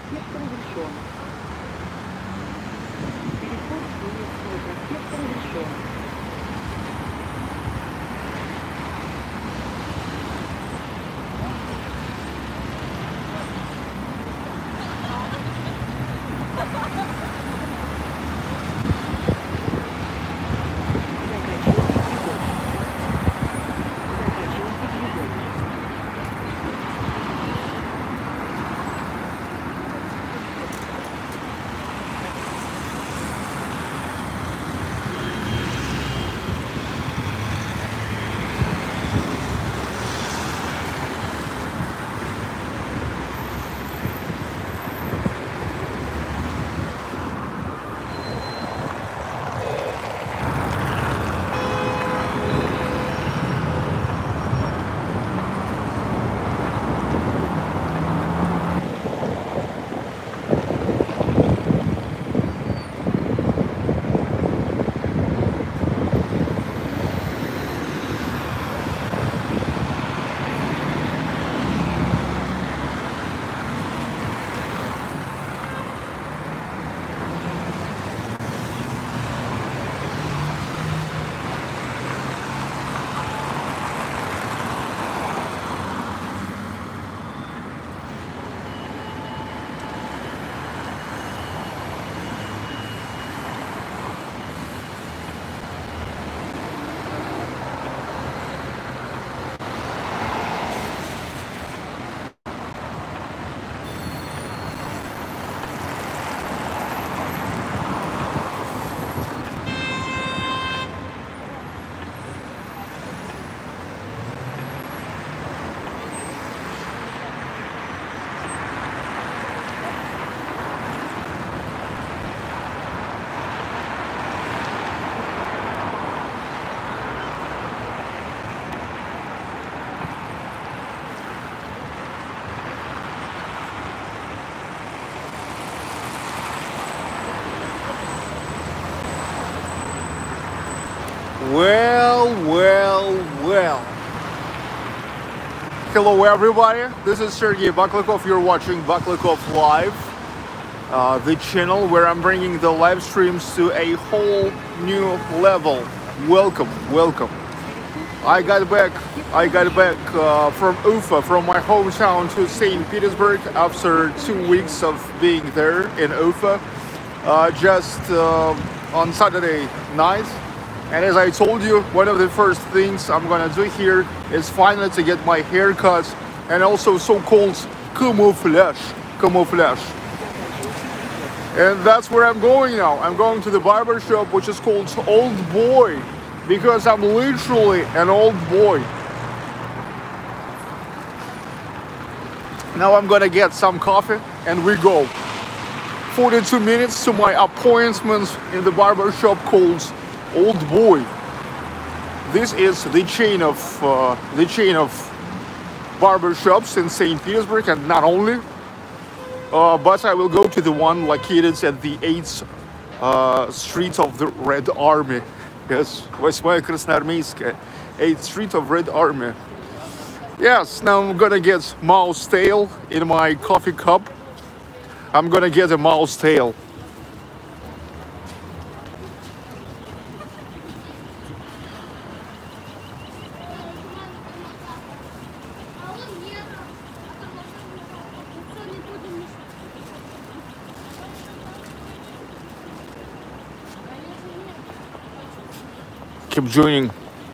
Проспект разрешен. Переход Ленинского проспекта разрешен. Заканчивается переход. Заканчивается переход. Well. Hello everybody, this is Sergey Baklikov. You're watching Baklikov Live, the channel where I'm bringing the live streams to a whole new level. Welcome. I got back from Ufa, from my hometown to St. Petersburg after 2 weeks of being there in Ufa, just on Saturday night. And as I told you, one of the first things I'm gonna do here is finally to get my hair cut and also so-called camouflage. And that's where I'm going now. I'm going to the barber shop, which is called Old Boy, because I'm literally an old boy. Now I'm gonna get some coffee and we go. 42 minutes to my appointment in the barber shop called Old Boy. This is the chain of barber shops in St. Petersburg, and not only, but I will go to the one located at the 8th Street of the Red Army. Yes, 8-я Красноармейская, 8th Street of Red Army. Yes, now I'm gonna get mouse tail in my coffee cup. I'm gonna get a mouse tail. Keep joining.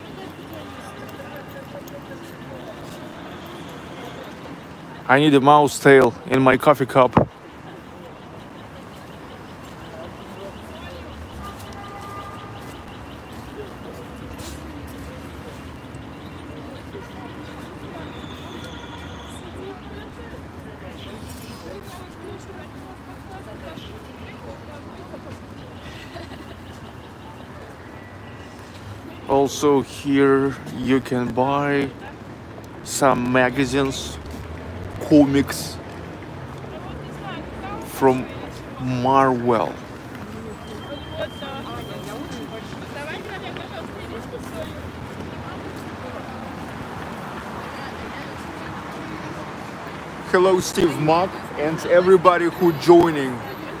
I need a mouse tail in my coffee cup. Also here you can buy some magazines, comics from Marvel. hello Steve Mack and everybody who joining.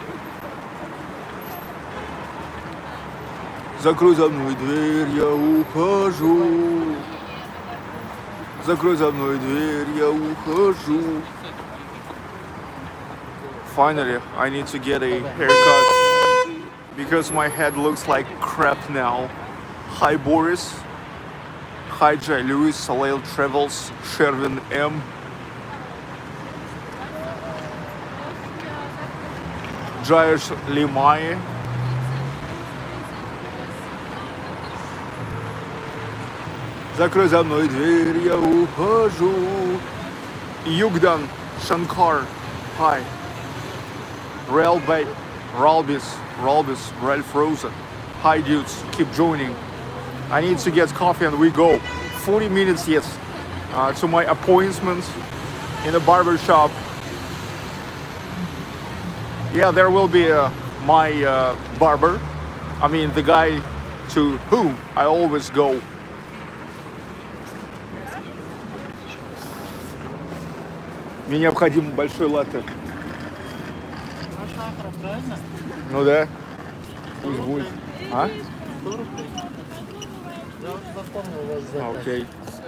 Закрой за мной дверь, я ухожу. Закрой за мной дверь, я ухожу. Finally, I need to get a haircut because my head looks like crap now. Hi Boris. Hi Jay Lewis, Salale Travels, Sherwin M. Jayesh Limai. Закрой за мной дверь, я ухожу. Yugdan Shankar. Hi. Ralbis, Ralph Rosa. Hi dudes, keep joining. I need to get coffee and we go. 40 minutes yet to my appointment in the barber shop. Yeah, there will be my barber. I mean the guy to whom I always go. Мне необходим большой латте. Ну да. Пусть будет. А? Окей.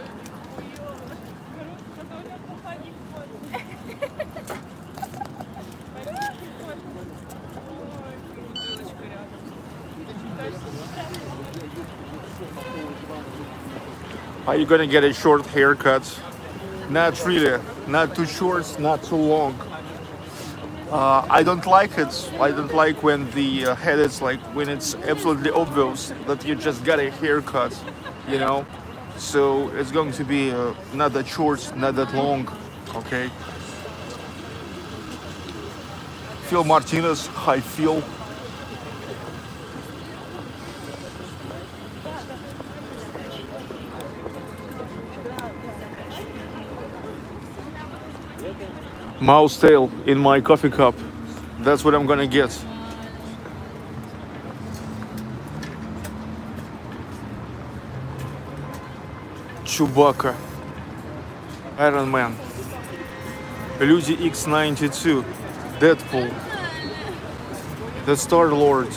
Are you gonna get a short haircut? Not really. Not too short, not too long. I don't like it. I don't like when the head is like when it's absolutely obvious that you just got a haircut, you know. So it's going to be not that short, not that long. Okay. Phil Martinez, hi Phil. Mouse tail in my coffee cup. That's what I'm gonna get. Chewbacca. Iron Man. Люди X92. Deadpool. The Star-Lord.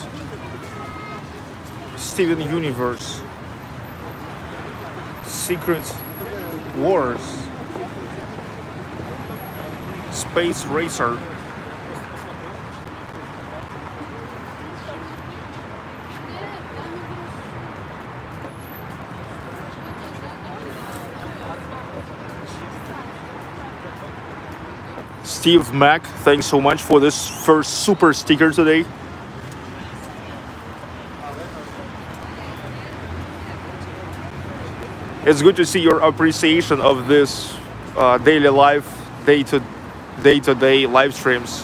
Steven Universe. Secret Wars. Space Racer. Steve Mack, thanks so much for this first super sticker today. It's good to see your appreciation of this daily life, day-to-day live streams.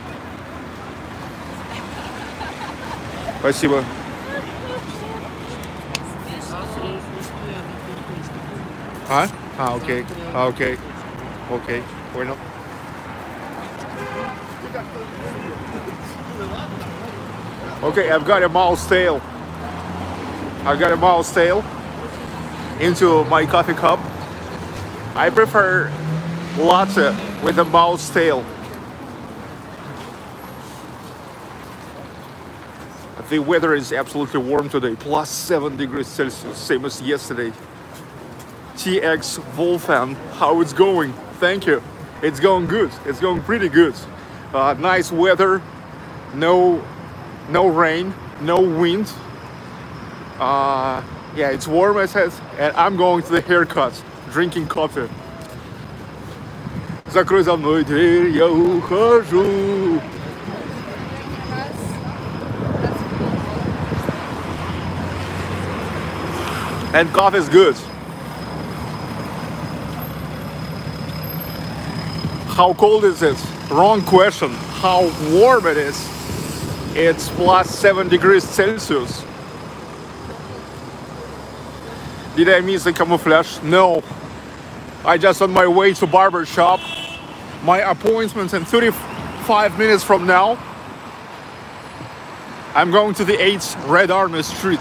Спасибо. Huh? Okay. Okay. Okay. Bueno. Okay, I've got a mouse tail. I've got a mouse tail into my coffee cup. I prefer latte with a mouse tail. The weather is absolutely warm today, plus 7 degrees Celsius, same as yesterday. TX Wolfan, how it's going? Thank you. It's going good. It's going pretty good. Nice weather, no rain, no wind. Yeah, it's warm as hell, and I'm going to the haircut, drinking coffee. Закрой за мной дверь, я ухожу. And coffee is good. How cold is it? Wrong question. How warm it is? It's plus 7 degrees Celsius. Did I miss the camouflage? No. I just on my way to barber shop. My appointment in 35 minutes from now. I'm going to the 8th Red Army Street.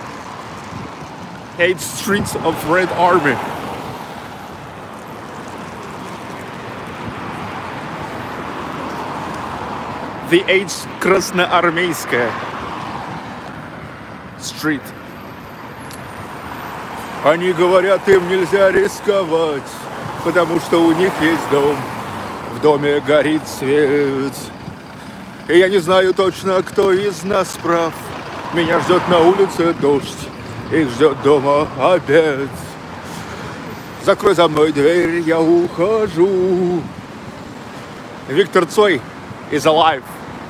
8th Street of Red Army. the 8th Krasnoarmeyskaya Street. Они говорят, им нельзя рисковать, потому что у них есть дом. В доме горит свет. И я не знаю точно, кто из нас прав. Меня ждет на улице дождь, их ждет дома обед. Закрой за мной дверь, я ухожу. Виктор Цой is alive.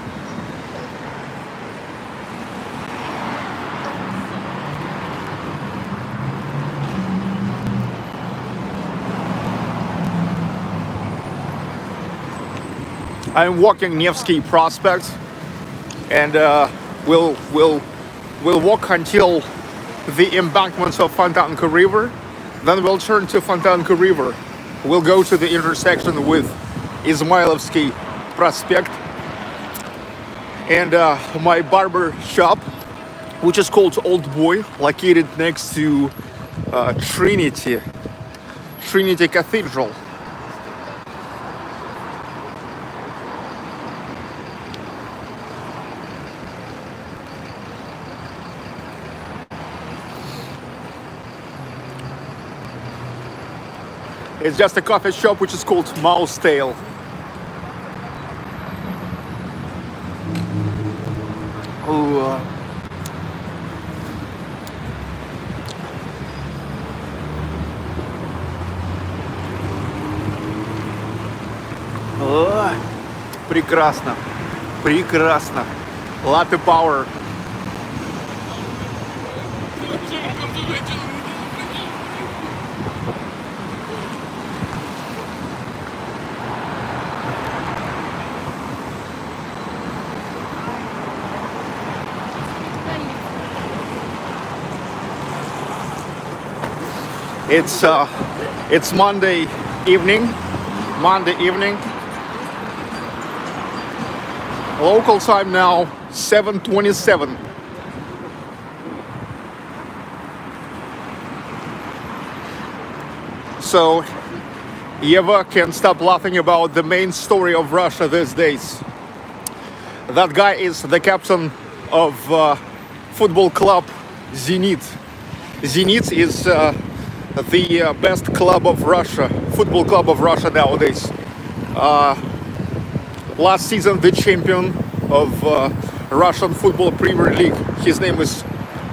I'm walking Nevsky Prospect, and we'll walk until the embankments of Fontanka River. Then we'll turn to Fontanka River. We'll go to the intersection with Izmailovsky Prospect and my barber shop, which is called Old Boy, located next to Trinity Cathedral. It's just a coffee shop which is called Mouse Tail. Ooh, прекрасно, прекрасно. Latte power. It's Monday evening. Local time now 7:27. So Eva can't stop laughing about the main story of Russia these days. That guy is the captain of football club Zenit. Zenit is the best club of Russia, football club of Russia nowadays. Last season, the champion of Russian Football Premier League. His name is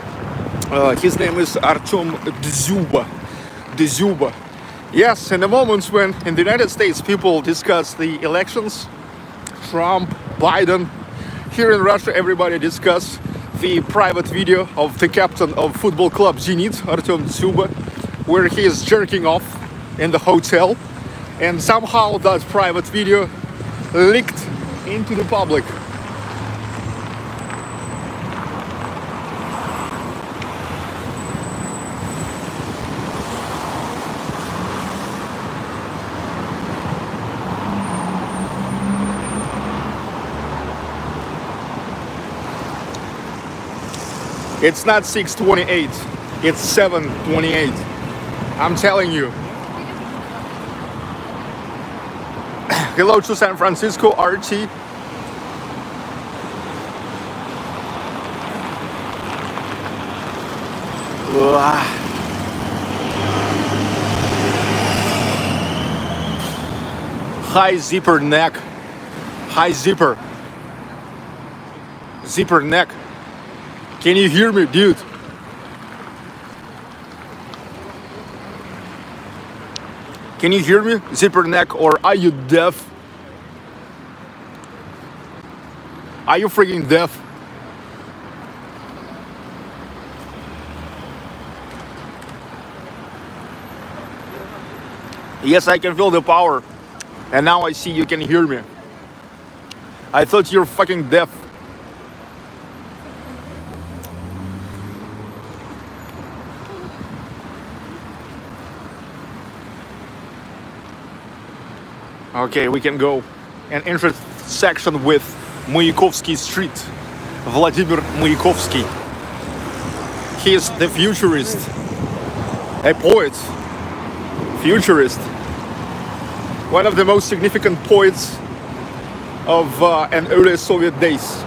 Artem Dzyuba. Yes, in the moments when in the United States people discuss the elections, Trump, Biden, here in Russia everybody discuss the private video of the captain of football club Zenit, Artem Dzyuba, where he is jerking off in the hotel, and somehow that private video leaked into the public. It's not 6:28, it's 7:28. I'm telling you. Hello to San Francisco, RT. High zipper neck. High zipper. Zipper neck. Can you hear me, dude? Can you hear me, zipper neck, or are you deaf? Are you freaking deaf? Yes, I can feel the power. And now I see you can hear me. I thought you're fucking deaf. Okay, we can go an intersection with Mayakovsky Street. Vladimir Mayakovsky. He is the futurist, a poet, futurist, one of the most significant poets of an early Soviet days.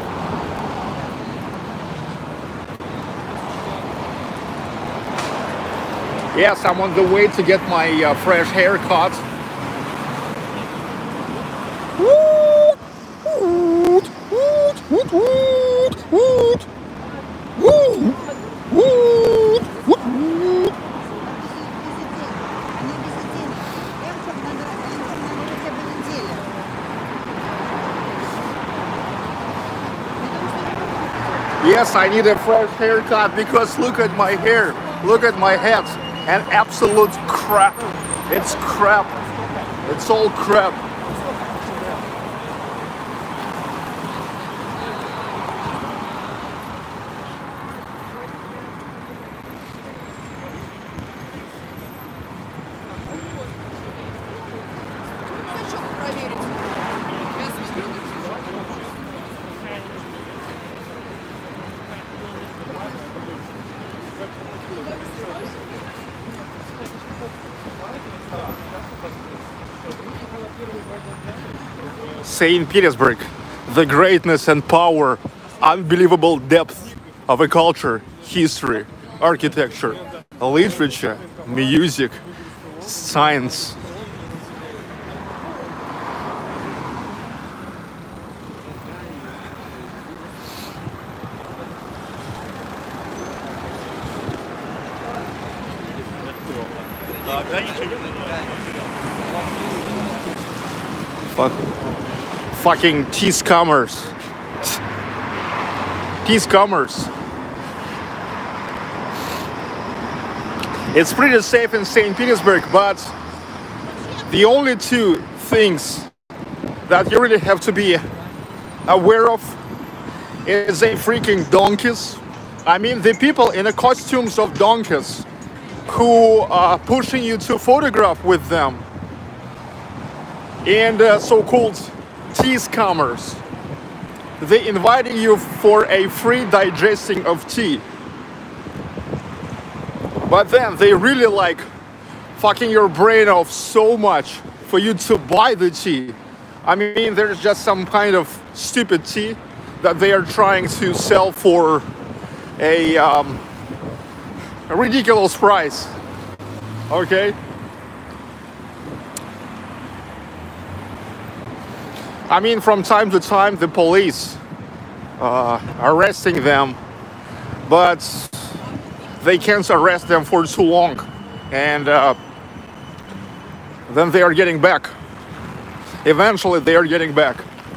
Yes, I'm on the way to get my fresh haircut. Woot, woot, woot, woot, woot, woot, woot, woot, woot, woot. Yes, I need a fresh haircut because look at my hair, look at my head, and absolute crap. It's crap. It's all crap. St. Petersburg, the greatness and power, unbelievable depth of a culture, history, architecture, literature, music, science. Fucking T-scummers. T-scummers. It's pretty safe in St. Petersburg, but the only two things that you really have to be aware of is a freaking donkeys. I mean, the people in the costumes of donkeys who are pushing you to photograph with them, and so-called tea-scummers. They inviting you for a free digesting of tea. But then they really like fucking your brain off so much for you to buy the tea. I mean, there's just some kind of stupid tea that they are trying to sell for a ridiculous price. Okay? I mean, from time to time, the police arresting them, but they can't arrest them for too long, and then they are getting back. Eventually, they are getting back.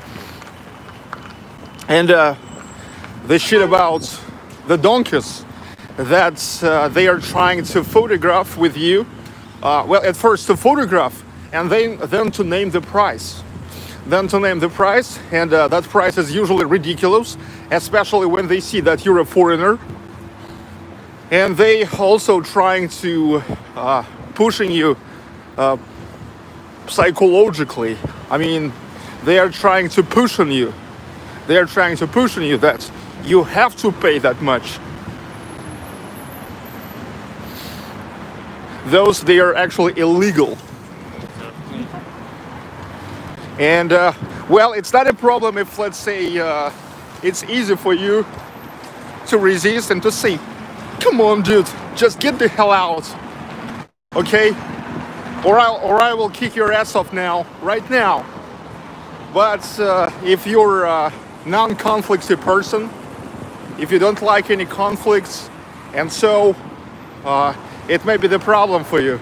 And the shit about the donkeys that they are trying to photograph with you. Well, at first to photograph, and then to name the price. And that price is usually ridiculous, especially when they see that you're a foreigner. And they also trying to pushing you psychologically. I mean, they are trying to push on you. They are trying to push on you that you have to pay that much. Those, they are actually illegal. And well, it's not a problem if, let's say, it's easy for you to resist and to say, come on, dude, just get the hell out, okay? Or I will kick your ass off now, right now. But if you're a non-conflicty person, if you don't like any conflicts, and so it may be the problem for you.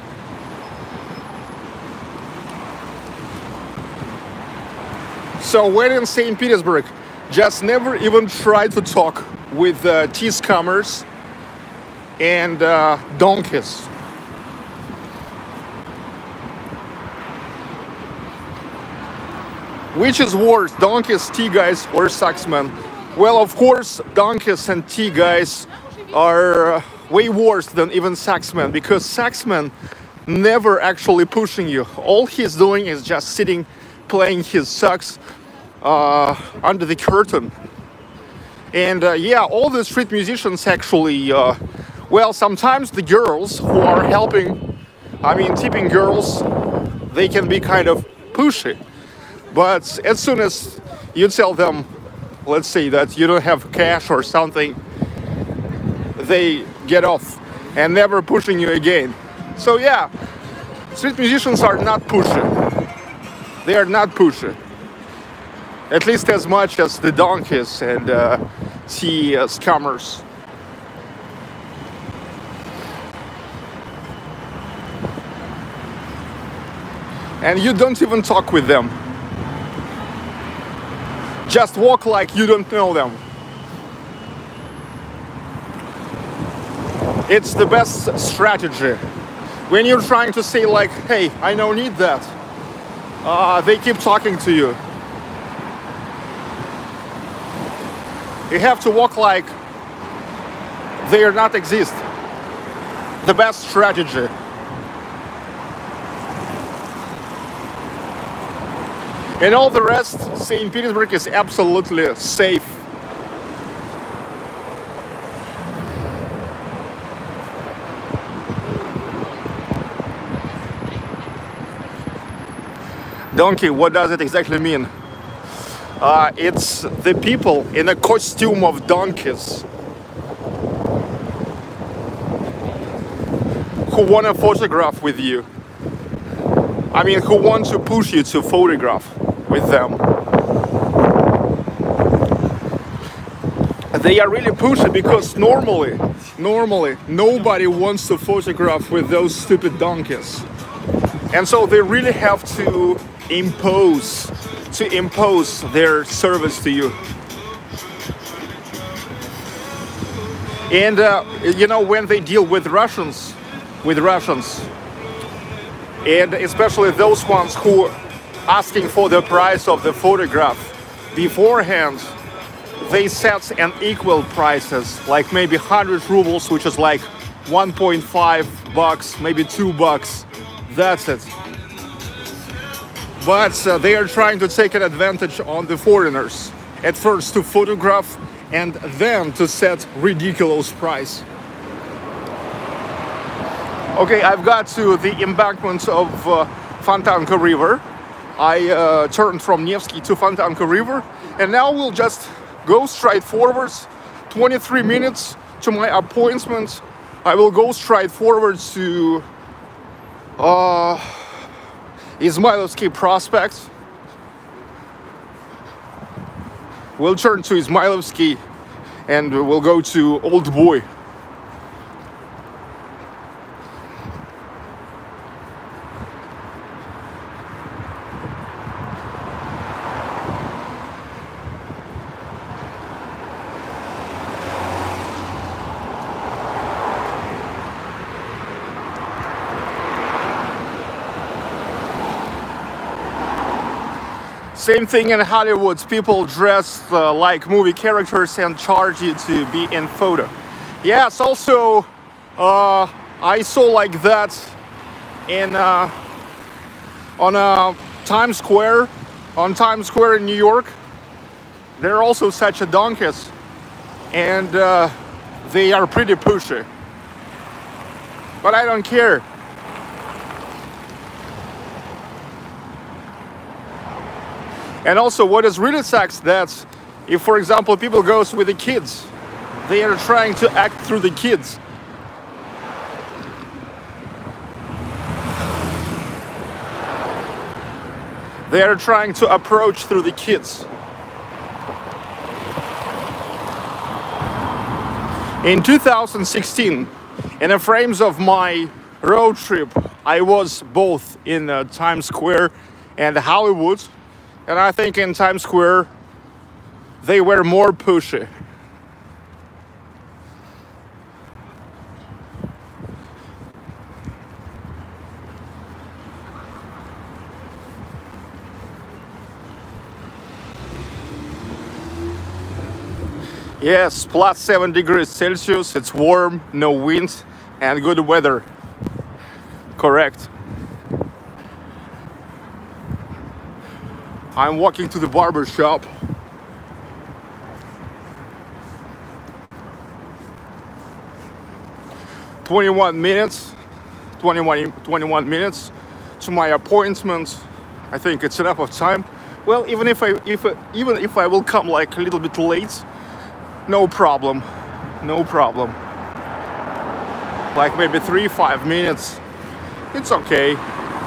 So when in St. Petersburg, just never even try to talk with tea-scummers and donkeys. Which is worse, donkeys, tea guys, or saxmen? Well, of course, donkeys and tea guys are way worse than even saxmen, because saxmen never actually pushing you. All he's doing is just sitting, playing his sax under the curtain. And yeah, all the street musicians actually, well, sometimes the girls who are helping, I mean, tipping girls, they can be kind of pushy. But as soon as you tell them, let's say that you don't have cash or something, they get off and never pushing you again. So yeah, street musicians are not pushy. They are not pushy. At least as much as the donkeys and scammers. And you don't even talk with them. Just walk like you don't know them. It's the best strategy. When you're trying to say like, hey, I don't need that, they keep talking to you. You have to walk like they are not exist. The best strategy. And all the rest, St. Petersburg is absolutely safe. Donkey, what does it exactly mean? It's the people in a costume of donkeys who want a photograph with you. I mean, who want to push you to photograph with them. They are really pushy because normally nobody wants to photograph with those stupid donkeys. And so they really have to impose their service to you. And you know, when they deal with Russians, and especially those ones who asking for the price of the photograph beforehand, they set an equal prices, like maybe 100 rubles, which is like 1.5 bucks, maybe $2. That's it. But they are trying to take an advantage on the foreigners. At first to photograph and then to set ridiculous price. Okay, I've got to the embankment of Fontanka River. I turned from Nevsky to Fontanka River, and now we'll just go straight forwards. 23 minutes to my appointment. I will go straight forward to Izmailovsky Prospect. We'll turn to Izmailovsky and we'll go to Old Boy. Same thing in Hollywood. People dress like movie characters and charge you to be in photo. Yes, also I saw like that in on Times Square, in New York. There are also such a donkeys, and they are pretty pushy. But I don't care. And also, what is really sucks that if, for example, people goes with the kids, they are trying to act through the kids. They are trying to approach through the kids. In 2016, in the frames of my road trip, I was both in Times Square and Hollywood. And I think in Times Square, they were more pushy. Yes, plus 7 degrees Celsius, it's warm, no wind, and good weather. Correct. I'm walking to the barber shop. "21 minutes to my appointment. I think it's enough of time Well, even if I will come like a little bit late, no problem, no problem. Like maybe 3-5 minutes, it's okay.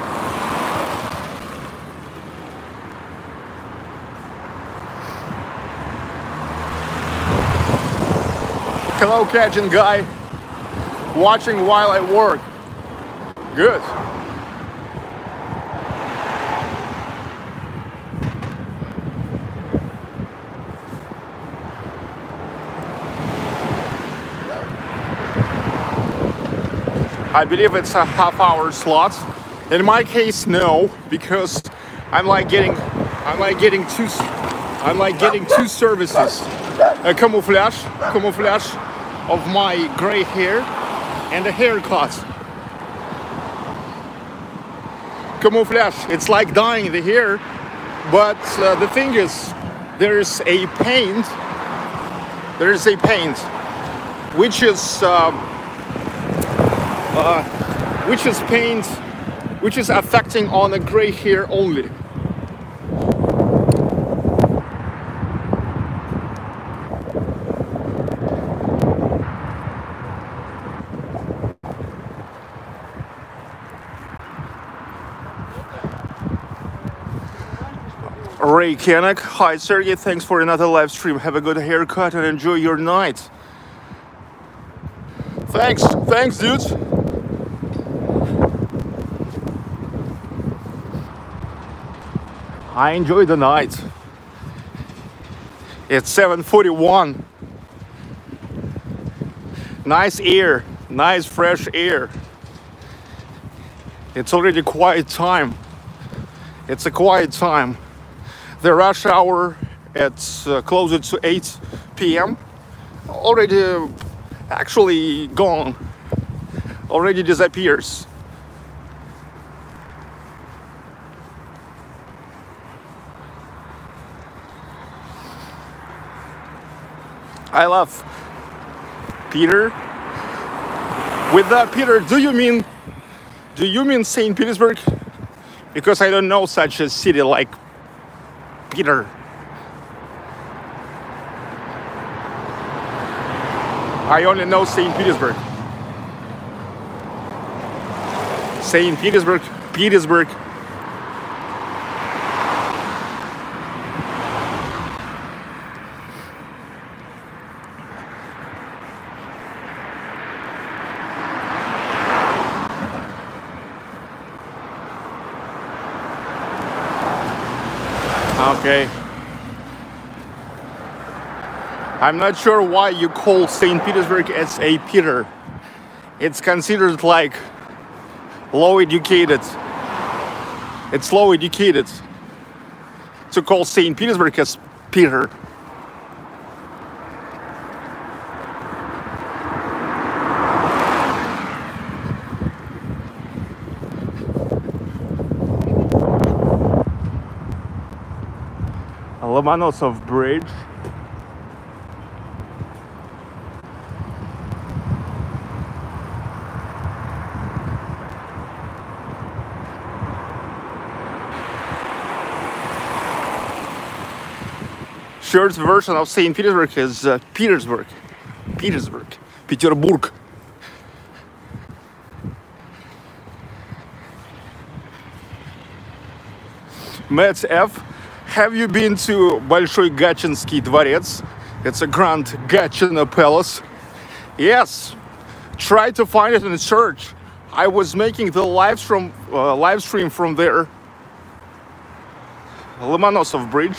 Hello, Cajun guy, watching while I work. Good. I believe it's a half-hour slot. In my case, no, because I'm like getting two services: a camouflage of my gray hair and a haircut. Camouflage, it's like dyeing the hair, but the thing is, there's a paint which is affecting on the gray hair only. Ray Kanak, hi Sergey, thanks for another live stream. Have a good haircut and enjoy your night. Thanks, dudes. I enjoy the night. It's 7:41. Nice air, nice fresh air. It's already quiet time. It's a quiet time. The rush hour at closer to 8 p.m. already actually gone. Already disappears. I love Peter. With that, Peter, do you mean St. Petersburg? Because I don't know such a city like Peter. I only know St. Petersburg. St. Petersburg, Petersburg. Okay. I'm not sure why you call St. Petersburg as a Peter. It's considered like low educated. It's low educated to call St. Petersburg as Peter. Lomonosov Bridge. Short version of St. Petersburg is Petersburg. Peterburg. Matt F. Have you been to Большой Гатчинский дворец? It's a Grand Gatchina Palace. Yes. Try to find it and search. I was making the live stream from there. Lomonosov Bridge.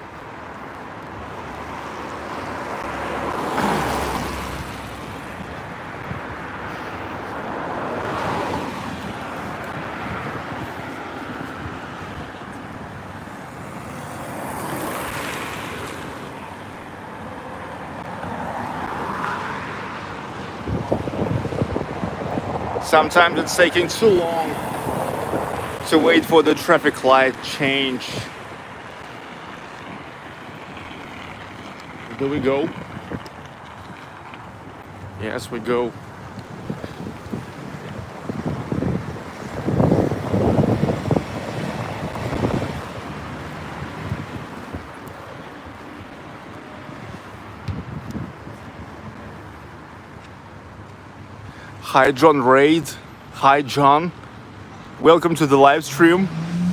Sometimes it's taking too long to wait for the traffic light change. Do we go? Yes, we go. Hi, John Raid. Hi, John. Welcome to the live stream.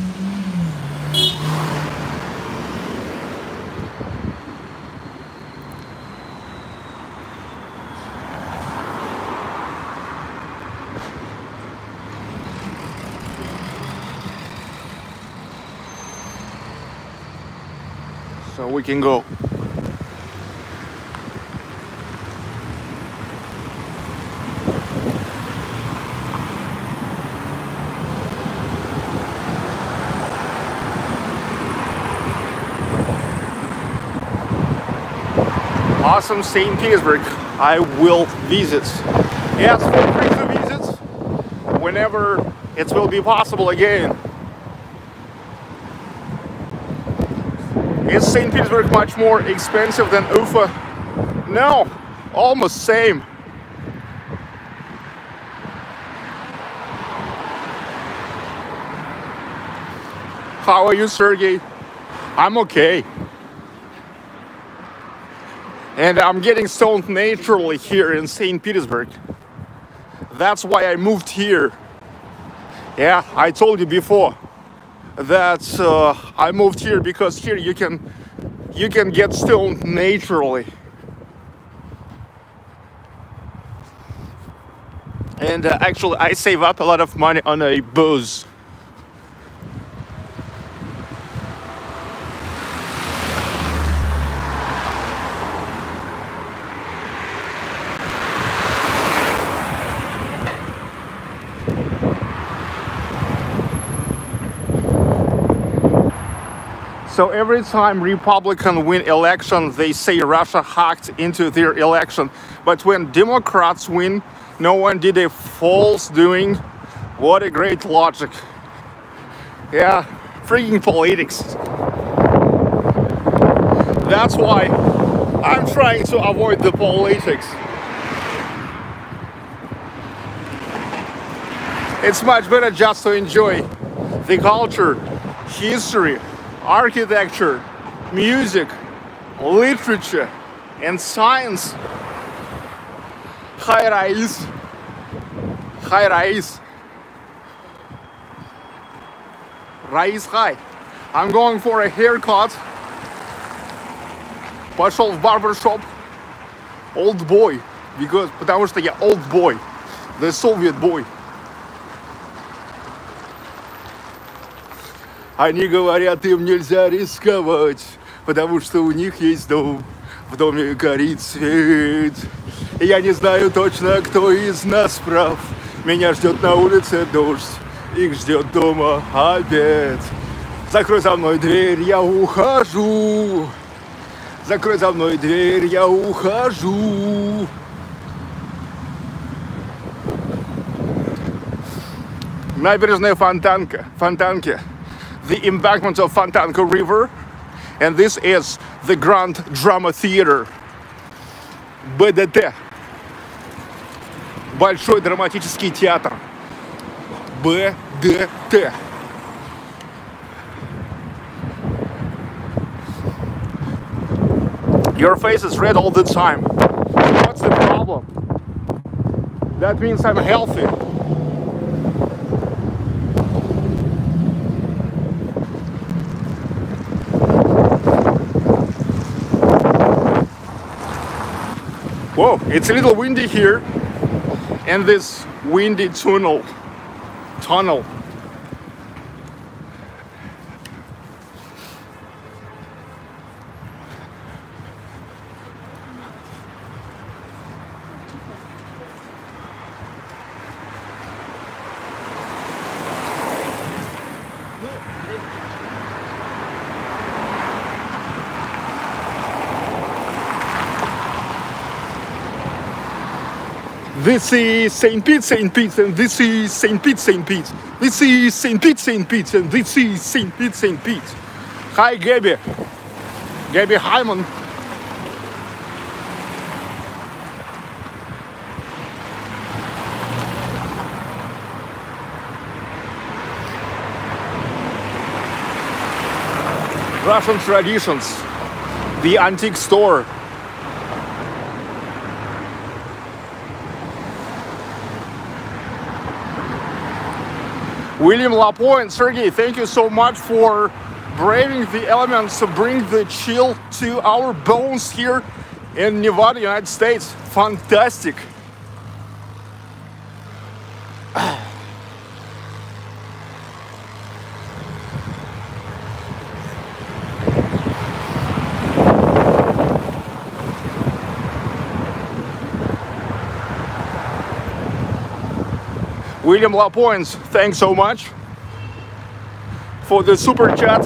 So we can go. Awesome St. Petersburg. I will visit. Yes, feel free to visit whenever it will be possible again. Is St. Petersburg much more expensive than Ufa? No, almost same. How are you, Sergey? I'm okay. And I'm getting stoned naturally here in St. Petersburg. That's why I moved here. Yeah, I told you before that I moved here because here you can get stoned naturally. And actually I save up a lot of money on a booze. So every time Republicans win election, they say Russia hacked into their election. But when Democrats win, no one did a false doing. What a great logic. Yeah, freaking politics. That's why I'm trying to avoid the politics. It's much better just to enjoy the culture, history, architecture, music, literature, and science. Hi, Rais. Hi, Rais. Rais, hi. I'm going for a haircut. Пошел в barbershop. Old boy. Потому что я old boy. The Soviet boy. Они говорят, им нельзя рисковать, потому что у них есть дом, в доме горит свет. И я не знаю точно, кто из нас прав. Меня ждет на улице дождь, их ждет дома обед. Закрой за мной дверь, я ухожу. Закрой за мной дверь, я ухожу. Набережная Фонтанки. The embankment of Fontanka River, and this is the Grand Drama Theater, БДТ, Большой драматический театр, БДТ. Your face is red all the time. What's the problem? That means I'm healthy. Whoa, it's a little windy here, and this windy tunnel. This is St. Pete, and this is St. Pete. This is St. Pete, and this is St. Pete. Hi, Gabby Hyman. Russian traditions, the antique store. William Lapointe, Sergey, thank you so much for braving the elements to bring the chill to our bones here in Nevada, United States. Fantastic. William Lapointe, thanks so much for the super chat.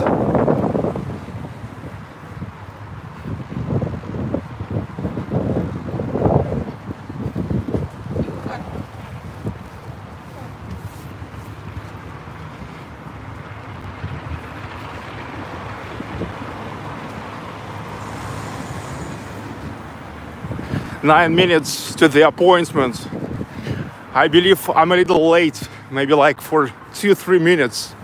Nine minutes to the appointment. I believe I'm a little late, maybe like for 2-3 minutes.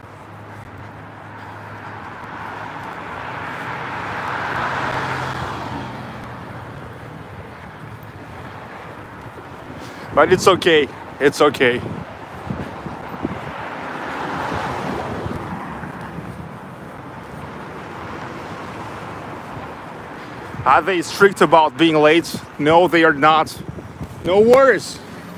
But it's okay, it's okay. Are they strict about being late? No, they are not. No worries.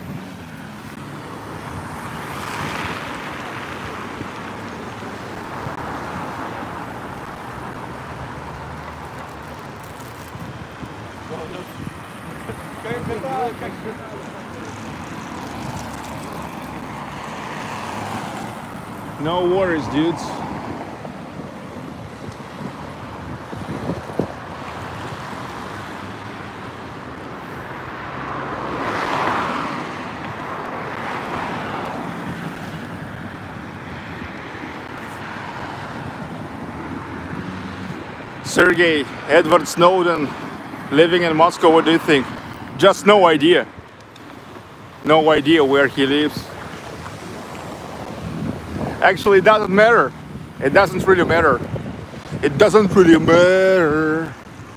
No worries, dudes. Sergey, Edward Snowden, living in Moscow, what do you think? Just no idea. No idea where he lives. Actually, it doesn't matter. It doesn't really matter. It doesn't really matter.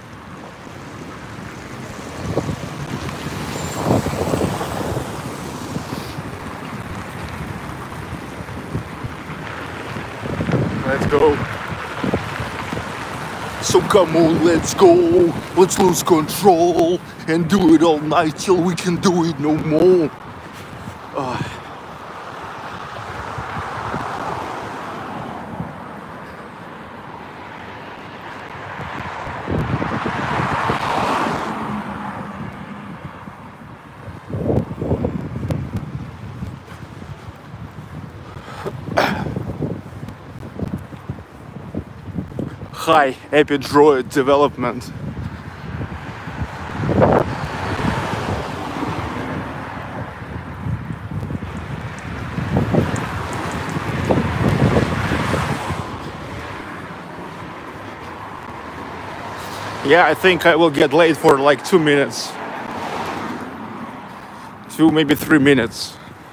Let's go. So come on, let's go. Let's lose control and do it all night till we can do it no more. Hi, Epidroid development. Yeah, I think I will get late for like 2 minutes. 2, maybe 3 minutes.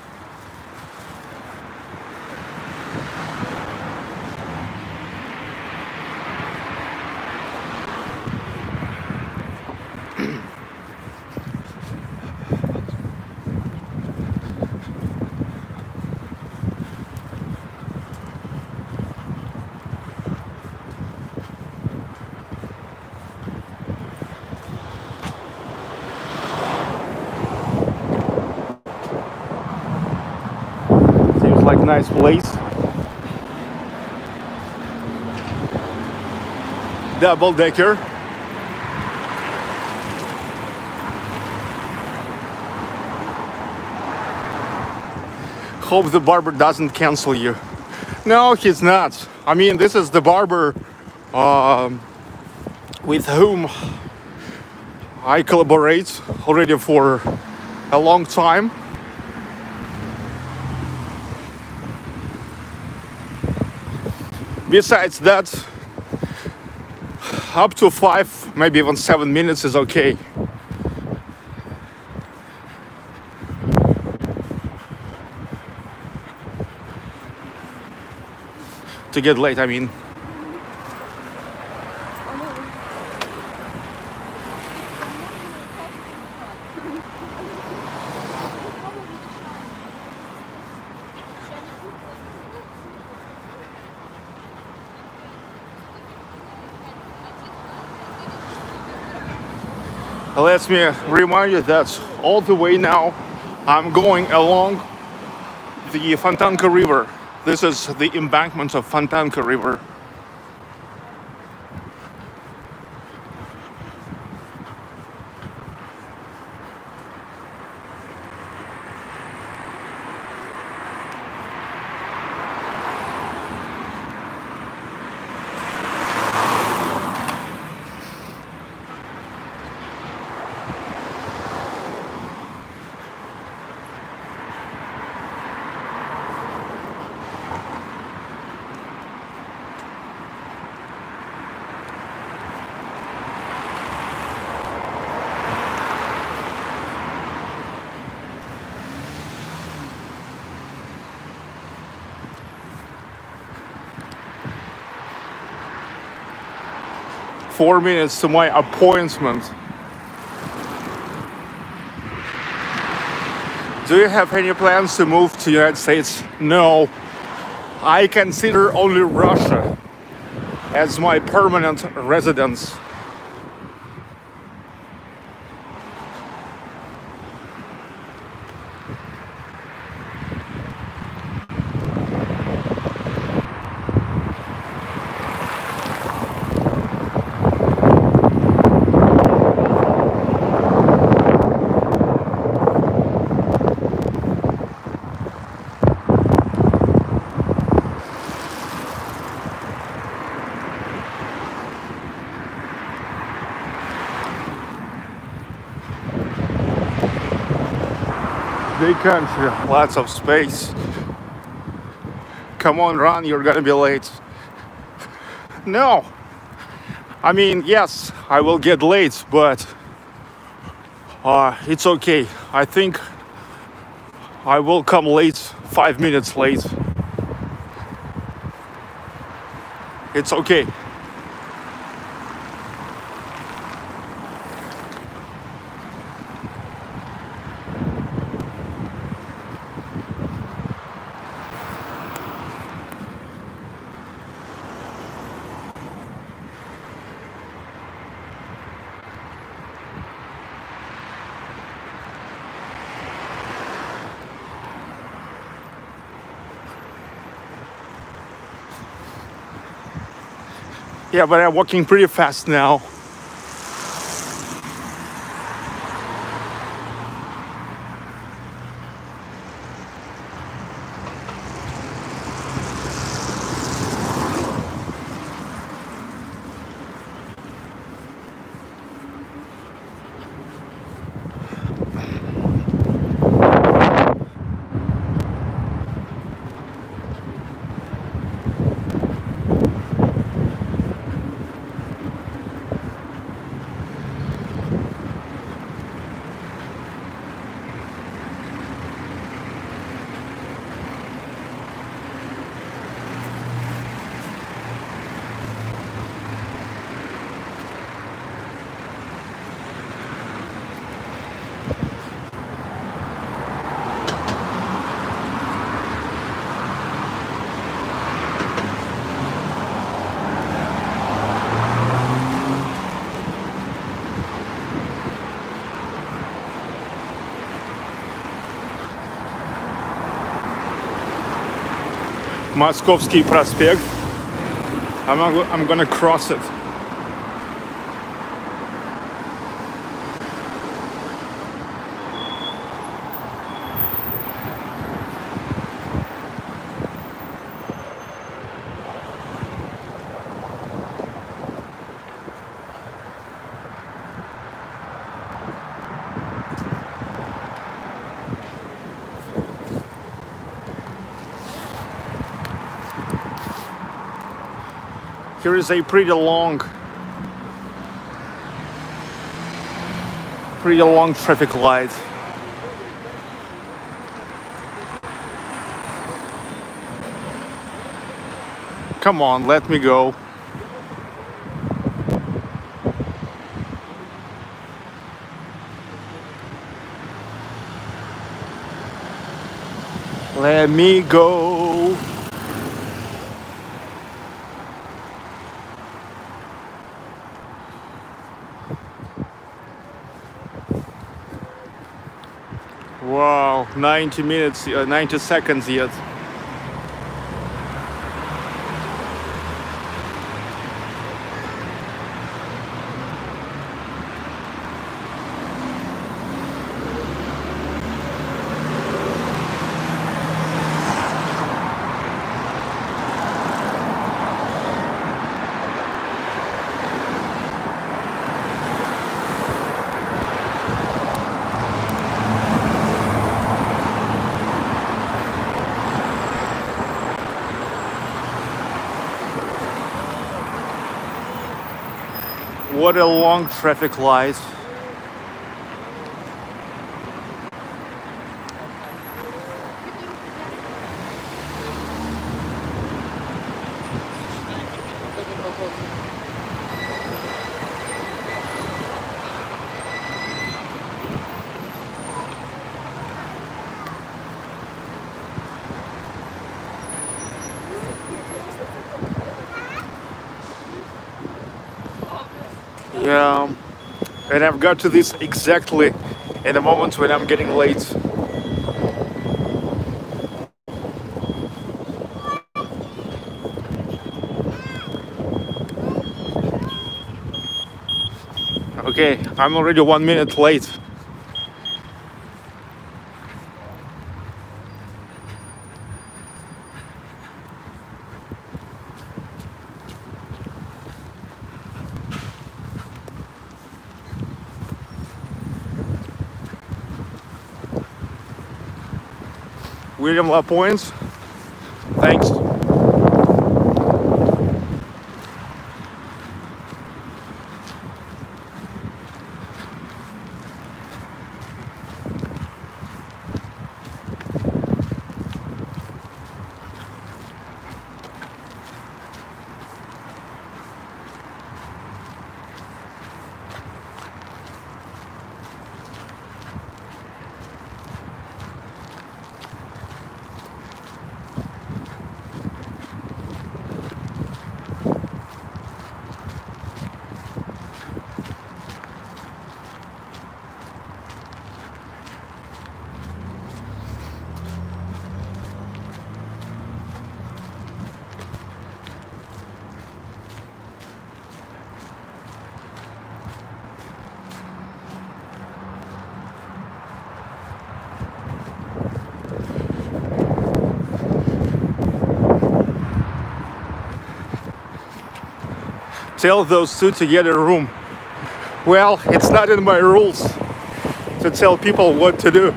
Like nice place. Double decker. Hope the barber doesn't cancel you. No, he's not. I mean, this is the barber with whom I collaborate already for a long time. Besides that, up to 5, maybe even 7 minutes is okay. To get late, I mean. Let me remind you that all the way now I'm going along the Fontanka River. This is the embankment of Fontanka River. "4 minutes to my appointment." Do you have any plans to move to the United States? No. I consider only Russia as my permanent residence. Big country, lots of space. Come on, run, you're gonna be late. No. I mean, yes, I will get late, but it's okay. I think I will come late, 5 minutes late. It's okay. Yeah, but I'm walking pretty fast now. Moskovsky Prospect. I'm gonna cross it. Here is a pretty long traffic light. Come on, let me go. Let me go. Wow, 90 minutes, 90 seconds yet. What a long traffic light. Yeah, and I've got to this exactly in the moment when I'm getting late. Okay, I'm already 1 minute late. William LaPointe, thanks. Tell those two to get a room. Well, it's not in my rules to tell people what to do.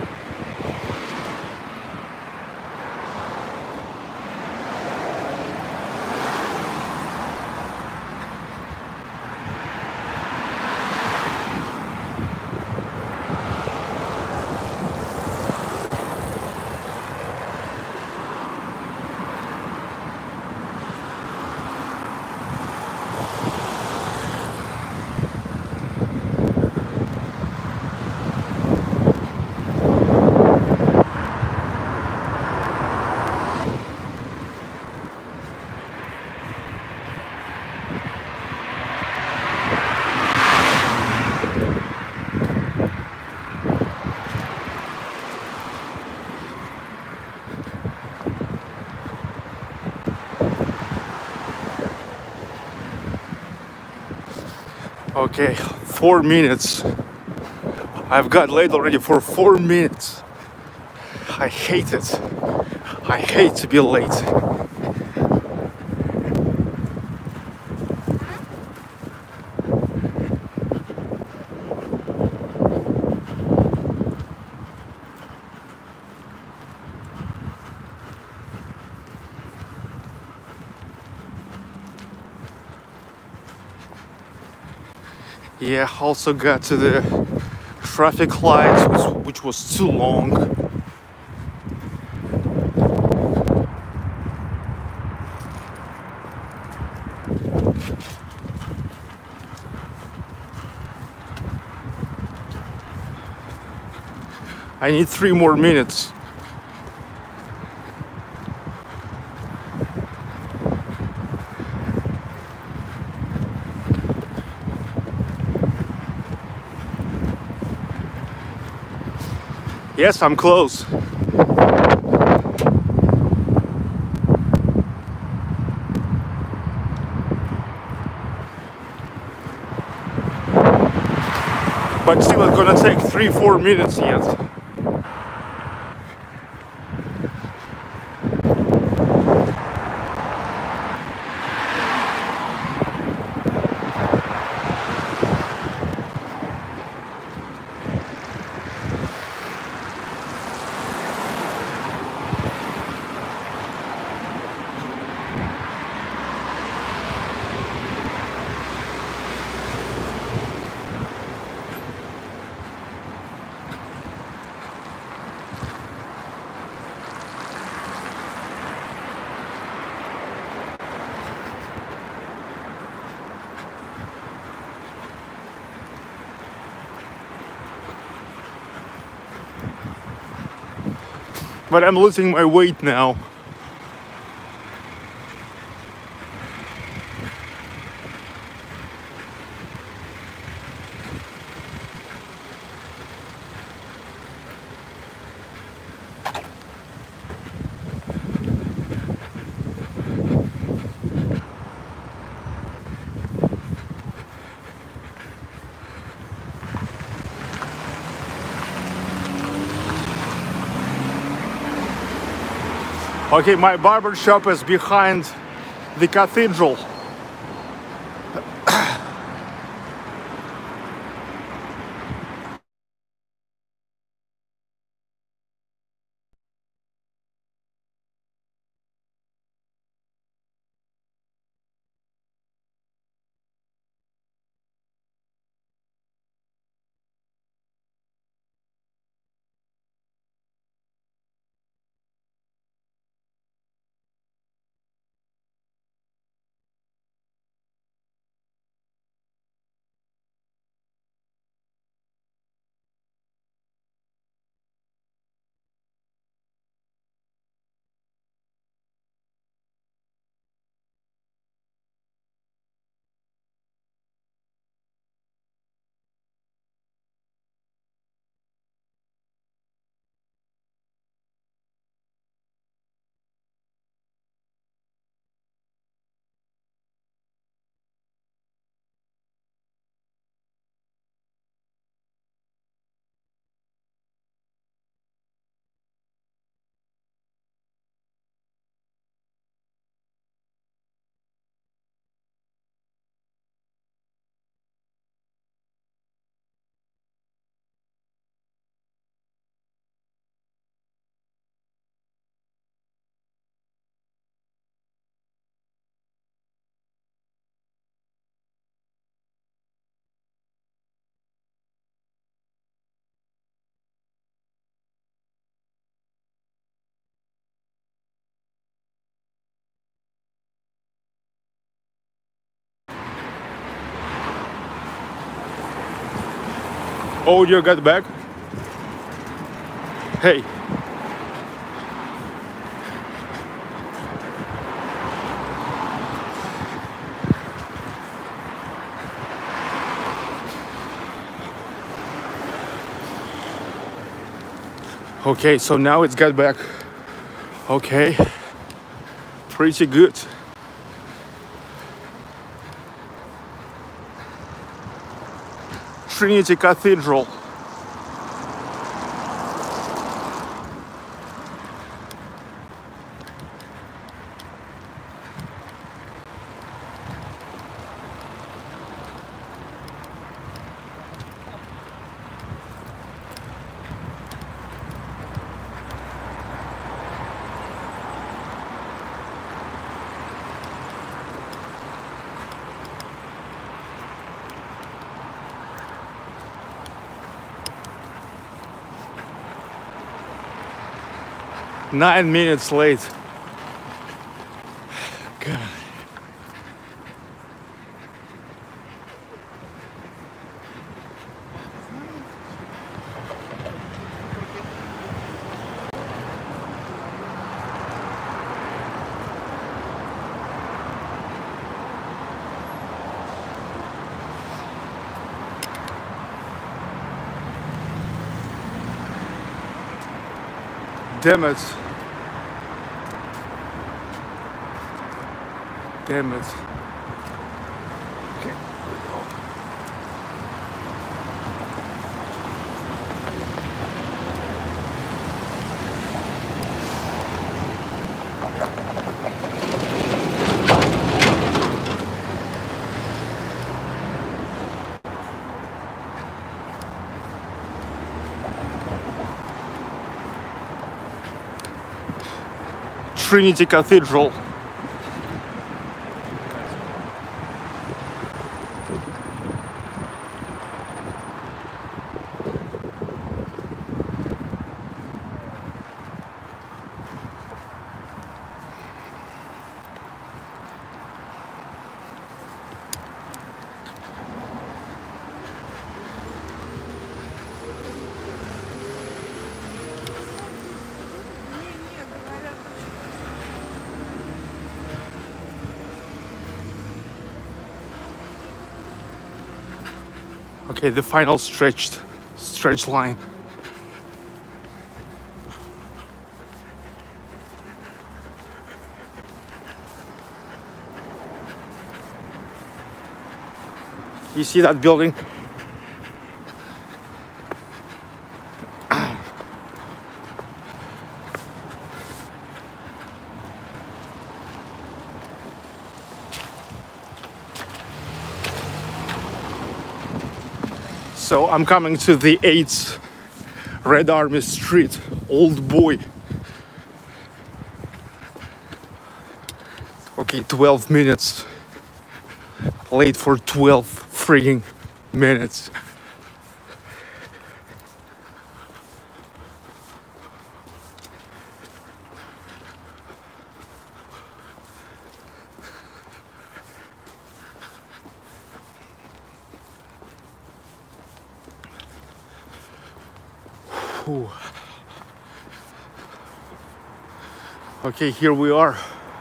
Okay, 4 minutes. I've got late already for 4 minutes. I hate it. I hate to be late. Yeah, also got to the traffic lights, which was too long. I need 3 more minutes. Yes, I'm close. But still, it's gonna take 3-4 minutes yet. But I'm losing my weight now. Okay, my barber shop is behind the cathedral. Oh, you got back? Hey. Okay, so now it's got back. Okay. Pretty good. Trinity Cathedral. Nine minutes late. God. Damn it. Damn it. Okay. Trinity Cathedral. Okay, the final stretch line. You see that building? So I'm coming to the 8th Red Army Street, Old Boy. Okay, 12 minutes. Late for 12 frigging minutes. Whew. Okay, here we are.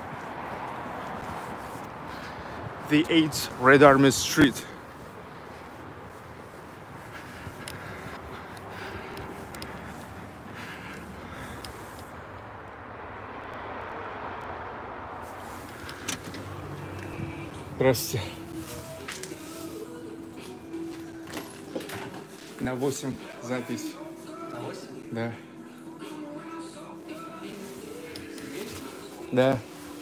The 8th Red Army Street. Здравствуйте. На 8 запись. На 8? Да. Да.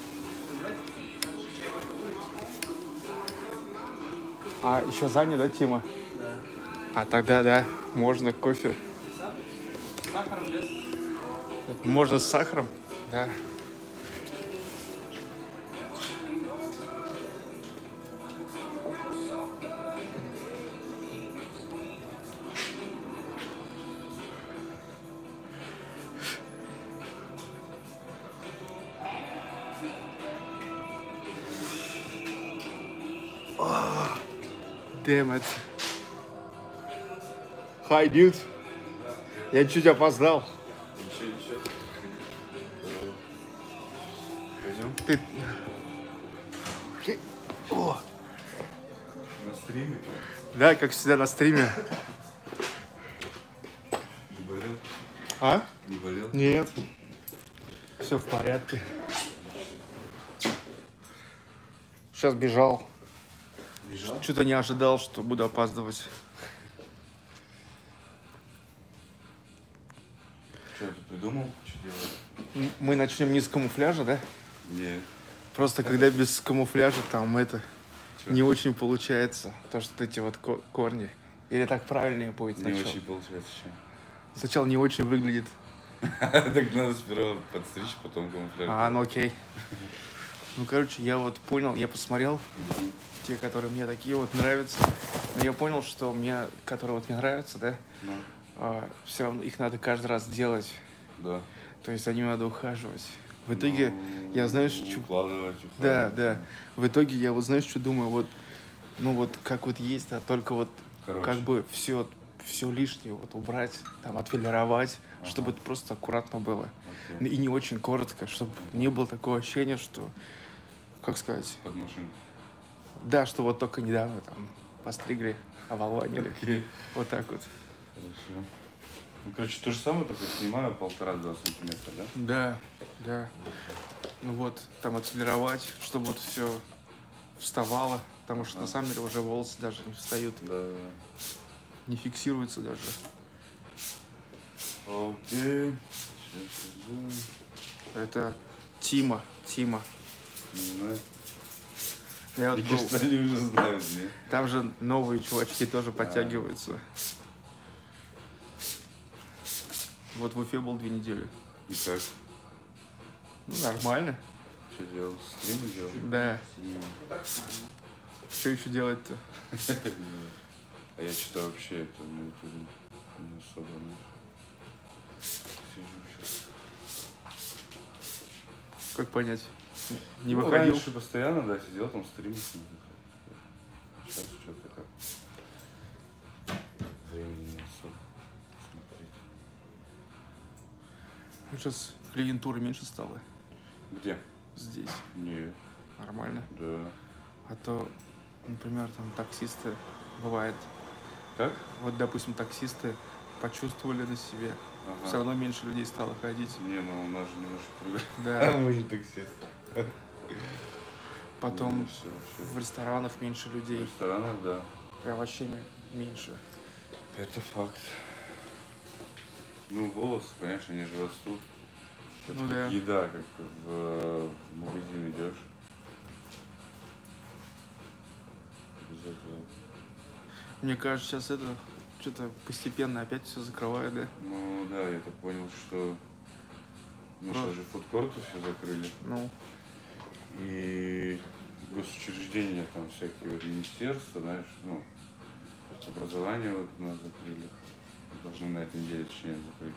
А еще занят, да, Тима? Да. А тогда да, можно кофе. С сахаром без? Можно с сахаром? Да. Damn it. Hi, dude. Я чуть опоздал. Ничего. Пойдем Ты... О, на стриме. да, как всегда на стриме. Не болел? А? Не болел? Нет. Все в порядке. Сейчас бежал. Бежал? Что-то не ожидал, что буду опаздывать. Что ты придумал? Что делать? Мы начнем не с камуфляжа, да? Нет. Просто когда без камуфляжа там это Чё? не очень получается. То, что эти вот корни. Или так правильнее будет Не сначала. очень получается что. Сначала не очень выглядит. Так надо сперва подстричь, потом камуфляж. А, ну окей. Ну, короче, я вот понял, я посмотрел те, которые мне такие вот нравятся. Но я понял, что мне, которые вот мне нравятся, да, Ну, все равно их надо каждый раз делать. да. То есть за ними надо ухаживать. В итоге, я, знаешь, что... Укладывать, Да, да. В итоге я вот, знаешь, что думаю, вот, ну вот как вот есть, а только вот Короче. как бы все лишнее вот убрать, там, отфильтровать, чтобы это просто аккуратно было. Окей. И не очень коротко, чтобы не было такого ощущения, что, как сказать, Под машину. да, что вот только недавно там постригли, оволанили. Окей. Вот так вот. Хорошо. Ну, короче, то же самое, только снимаю 1,5-2 сантиметра, да? Да, да. Ну вот, там отполировать, чтобы вот все вставало, потому что на самом деле уже волосы даже не встают, Да. не фиксируются даже. Окей. Сейчас сделаем. Это Тима. Не знаю. Я вот Мне был, кажется, они уже знают, нет? там же новые чувачки тоже подтягиваются. Вот в Уфе был 2 недели. И как? Ну, нормально. Что делал? Стримы делал? Да. Что еще делать-то? А я что-то вообще это на ютубе не особо, ну, сижу сейчас. Как понять? Не Ну, выходил? раньше постоянно, да, сидел там, стримы смотрел. Сейчас что-то как времени не особо смотреть. Сейчас клиентуры меньше стало Где? здесь. Не, Нормально. да. А то, например, там таксисты бывает. Как? Вот, допустим, таксисты почувствовали на себе. Ага. Все равно меньше людей стало ходить. Не, ну у нас же немножко другое. Да. Мы не таксист. Потом Все, в ресторанах меньше В людей. ресторанах, да. Прям вообще меньше. Это факт. Ну, волосы, конечно, они же растут. Это Ну как да. еда, как в магазин идешь. Без этого. Мне кажется, сейчас это что-то постепенно опять все закрывает, да? Ну да, я так понял, что сейчас же фудкорты все закрыли. Ну, И госучреждения там всякие вот министерства, знаешь, ну, образование вот у нас закрыли. Должны на этой неделе, точнее, закрыть.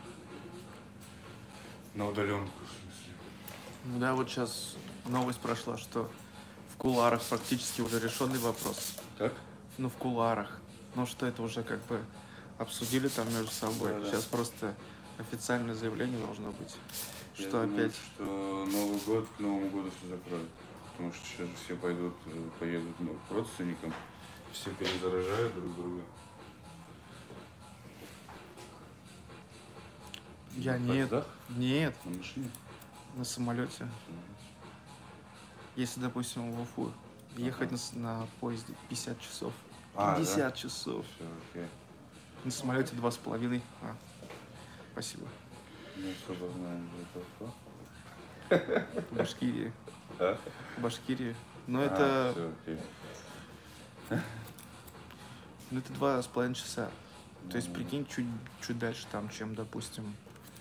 На удаленку, в смысле. ну да, вот сейчас новость прошла, что в кулуарах практически уже решенный вопрос. Как? Ну, в кулуарах. Ну, что это уже как бы обсудили там между собой. Да-да. Сейчас просто официальное заявление должно быть, Я что думаю, опять... что Новый год, к Новому году все закроют. Потому что сейчас же все поедут ну, к родственникам, все перезаражают друг друга. Я На нет. поездах? Нет, На машине? на самолете. Если, допустим, в Уфу ехать на поезде 50 часов. А, 50 часов. Все, окей. На самолете 2,5. Спасибо. Не особо знаю, где это кто. В Башкирии. А? В Башкирии. Но это, Все, окей. ну, это 2,5 часа. То есть, прикинь, чуть дальше там, чем, допустим,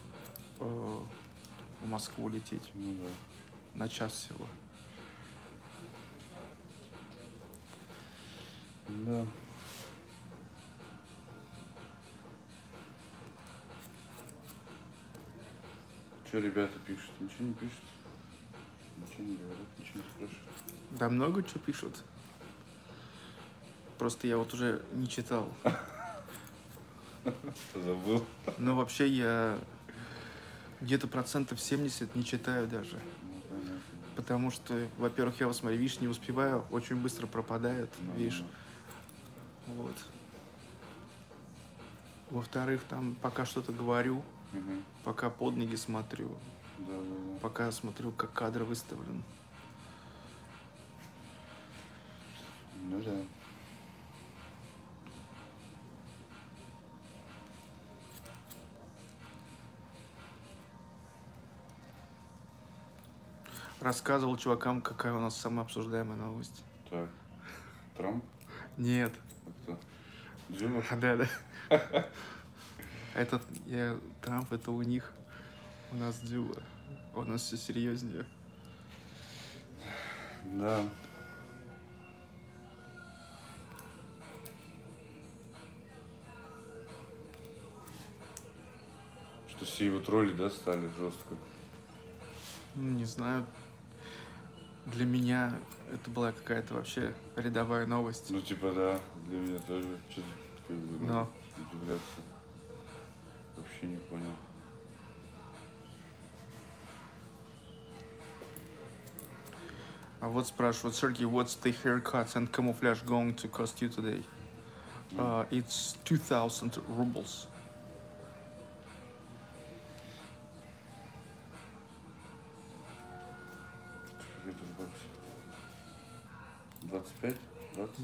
в Москву лететь. Ну да. На час всего. Да. Что ребята пишут? Ничего не пишут? Ничего не говорят, ничего не спрашивают. Да много чего пишут. Просто я вот уже не читал. Забыл. Но вообще я где-то 70% не читаю даже. Ну, понятно. Потому что, во-первых, я вот смотри, видишь, не успеваю, очень быстро пропадает, видишь. Вот. Во-вторых, там пока что-то говорю, Мгм. пока под ноги смотрю, Да, да, да. пока смотрю, как кадр выставлен. Ну да. Рассказывал чувакам, какая у нас самая обсуждаемая новость. Так. Трамп? Нет. А кто? Дзюба? Да, да. Этот Трамп, это у них. У нас Дзюба. У нас все серьезнее. Да. Что все его тролли, да, стали жестко. Ну, не знаю. Для меня это была какая-то вообще рядовая новость. Ну, типа, да, для меня тоже. Что-то как бы, Но. удивляться. Вообще не понял. А вот спрашивают, Сергей, what's the haircut and camouflage going to cost you today? It's 2000 rubles. 25, 20.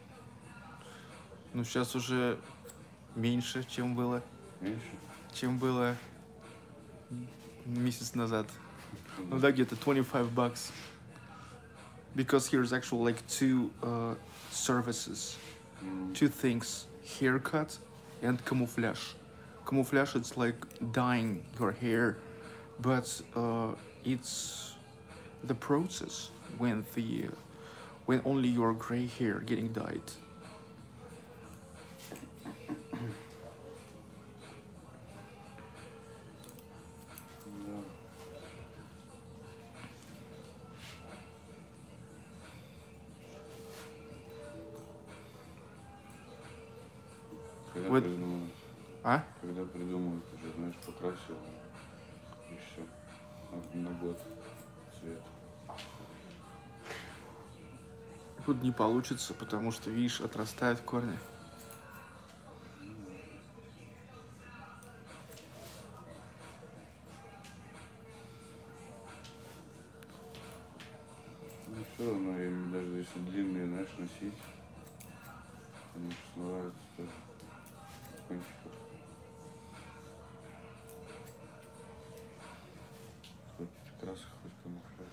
Ну, сейчас уже меньше, Меньше. чем было месяц назад. Ну да, где-то $25. Because here's actually like two services, two things: haircut and camouflage. Camouflage, it's like dyeing your hair, but it's the process when only your gray hair getting dyed. Да. Когда Вот. придумают? А? Когда придумают уже, знаешь, покрасил и все. На год цвет. Тут не получится, потому что, видишь, отрастают корни. Ну все равно, даже если длинные, знаешь, носить, они же смываются тоже в кончиках. Хоть краска, хоть камуфляж.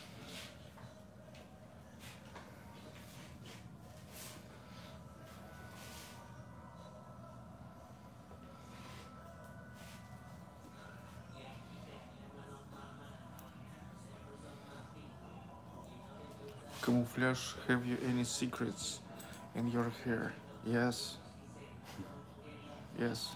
Camouflage, have you any secrets in your hair? Yes. Yes.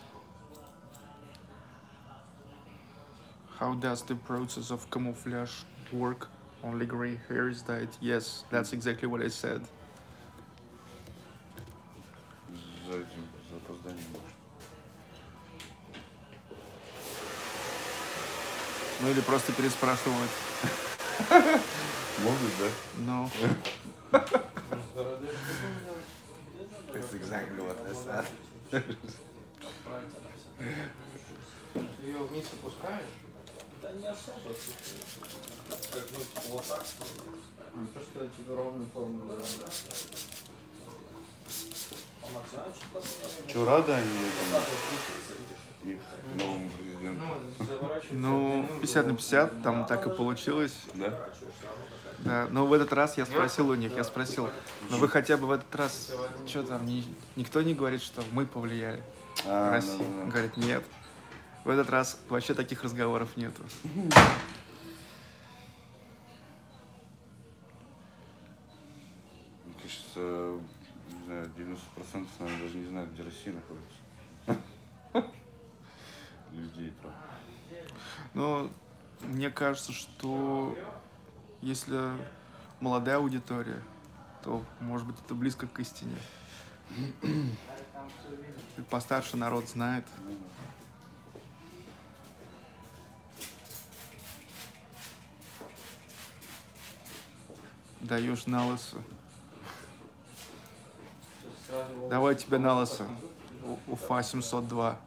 How does the process of camouflage work? Only gray hair is dyed? Yes, that's exactly what I said. За этим, за опозданием, может. Ну или просто переспрашивают. Могут, да? No. That's exactly what I said. Ее вниз опускаешь? Да не особо. Как, ну, типа, вот так. Просто тебе ровную форму дадут. А Максимович что-то Че, рады они этому, их новому президенту? Ну, 50 на 50, там так и получилось. Да? Да, но в этот раз я спросил у них, ну вы хотя бы в этот раз, что там, никто не говорит, что мы повлияли на Россию? да. Говорит, нет. В этот раз вообще таких разговоров нету. Мне кажется, не знаю, 90% наверное, даже не знают, где Россия находится. Людей там. Но мне кажется, что если молодая аудитория, то, может быть, это близко к истине. Постарше народ знает. Даешь на лысо. Давай тебе на лысо. Уфа 702.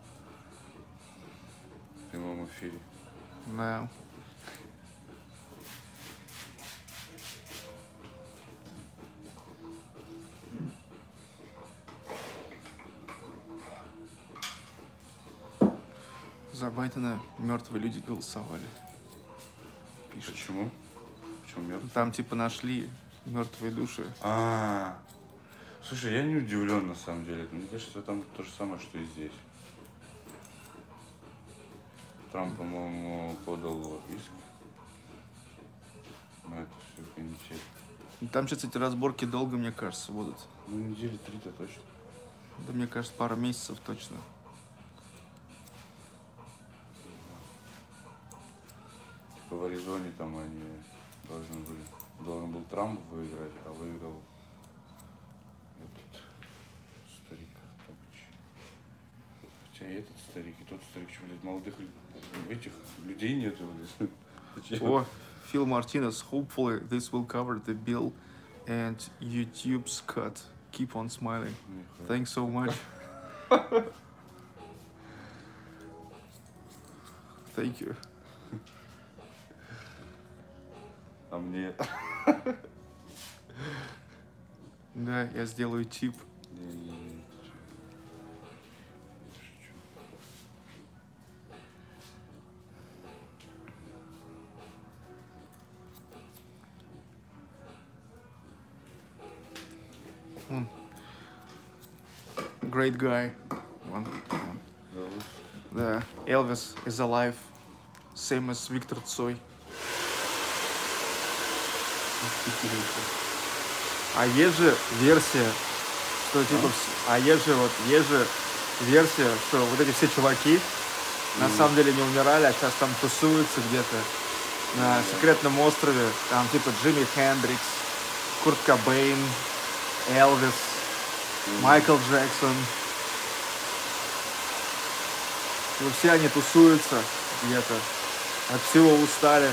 В прямом эфире. Да. За Байдена мертвые люди голосовали. Пишет. Почему? Почему мертв? Там типа нашли мертвые души. Слушай, я не удивлен на самом деле. Мне кажется, там то же самое, что и здесь. Трамп, по-моему, подал иск на эту всю канитель. Там сейчас эти разборки долго, мне кажется, будут. Ну, недели 3-то точно. Да, мне кажется, пару месяцев точно. Типа в Аризоне там они должен был Трамп выиграть, а выиграл этот старик. Хотя и этот старик, и тот старик, что, блядь, молодых этих людей нету, блядь. Зачем? О, Phil Martinez, hopefully this will cover the bill and YouTube's cut. Keep on smiling. Нихуя. Thanks so much. Thank you. А мне... Да, я сделаю тип. Не-не-не, ты чё? Я шучу. Great guy. Вон. Да лучше. Да, Elvis is alive. Same as Виктор Цой. А есть же версия, что типа, есть же версия, что вот эти все чуваки на самом деле не умирали, а сейчас там тусуются где-то на секретном острове, там типа Джимми Хендрикс, Курт Кобейн, Элвис, Майкл Джексон. И все они тусуются где-то, от всего устали.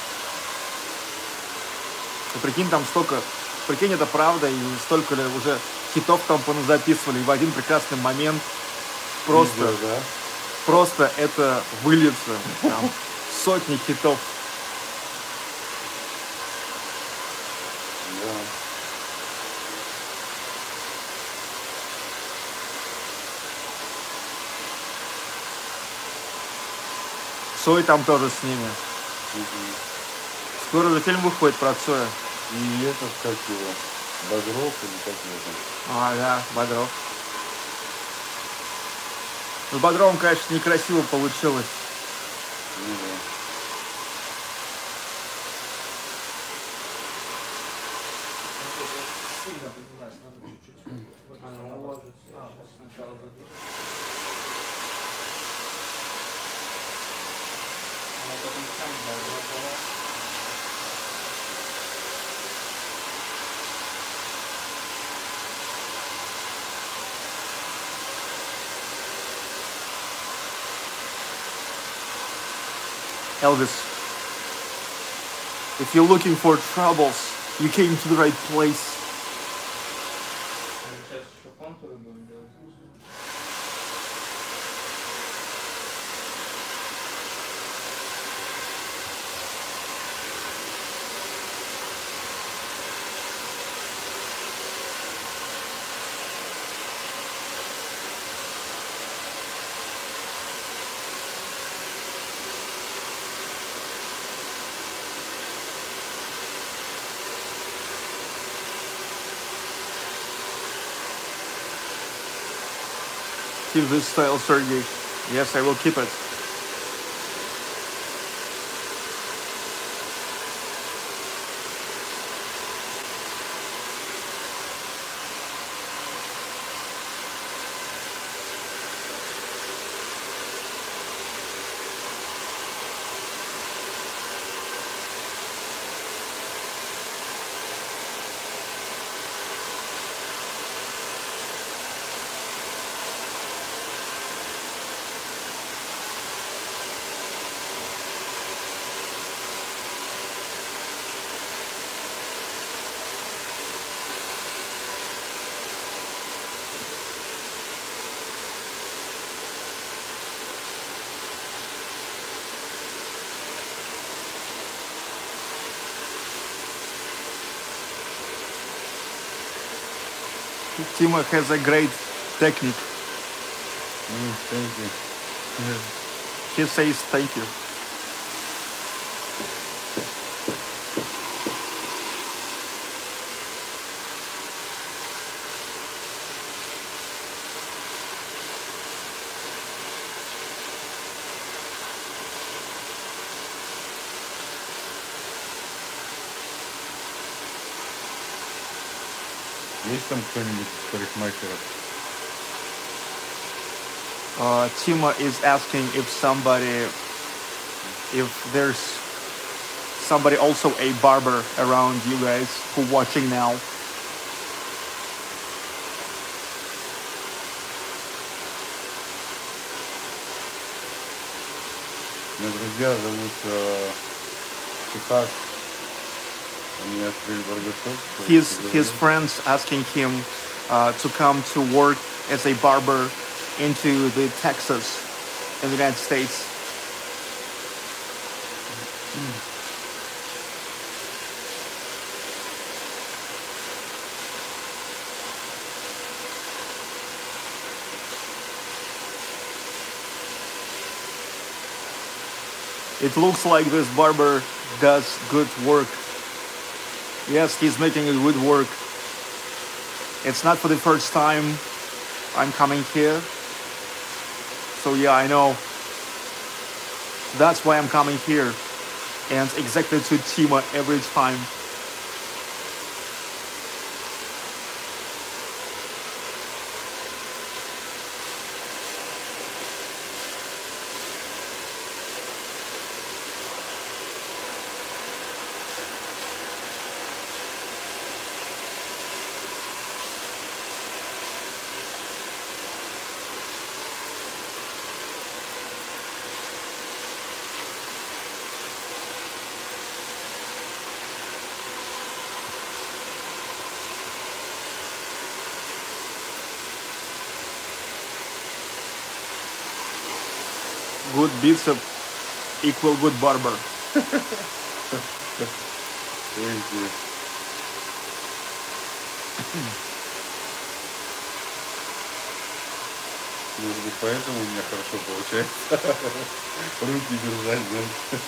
И прикинь, там столько, прикинь, это правда, и столько ли уже хитов там записывали, и в один прекрасный момент просто, Видео, да? просто это выльется, там, сотни хитов. Да. Цой там тоже с ними. Скоро же фильм выходит про Цоя. И этот, как его, Багров или как его там? А, да, Бодров. С Бодровым, конечно, некрасиво получилось. Ну да. Сильно поднимаешь, надо чуть-чуть. Наложить. Сначала задушить. Она потом сам дала. Elvis, if you're looking for troubles, you came to the right place. Сейчас еще контуры будем делать. Keep this style, Sergey. Yes, I will keep it. Timo has a great technique. Thank you. He says thank you. Есть там кто-нибудь из парикмахеров? Timo is asking if there's somebody also a barber around you guys who watching now. Меня друзья зовут Техас. Они открыли барбершоп. His friends asking him to come to work as a barber into the Texas in the United States. It looks like this barber does good work. Yes, he's making a good work. It's not for the first time I'm coming here. So yeah, I know. That's why I'm coming here. And exactly to Tima every time. Good bicep equal good barber. Crazy. Может быть, поэтому у меня хорошо получается руки держать, да?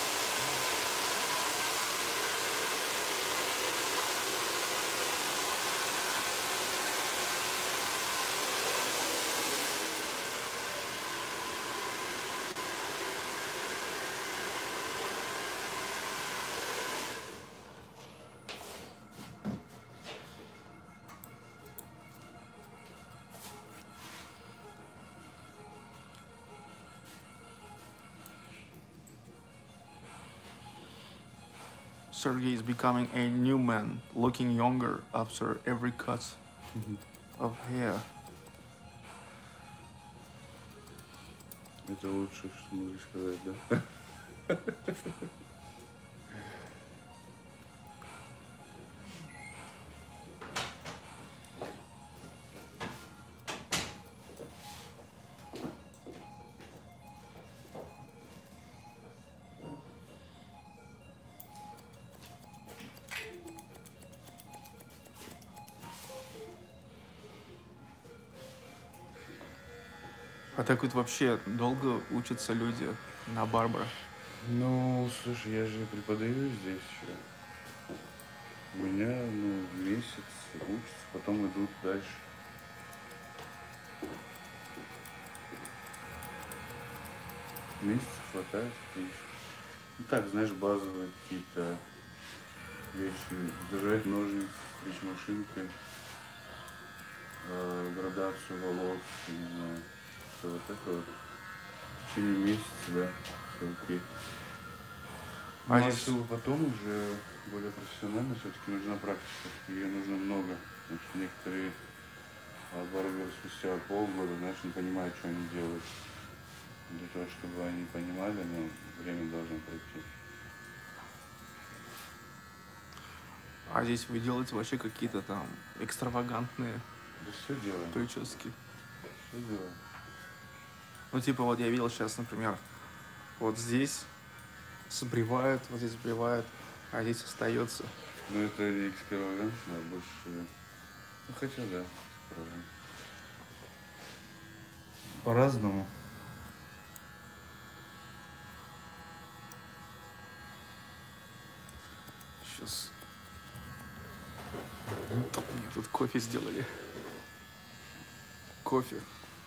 Sergey is becoming a new man, looking younger after every cut of hair. Это лучше, что могу сказать, да? А так вот вообще долго учатся люди на барбара? Ну, слушай, я же преподаю здесь еще. У меня, месяц учатся, потом идут дальше. Месяца хватает, в принципе. Ну так, знаешь, базовые какие-то вещи. Держать ножницы, стричь машинкой, градацию волос, не знаю, что вот это вот. В течение месяца, да, все окей. А Ну, здесь- чтобы потом уже более профессионально все-таки нужна практика, ее нужно много. Потому что некоторые барберы спустя полгода, знаешь, не понимают, что они делают. Для того, чтобы они понимали, время должно пройти. А здесь вы делаете вообще какие-то там экстравагантные Да все делаем, прически? все делаем. Ну, типа, вот я видел сейчас, например, вот здесь сбривают, вот здесь сбривают, а здесь остается. Ну это не экстравагантно, а больше... Ну хотя да, правильно. По-разному. Сейчас. Мне тут кофе сделали. Кофе.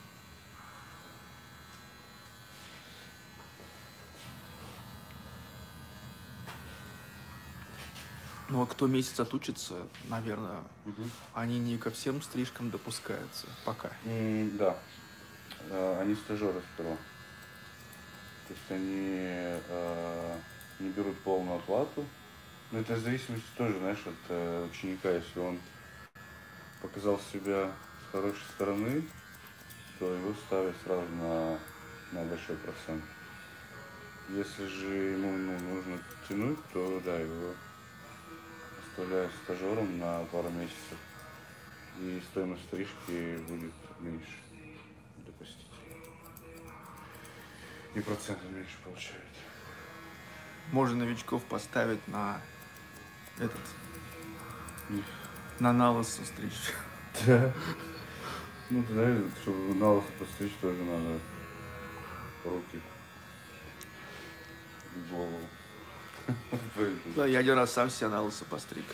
Ну, а кто месяц отучится, наверное, они не ко всем стрижкам допускаются пока. Да. Они стажеры сперва. То есть они не берут полную оплату. Но это в зависимости тоже, знаешь, от ученика. Если он показал себя с хорошей стороны, то его ставят сразу на большой процент. Если же ему нужно тянуть, то да, его оставляют стажером на пару месяцев. И стоимость стрижки будет меньше для посетителей. И проценты меньше получают. Можно новичков поставить на на налысо стричь. Да. Ну, да, чтобы на лысо постричь, тоже надо руки. голову. Да, я один раз сам себя на лысо постриг.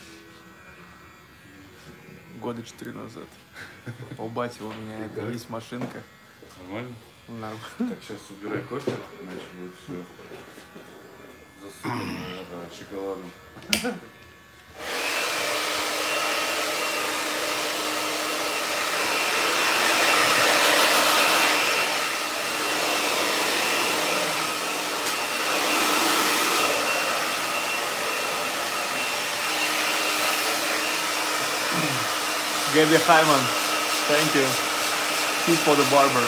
Года 4 назад. У бати у меня это есть машинка. Нормально? Нормально. Так, сейчас убирай кофе, иначе будет все засыпано шоколадом. Gaby Hyman, thank you. He's for the barber.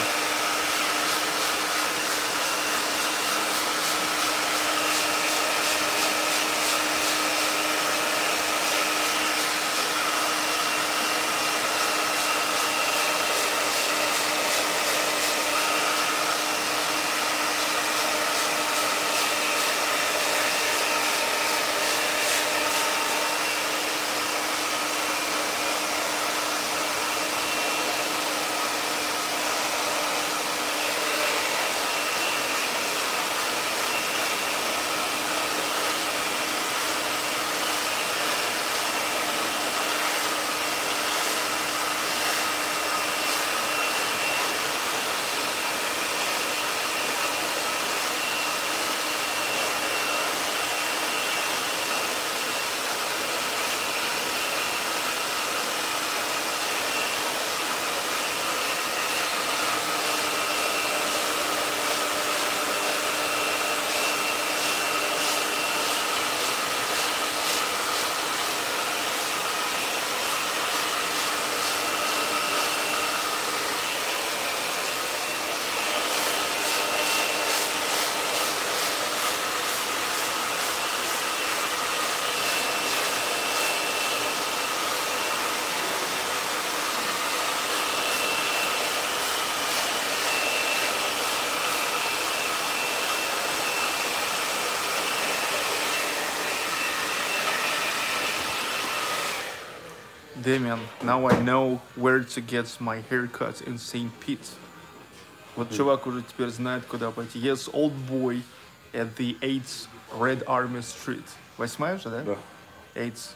Damian, now I know where to get my haircut in St. Pete. Вот чувак уже теперь знает, куда пойти. Yes, old boy at the 8th Red Army Street. 8-я же, да? Да. 8th.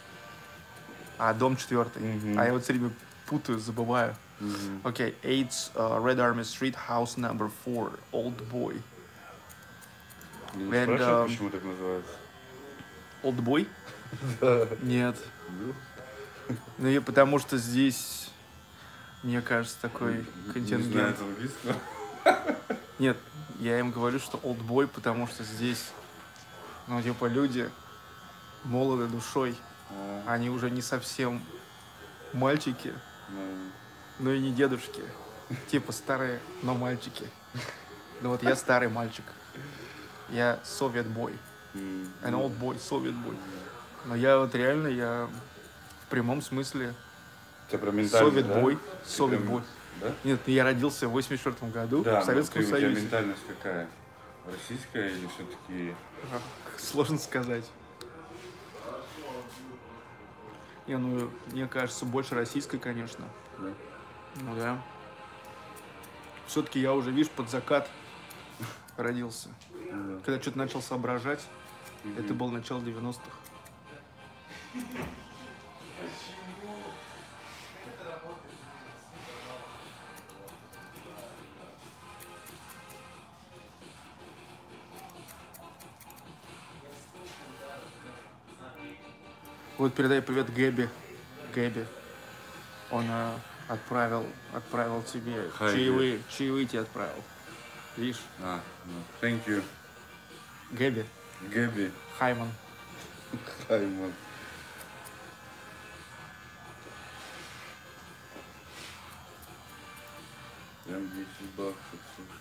А дом 4-й. А я вот все время путаю, забываю. Окей, 8th Red Army Street, house number 4, old boy. Не And, спрашивай, почему так называется? Old boy? Нет. Ну и потому что здесь, мне кажется, такой Не контингент. знает английского. Нет, я им говорю, что old boy, потому что здесь, ну, типа, люди молоды душой. Они уже не совсем мальчики, но и не дедушки. Типа старые, но мальчики. Ну вот я старый мальчик. Я Soviet boy. An old boy, Soviet boy. Но я вот реально, я в прямом смысле У тебя про ментальность, Soviet да? boy, Ты Soviet прям- boy. Да? Нет, я родился в 84 году Да, в Советском у тебя Союзе. ментальность какая? Российская или все-таки... Сложно сказать. Не, ну, мне кажется, больше российской, конечно. Да. Ну да. Все-таки я уже, видишь, под закат родился. Когда что-то начал соображать, это было начало 90-х. Вот передай привет Гэби. Гэби. Он отправил тебе Hi, чаевые тебе отправил. Видишь? Thank you. Гэби. Гэби. Хайман. Хайман. Прям 10 баксов, слушай.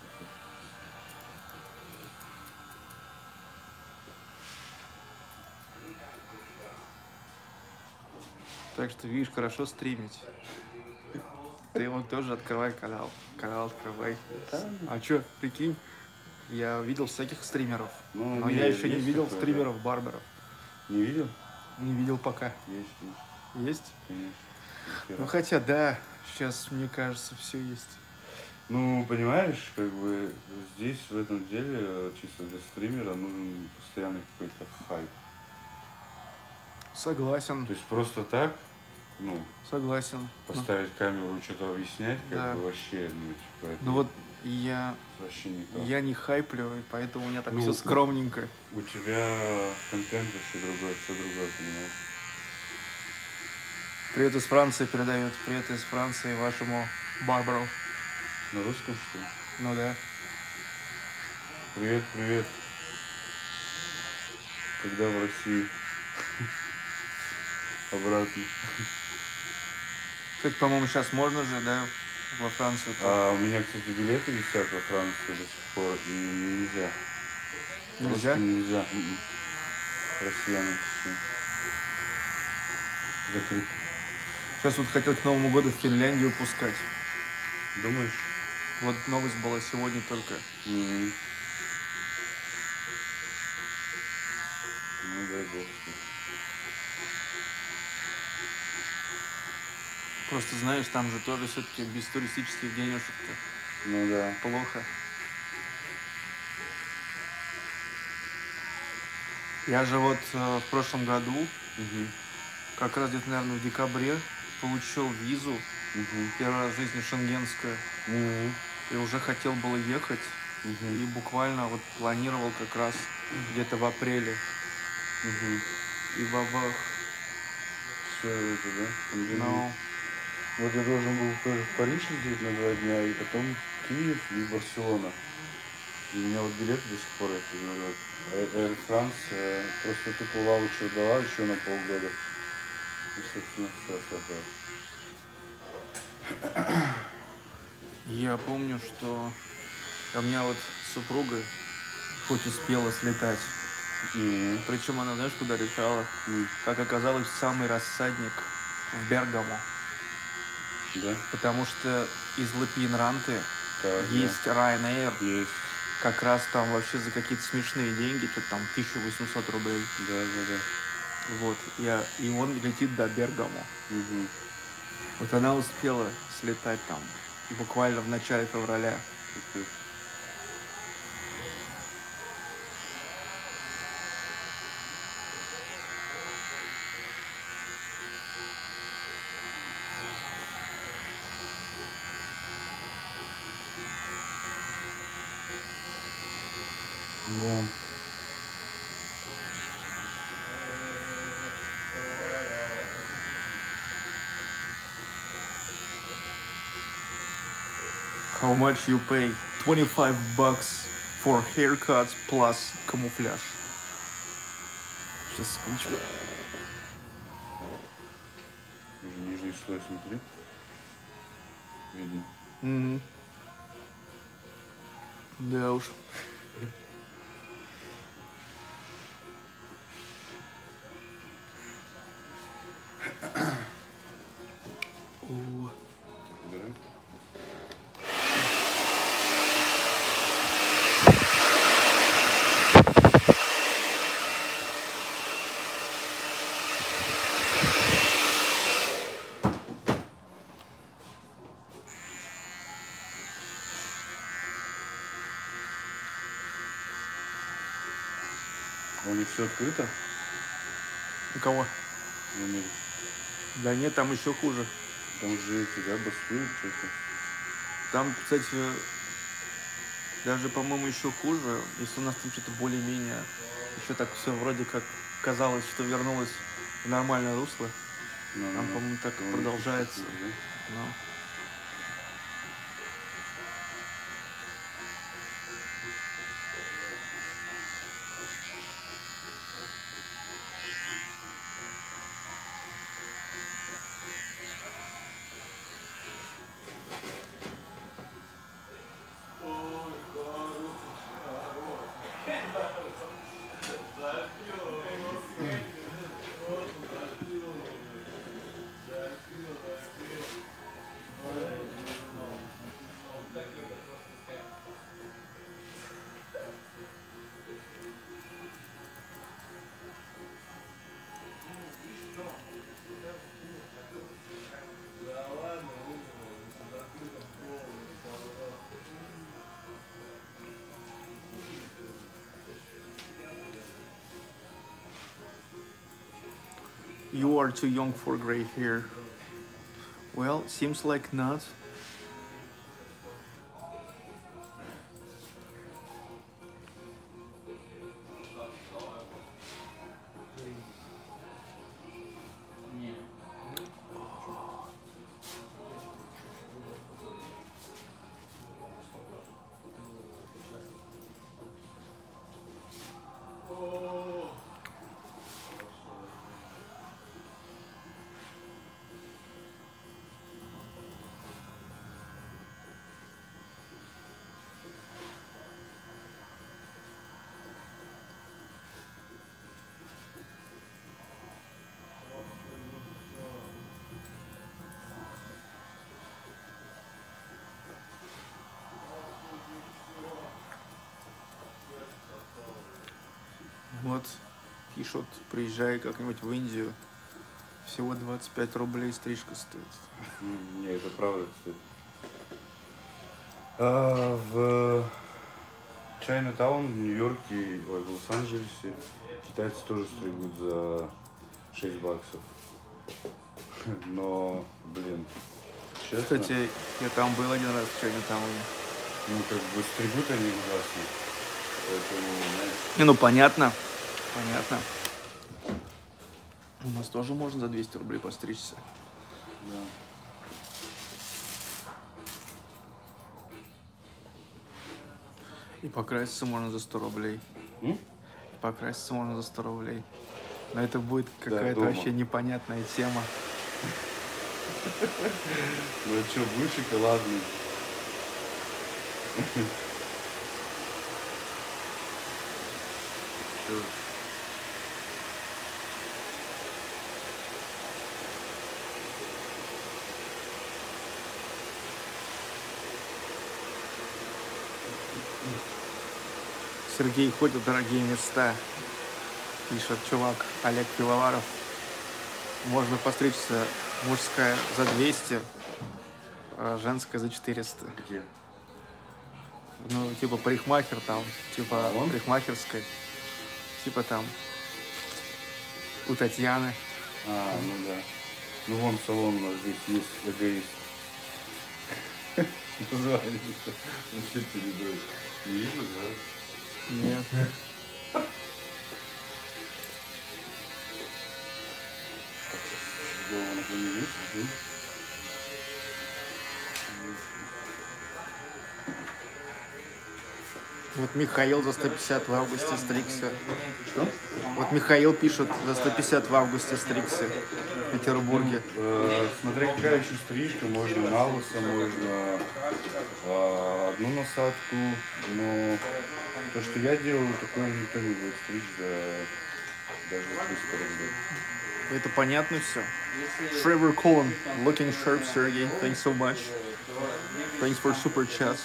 Так что, видишь, хорошо стримить. Ты ему тоже открывай канал. Канал открывай. А чё, прикинь, я видел всяких стримеров. Ну, Но не, я еще не есть видел такое, стримеров-барберов. Не видел? Не видел пока. Есть, Есть? конечно. Ну хотя, да, сейчас, мне кажется, все есть. Ну, понимаешь, как бы здесь, в этом деле, чисто для стримера, нужен постоянный какой-то хайп. Согласен, То есть просто так, ну, согласен. поставить камеру и что-то объяснять, как Да. бы вообще, ну, типа, это Ну вот я вообще не то. не хайплю, и поэтому у меня так Ну, все скромненько. У тебя контент вообще другой, все другое, понимаешь? Привет из Франции передает. Привет из Франции вашему Барбару. На русском, что ли? Ну да. Привет, привет. Когда в России? Обратно. Кстати, по-моему, сейчас можно же, да, во Францию. А у меня, кстати, билеты висят во Францию до сих пор, и нельзя. Нельзя? Русским нельзя. Россиянам все. Закрыто. Сейчас вот хотел к Новому году в Финляндию пускать. Думаешь? Вот новость была сегодня только. Ну, дай бог. Просто знаешь, там же тоже все-таки без туристических денежек-то Ну да. плохо. Я же вот в прошлом году, Угу. как раз где-то, наверное, в декабре, получил визу, Угу. первый раз в жизни шенгенская, Угу. и уже хотел было ехать, и буквально вот планировал как раз где-то в апреле, и бабах. Все это, да? Пандемия. Но Вот я должен был тоже в Париж лететь на 2 дня, и потом Киев и Барселона. И у меня вот билеты до сих пор, я говорю, Air France просто тупо ваучер дала еще на полгода. И, собственно, все. я помню, что у меня вот супруга хоть успела слетать, причем она, знаешь, куда летала? Как оказалось, в самый рассадник в Бергамо. Да? Потому что из Лапинранты Так, есть Ryanair, да. Есть. как раз там вообще за какие-то смешные деньги, что-то там 1800 рублей. Да, да, да. Вот, и он летит до Бергамо. Угу. Вот она успела слетать там буквально в начале февраля. Да. How much you pay? 25 bucks for haircuts plus камуфляж. Сейчас секундочку. Нижний слой, смотри. Видно. Мгм. Да уж. О, Убираем. У них все открыто? у кого? В Америке. Да нет, там еще хуже. Там же эти, да, бастуют что-то. Там, кстати, даже, по-моему, еще хуже, если у нас там что-то более-менее, еще так все вроде как казалось, что вернулось в нормальное русло. Там, по-моему, так и продолжается. Но... You are too young for gray hair. Well, seems like not. Вот, пишут, приезжай как-нибудь в Индию. Всего 25 рублей стрижка стоит. Не, это правда, кстати. В Чайнатаун, в Нью-Йорке, ой, в Лос-Анджелесе китайцы тоже стригут за 6 баксов. Но, блин, честно, Кстати, я там был один раз в Чайнатауне. ну как бы стригут они ужасно. Поэтому, знаешь, Не, ну понятно. Понятно. У нас тоже можно за 200 рублей постричься. да. И покраситься можно за 100 рублей. М? И покраситься можно за 100 рублей. Но это будет какая-то дома. вообще непонятная тема. Ну а что, будет шоколадный? Чё? Сергей ходит в дорогие места. Пишет чувак Олег Пивоваров. Можно постричься мужская за 200, а женская за 400. Где? Ну, типа парикмахер там, типа А он? парикмахерской. Типа там у Татьяны. А, ну да. Ну вон салон у нас здесь есть, эгоист. Название. Ну что ты не даешь? Не вижу, да? Нет. Дома на не видишь? Вот Михаил за 150 в августе стригся. Что? Вот Михаил пишет, за 150 в августе стригся в Петербурге. Смотря какая еще стрижка, можно на лысо, можно одну насадку, но то, что я делаю, такое никто не будет стричь за даже 300 рублей. Это понятно все. Trevor Cullen, looking sharp, Sergey. Thanks so much. Thanks for super chats.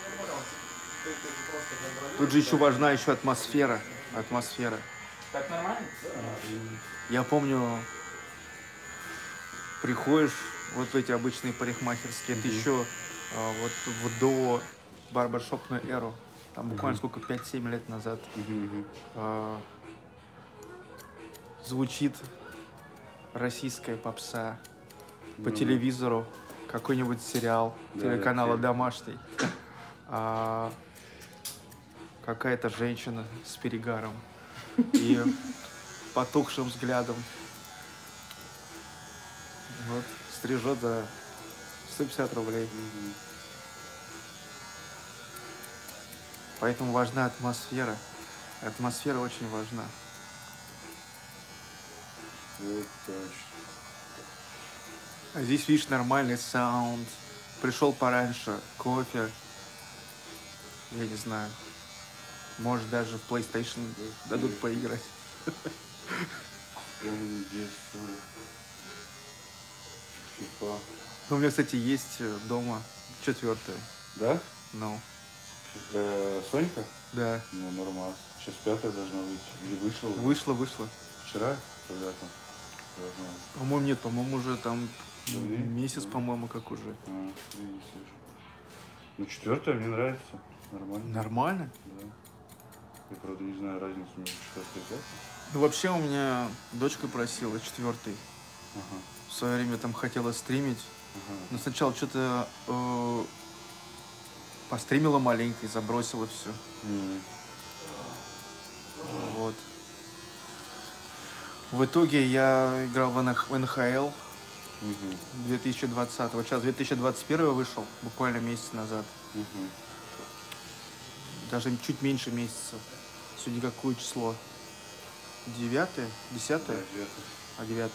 Тут же еще важна еще атмосфера. Атмосфера. Так нормально? Я помню, приходишь вот в эти обычные парикмахерские, это еще вот в до барбершопную эру, там буквально сколько, 5-7 лет назад, звучит российская попса по телевизору, какой-нибудь сериал, телеканала «Домашний», какая-то женщина с перегаром и потухшим взглядом. Вот, стрижет за 150 рублей. Поэтому важна атмосфера. Атмосфера очень важна. Вот точно. А здесь, видишь, нормальный саунд. Пришел пораньше, кофе. Я не знаю. Может, даже в PlayStation дадут поиграть. Помню детство. FIFA. Ну, у меня, кстати, есть дома 4-я. Да? Ну, Сонька? да. Ну, нормально. Сейчас 5-я должна выйти. Или вышла? Вышла. Вчера? Когда там? Должна быть. По-моему, нет, по-моему, уже там Давнее? месяц, по-моему, как уже. А, я не слышу. Ну, 4-я мне нравится. Нормально. Нормально? Да. Я, правда, не знаю разницу между 4 и 5. Ну, вообще у меня дочка просила 4. Ага, В свое время там хотела стримить. ага. Но сначала что-то постримила маленько и забросила все. М. Вот. В итоге я играл в НХЛ Мгм, 2020. Вот сейчас 2021 вышел, буквально месяц назад. мгм. Даже чуть меньше месяца. Сегодня какое число? 9? 10? Да, 9. А 9?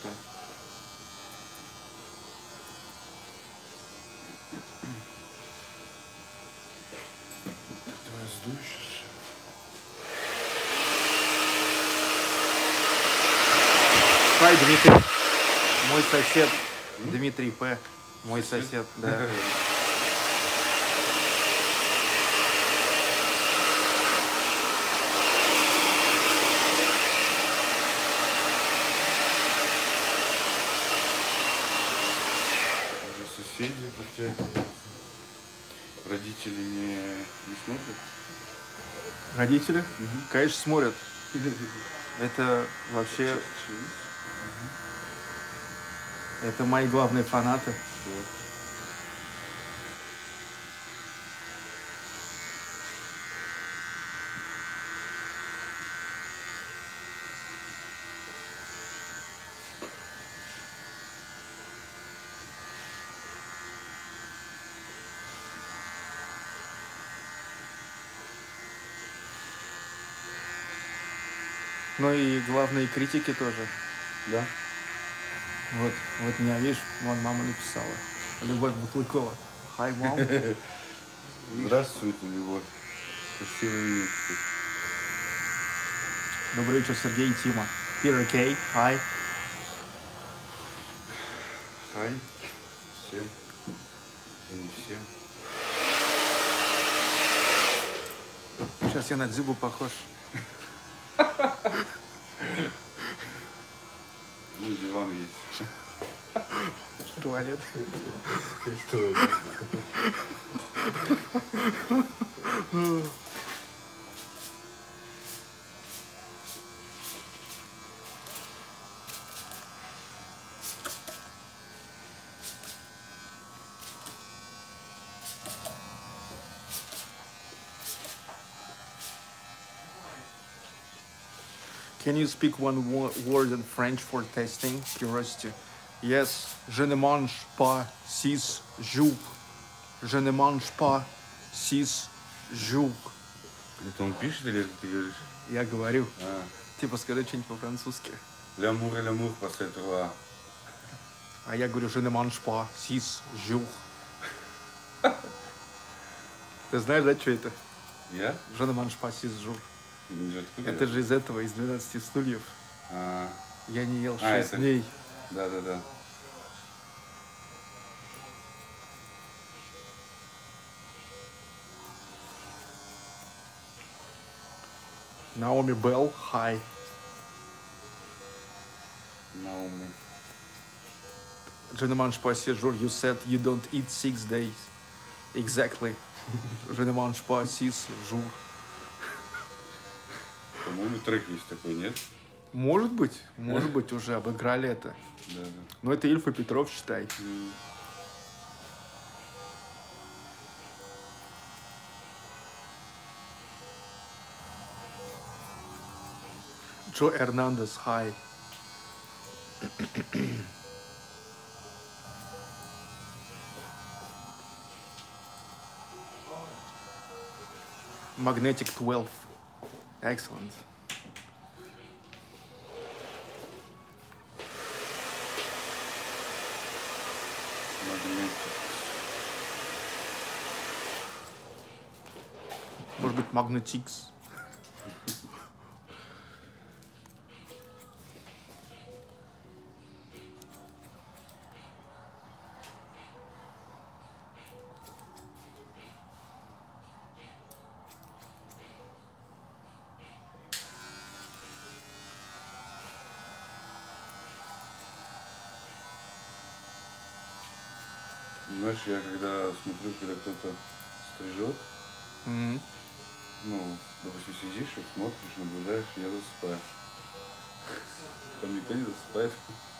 Давай сдуй сейчас. Хай, Дмитрий. Мой сосед. Дмитрий П. Мой сосед, да. Уже соседи подтягиваются. Родители не смотрят? Родители? Конечно, смотрят. Это вообще, это мои главные фанаты. Ну и главные критики тоже. Да? Вот меня, видишь, вон мама написала. Любовь Бутлыкова. Хай, мам. Здравствуйте, Любовь. Красивое имя. Добрый вечер, Сергей и Тима. Питер Кей, хай. Хай. Всем. И не всем. Сейчас я на Дзюбу похож. Ну, диван есть. Туалет. Что это? Can you speak one word in French for testing? Curiosity. Yes, je ne mange pas 6 jours. Je ne mange pas 6 jours. Это он пишет или это ты говоришь? Я говорю. А. Типа скажи что-нибудь по-французски. Лямур, после этого. А я говорю, je ne mange pas 6 jours. Ты знаешь, да, что это? Я? Je ne mange pas 6 jours. Откуда Это же из этого, из 12 стульев. А, Я не ел 6 это- дней. да. Наоми Белл, хай. Науми. Je ne mange pas 6 jours. You said you don't eat 6 days. Exactly. Je ne mange pas 6 jours. По-моему, трек есть такой, нет? Может быть, уже обыграли это. Да. Но это Ильф и Петров, считай. Джо Эрнандес, хай. Magnetic 12. Excellent. Магнитик. Может быть, Magnetix. Знаешь, я когда смотрю, когда кто-то стрижет, Мгм. ну, допустим, допустим, сидишь и смотришь, наблюдаешь, я засыпаю. Там никто не засыпает.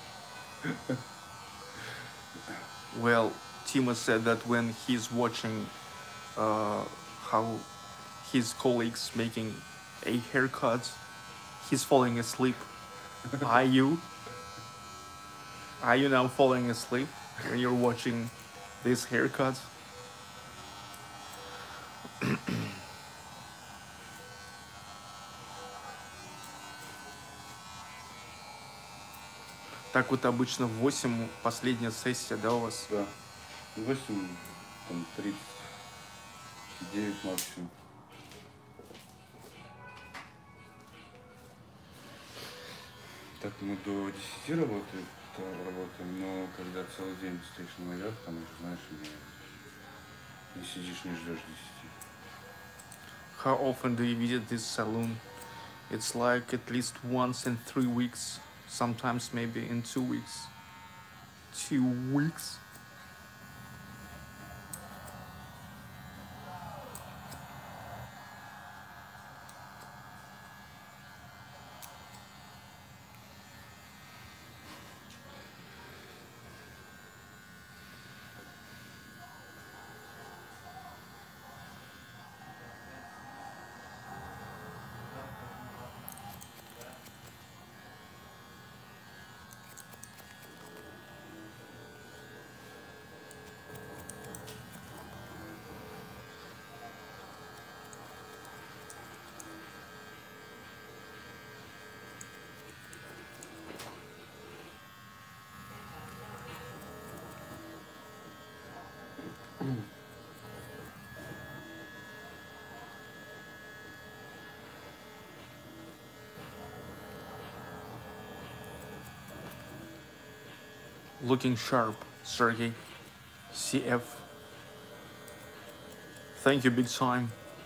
Well, Timo said that when he's watching how his colleagues making a haircut, he's falling asleep. Are you? Are you now falling asleep when you're watching this haircut? Так вот обычно в 8 последняя сессия, да, у вас? Да. 8, там, 39 максимум. Так, мы до 10 работаем, но когда целый день стоишь на ногах, там уже, знаешь, не сидишь, не ждешь 10. How often do you visit this salon? It's like at least once in 3 weeks, sometimes maybe in 2 weeks. 2 weeks? Looking sharp, Sergey. CF. Thank you big time.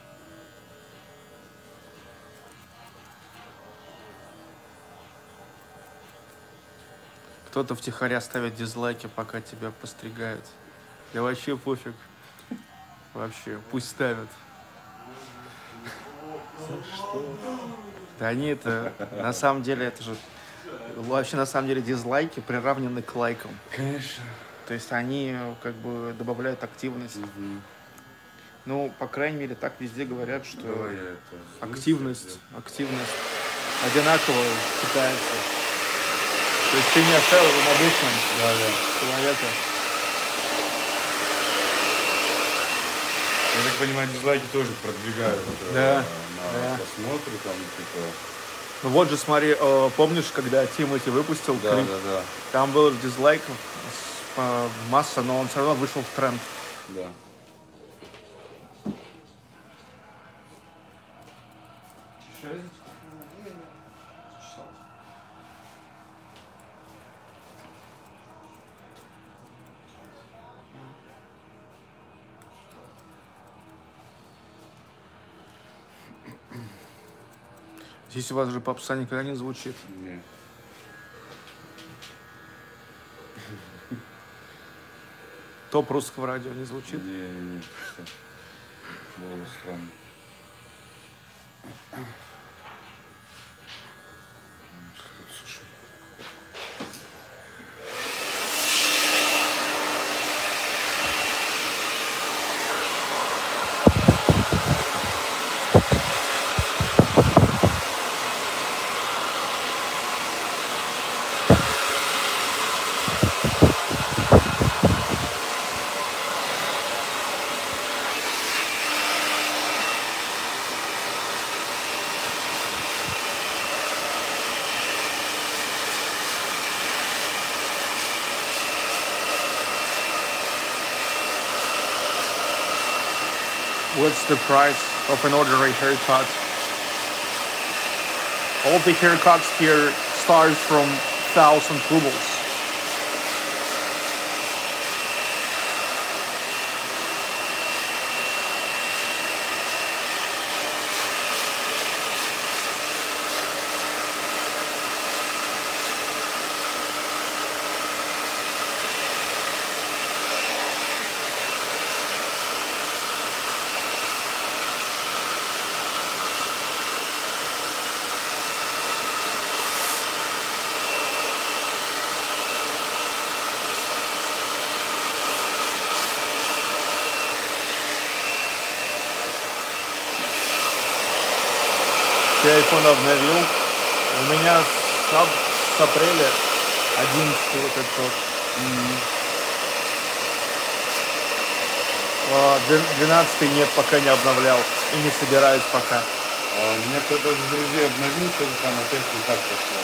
Кто-то втихаря ставит дизлайки, пока тебя постригают. Да вообще пофиг. Вообще, пусть ставят. Да они это, на самом деле, это же, вообще на самом деле дизлайки приравнены к лайкам. Конечно. То есть они как бы добавляют активность. Ну, по крайней мере, так везде говорят, что Давай я это активность одинаково считается. То есть ты не оставил равнодушным человека. Я так понимаю, дизлайки тоже продвигают Да, на просмотры, там, типа... Ну вот же, смотри, помнишь, когда Тимати выпустил клип? Да. Там было дизлайков масса, но он все равно вышел в тренд. Да. Здесь у вас же попса никогда не звучит. Нет. Топ русского радио не звучит. Не. Было бы странно. What's the price of an ordinary haircut? All the haircuts here start from 1,000 rubles. Я iPhone обновил. У меня с апреля 11 вот этот вот. 12 нет, пока не обновлял. И не собираюсь пока. У меня кто-то из друзей обновил, что-то там опять не так пошло.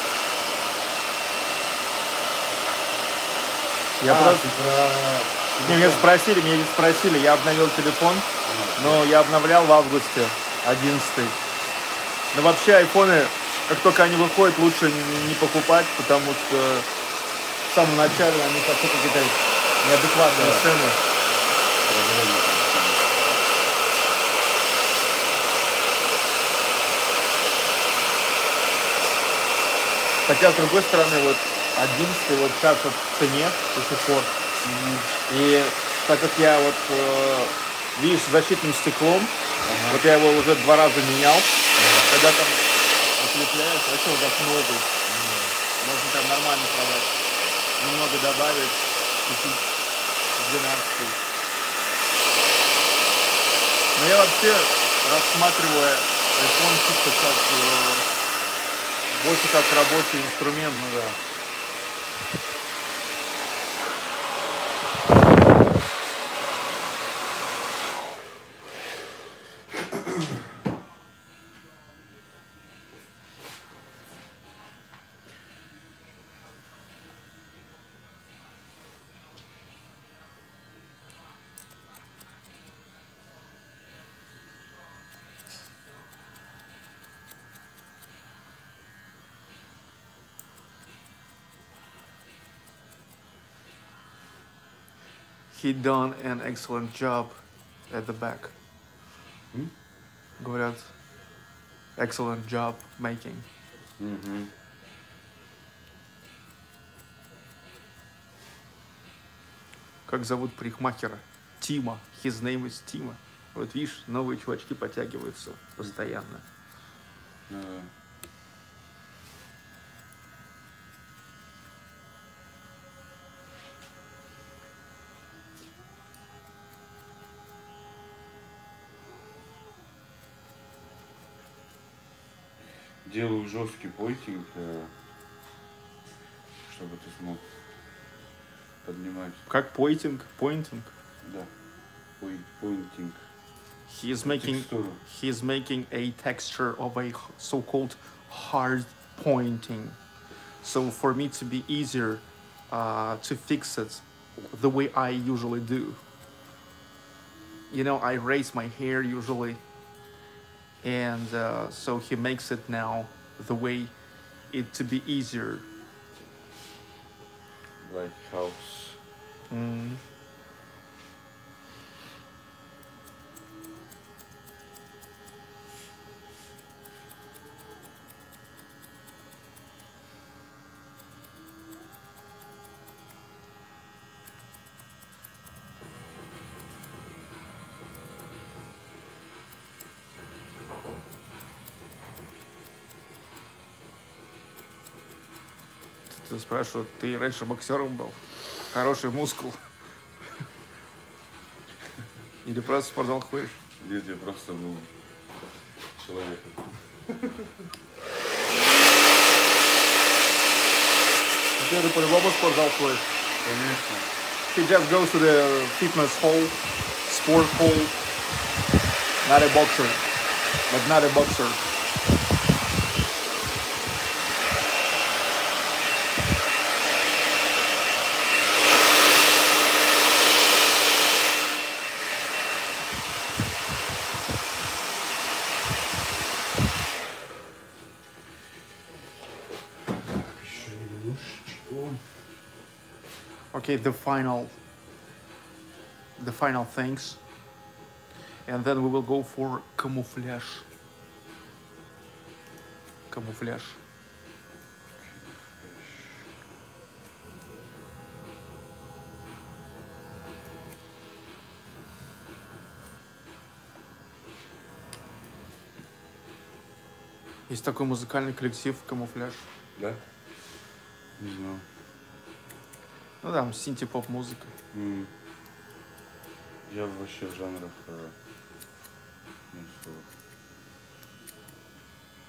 Я просто... ты про... Не, меня ведь спросили, я обновил телефон, но я обновлял в августе 11. Но вообще айфоны, как только они выходят, лучше не покупать, потому что в самом начале они вообще какие-то неадекватные цены. Хотя, с другой стороны, вот 11 вот сейчас вот в цене до сих пор. И так как я вот, видишь, с защитным стеклом, вот я его уже 2 раза менял, когда там отлепляешь, вообще вот как новый. Можно там нормально продать. Немного добавить, купить 12. Но я вообще рассматриваю iPhone чисто как больше как рабочий инструмент. Ну да. He done an excellent job at the back. Говорят, excellent job making. Как зовут парикмахера? Тима. His name is Тима. Вот видишь, новые чувачки подтягиваются постоянно. Делаю жесткий пойтинг, чтобы ты смог поднимать. Как пойтинг? Поинтинг? Да. Поинтинг. He is making a texture of a so-called hard pointing. So for me to be easier to fix it the way I usually do. You know, I raise my hair usually. And so he makes it now the way it to be easier. Like house. Ты спрашиваешь, ты раньше боксером был? Хороший мускул? Или просто в спортзал ходишь? Нет, я просто был человеком. Ты по-любому в спортзал ходишь? Конечно. He just goes to the fitness hall, sport hall. Not a boxer, but not a boxer. Okay, the final things, and then we will go for camouflage. Camouflage. Есть такой музыкальный коллектив «Камуфляж». Да? Не знаю. Ну там синти-поп музыка. Я вообще в жанрах не особо.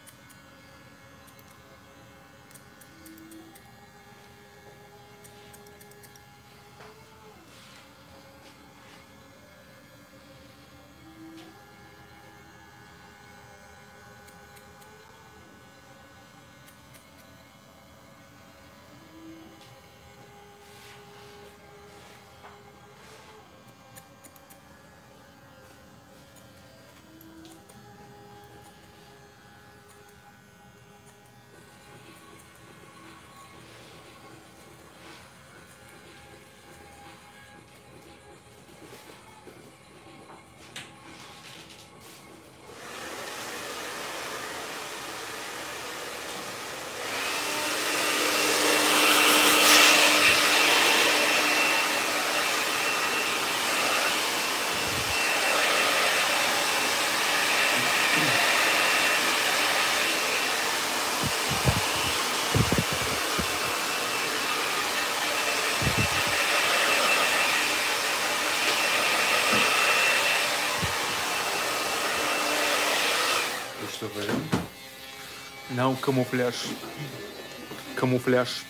И что пойдем? Now camouflage. Camouflage.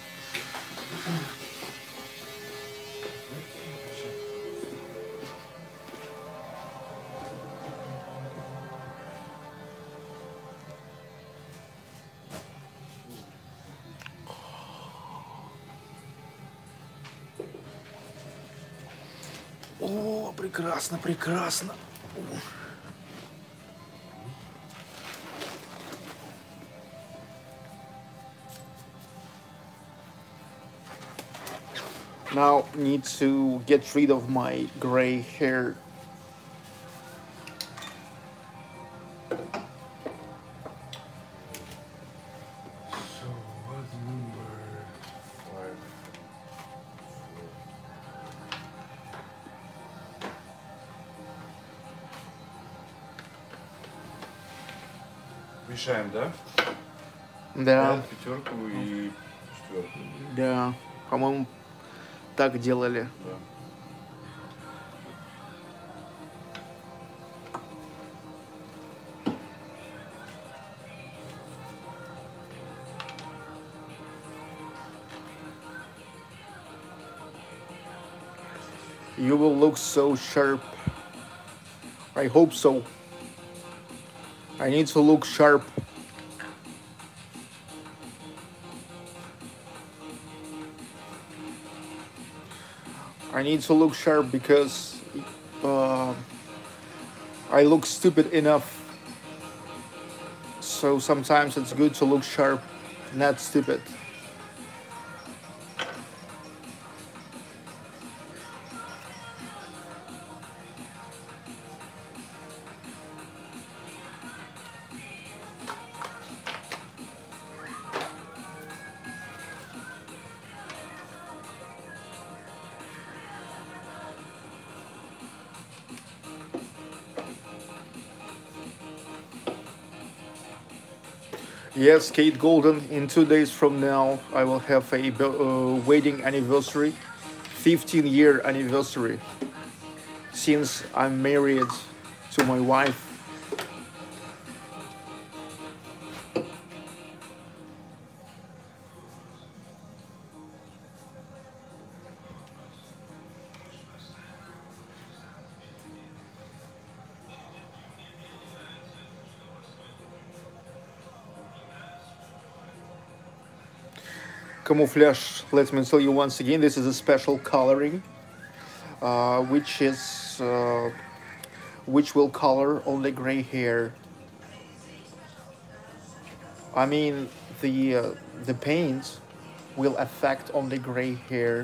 О, прекрасно, прекрасно. Now need to get rid of my gray hair. So what number? 5. Мешаем, да? Да, Пятерку и четверку. да, по-моему, так делали. Да. You will look so sharp. I hope so. I need to look sharp. I need to look sharp because I look stupid enough. So sometimes it's good to look sharp, not stupid. Yes, Kate Golden, in 2 days from now, I will have a wedding anniversary, 15-year anniversary, since I'm married to my wife. Camouflage, let me tell you once again, this is a special coloring, which will color only gray hair. I mean, the paint will affect only gray hair.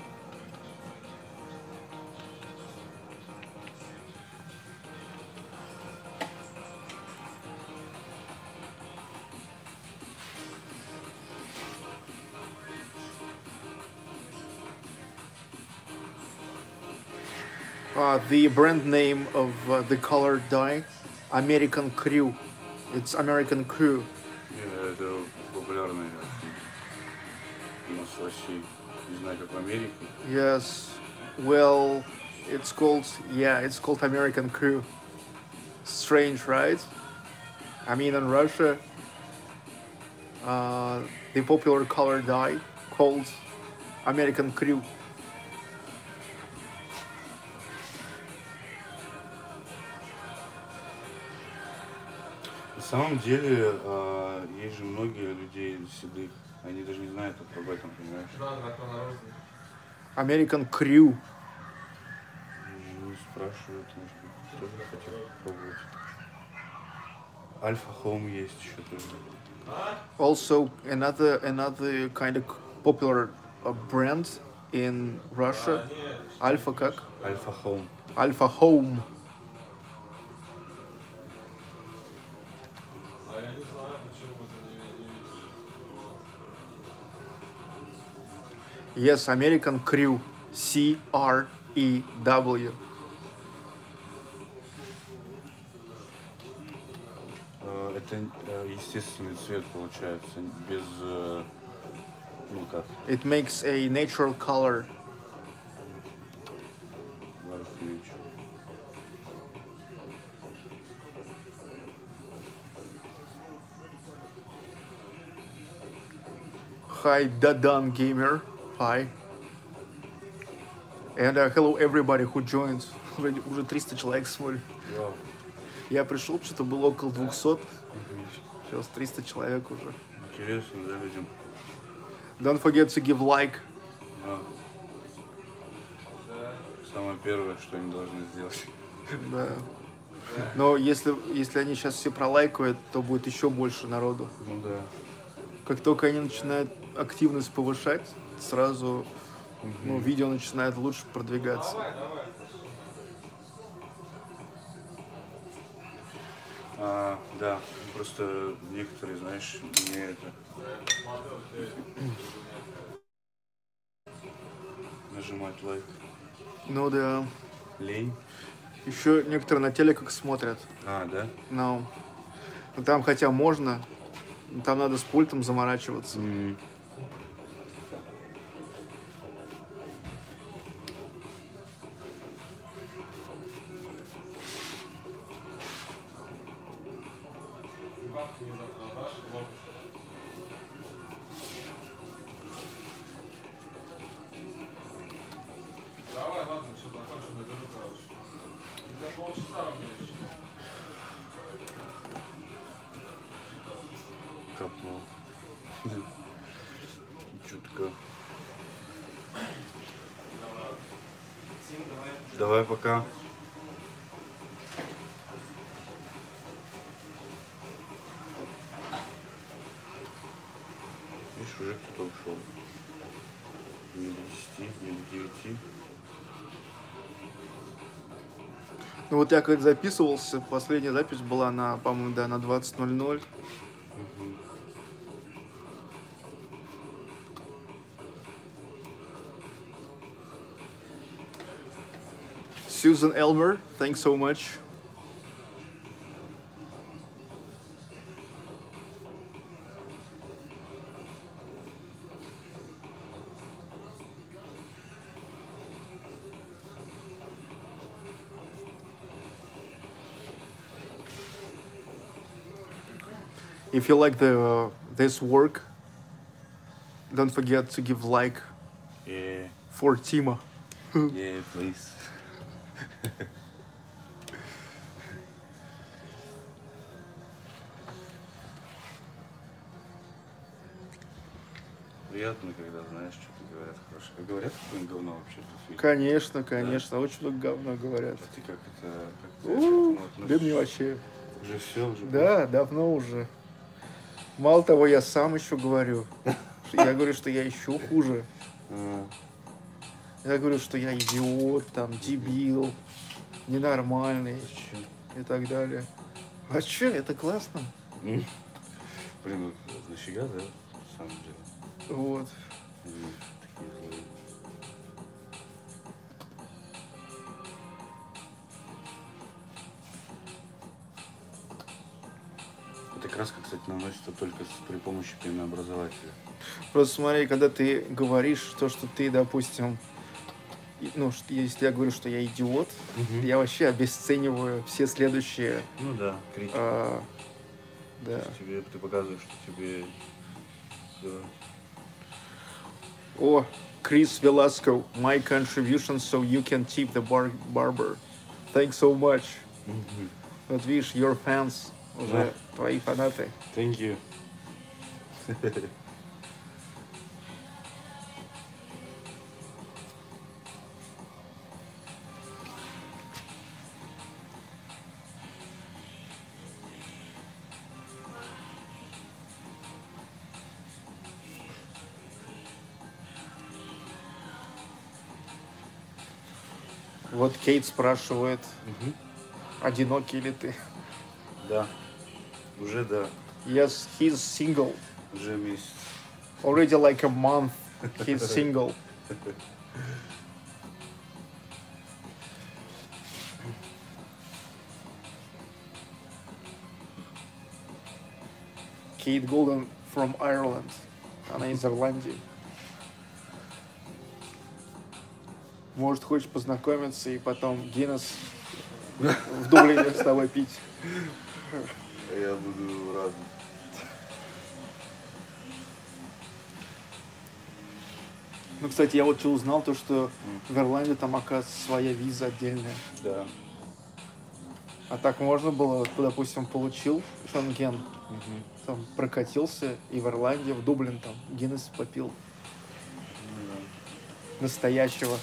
The brand name of the color dye, American Crew. It's American Crew. Это популярная у нас в России. Не знаю, как в Америке. Yes. Well, it's called American Crew. Strange, right? I mean, in Russia, the popular color dye called American Crew. На самом деле, есть же многие людей седых, они даже не знают об этом, понимаешь? American Crew. Ну, спрашивают, может быть, тоже хотят попробовать. Альфа Хоум есть еще тоже. Also, another kind of popular brand in Russia. Alpha как? Альфа Хоум. Alpha Home. Yes, American Crew. C-R-E-W. Это естественный цвет получается, без, ну как, It makes a natural color. Hi, Dadan Gamer. Hi. And hello everybody who joined. Уже 300 человек смотрит. Вау. Я пришел, что-то было около 200. Сейчас 300 человек уже. Интересно, да, людям? Don't forget to give like. Да. Самое первое, что они должны сделать. Да. Но если они сейчас все пролайкают, то будет еще больше народу. Ну да. Как только они начинают активность повышать, сразу ну, видео начинает лучше продвигаться. Да, просто некоторые, знаешь, не это... Нажимать лайк. Ну да. Лень. Еще некоторые на телеках смотрят. Да? Ну, там хотя можно, но там надо с пультом заморачиваться. Давай, ладно, все, закончим, наберу, короче. Это полчаса у меня еще. Капнул. Чутко. Давай, пока. Видишь, уже кто-то ушел. Не до 10, не до 9. Ну вот я когда записывался, последняя запись была на, по-моему, да, на 20:00. Susan Elmer, thanks so much. If you like this work, don't forget to give like Yeah, for Timo. yeah, please. Приятно, когда знаешь, что говорят хорошо. А говорят, какое говно вообще в эфире? Конечно, конечно, очень много говна говорят. А ты как это, как ты к этому Да относишься? мне вообще. Уже все, уже. Да, давно уже. Мало того, я сам еще говорю. Я говорю, что я еще хуже. А, Я говорю, что я идиот, там, дебил, ненормальный и так далее. А че, это классно. Блин, вот нафига, да, на самом деле. Вот. Они такие злые. Эта краска, кстати, наносится только при помощи пенообразователя. Просто смотри, когда ты говоришь то, что ты, допустим, ну, если я говорю, что я идиот, я вообще обесцениваю все следующие. Ну да, критика. Да. Тебе, ты показываешь, что тебе... Да. О, Chris Velasco, my contribution so you can tip the barber. Thanks so much. Вот видишь, your fans, уже твои фанаты. Thank you. Вот Кейт спрашивает, одинокий ли ты? Да. Уже да. Yes, he's single. Уже месяц. Already like a month, he's single. Кейт Голден from Ireland. Она из Ирландии. Может, хочешь познакомиться и потом Гиннес в Дублине с тобой пить? Я буду рад. Ну, кстати, я вот что узнал, то, что в Ирландии там, оказывается, своя виза отдельная. Да. А так можно было, допустим, получил Шенген, там прокатился и в Ирландии, в Дублин там Гиннес попил. Настоящего.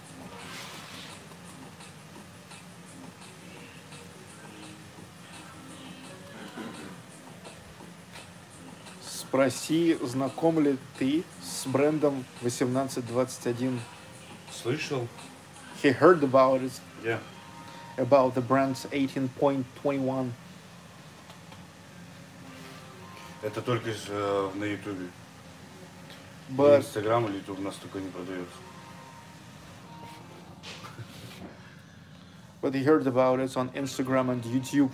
Спроси, знаком ли ты с брендом 1821? Слышал? He heard about it, Я. about the brand's 18.21. Это только на Ютубе. But Инстаграм или Ютуб у нас только не продается. he heard about it on Instagram and YouTube.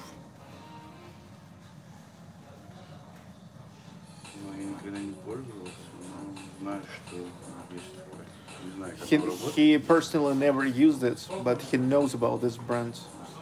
Ну, я никогда не пользовался, но знаю, что есть такое. Не знаю, как He, оно работает. he personally never used it, but he knows about this brand.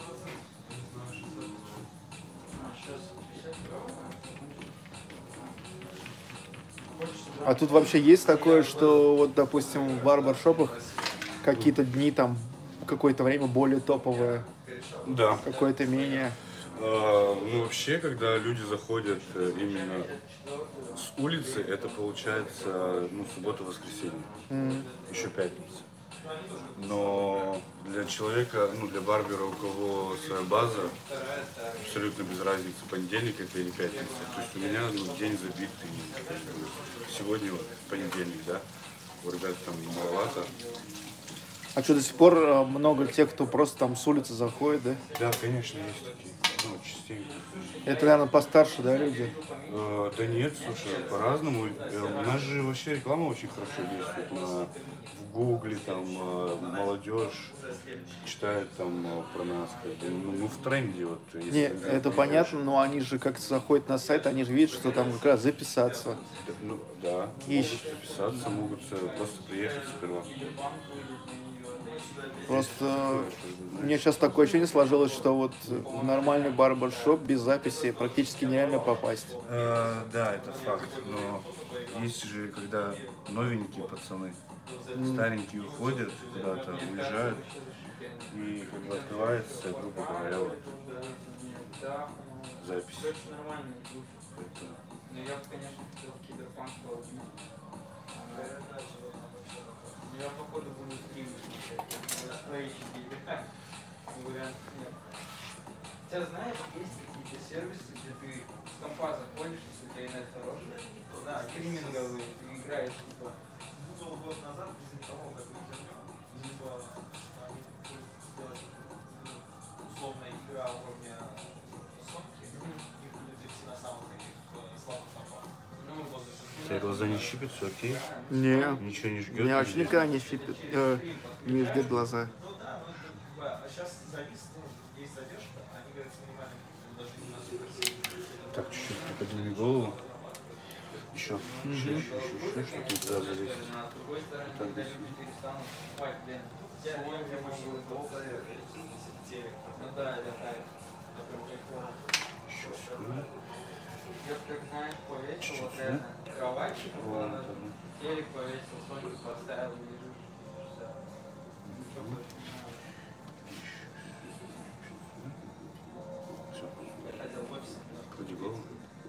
А тут вообще есть такое, что вот, допустим, в барбершопах какие-то дни там какое-то время более топовое, Да. какое-то менее. Ну, вообще, когда люди заходят именно с улицы, это получается, ну, суббота-воскресенье. Еще пятница. Но для человека, ну, для барбера, у кого своя база, абсолютно без разницы, понедельник это или пятница. То есть у меня, ну, день забитый. Сегодня вот понедельник, да, у ребят там маловато. А что, до сих пор много тех, кто просто там с улицы заходит, да? Да, конечно, есть такие, ну, частенько. Это, наверное, постарше, да, люди? Да нет, слушай, по-разному. У нас же вообще реклама очень хорошо действует. В Гугле там молодежь читает там про нас. Как бы, ну, мы в тренде. Вот, если Не, ты это понимаешь. понятно, но они же как-то заходят на сайт, они же видят, что там как раз записаться. Ну, да, Ищ. могут записаться, могут просто приехать сперва. Просто мне сейчас такое ощущение сложилось, что вот в нормальный барбершоп без записи практически нереально попасть. Да, это факт, но есть же, когда новенькие пацаны, старенькие уходят куда-то, уезжают, и как бы открывается, грубо говоря, вот запись. Я, походу, буду стримить. Вариант нет. Хотя, знаешь, есть какие-то сервисы, где ты с компа заходишь, если у тебя интернет хороший, да, стриминговые, ты играешь, типа. Год назад, после того, как либо они сделать условная игра уровня сотки, их люди все на самых таких слабых компах. Ну, возле Тебя глаза не щипят, все окей? Не, Ничего не жгет? меня вообще никогда не щипит, не ждет глаза. А сейчас завис, есть задержка, они говорят, с минимальным даже не на Так, чуть-чуть подними голову. Еще, чтобы не туда залезть. Так, здесь. Еще секунду. Я как знаешь, повесил вот это, кроватчик, телек повесил, Соньку поставил, лежишь. Все. Клади голову.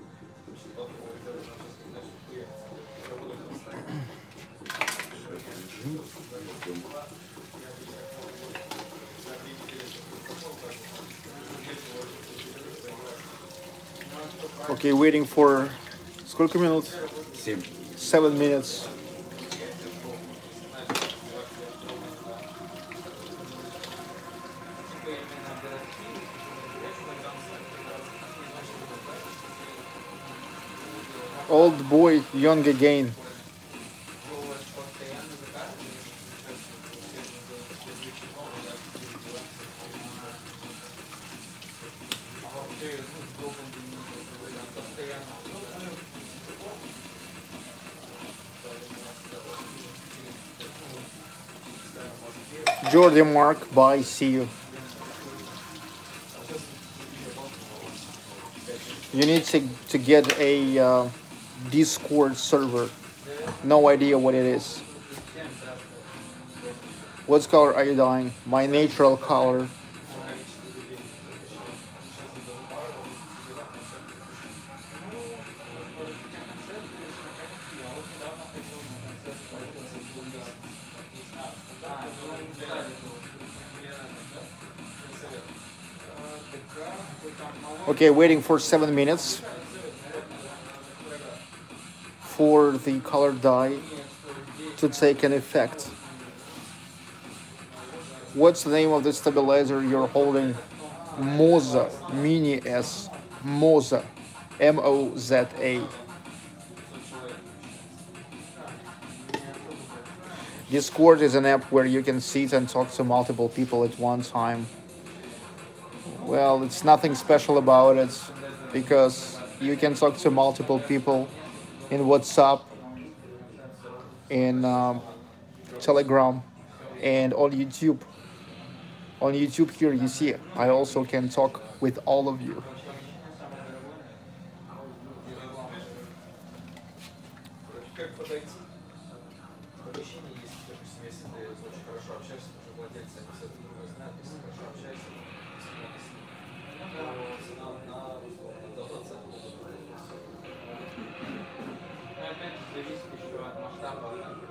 Все, лежим. Ждем. Okay, waiting for сколько минут? 7. 7 minutes. Old boy, young again. Jordi Mark, bye, see you. You need to get a Discord server. No idea what it is. What color are you dyeing? My natural color. Okay, waiting for 7 minutes for the color dye to take an effect. What's the name of the stabilizer you're holding? Moza Mini S. Moza. M-O-Z-A. Discord is an app where you can sit and talk to multiple people at one time. Well, it's nothing special about it because you can talk to multiple people in WhatsApp, in Telegram, and on YouTube. On YouTube here you see I also can talk with all of you. Как подойти? Помещение есть, допустим, если ты очень хорошо общаешься, уже владельцы, они все это знают, если хорошо общаешься, опять же, зависит еще от масштаба,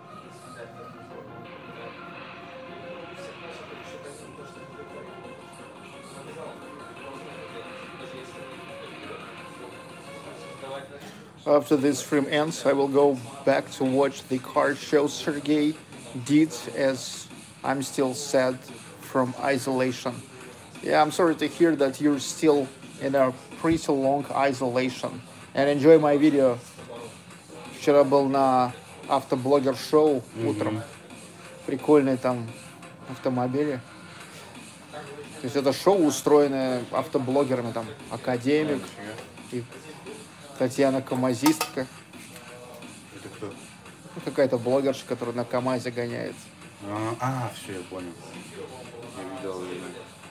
After this stream ends, I will go back to watch the card show Sergey did, as I'm still sad from isolation. Yeah, I'm sorry to hear that you're still in a pretty long isolation. And enjoy my video. Вчера был на автоблогер-шоу утром. Прикольные там автомобили. То есть это шоу, устроенное автоблогерами, там, Академик и Татьяна Камазистка. Это кто? Ну, какая-то блогерша, которая на КамАЗе гоняет. Все, я понял. Я видел ее.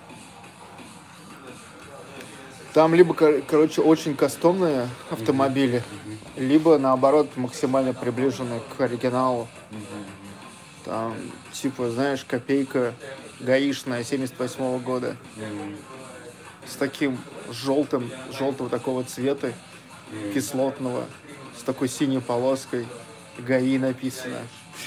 Там либо, короче, очень кастомные автомобили, либо, наоборот, максимально приближенные к оригиналу. Там, типа, знаешь, копейка гаишная 78-го года. С таким желтого такого цвета, кислотного, с такой синей полоской. ГАИ написано.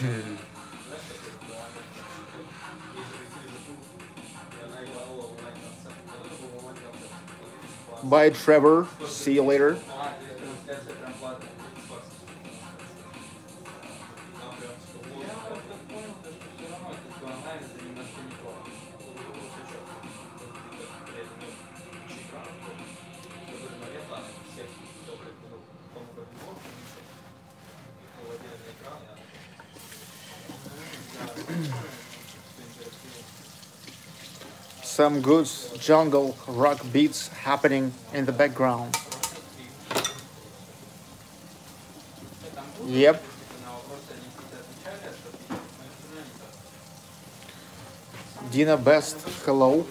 Bye, Trevor. See you later. Some good jungle rock beats happening in the background. Yep. Dina Best, hello.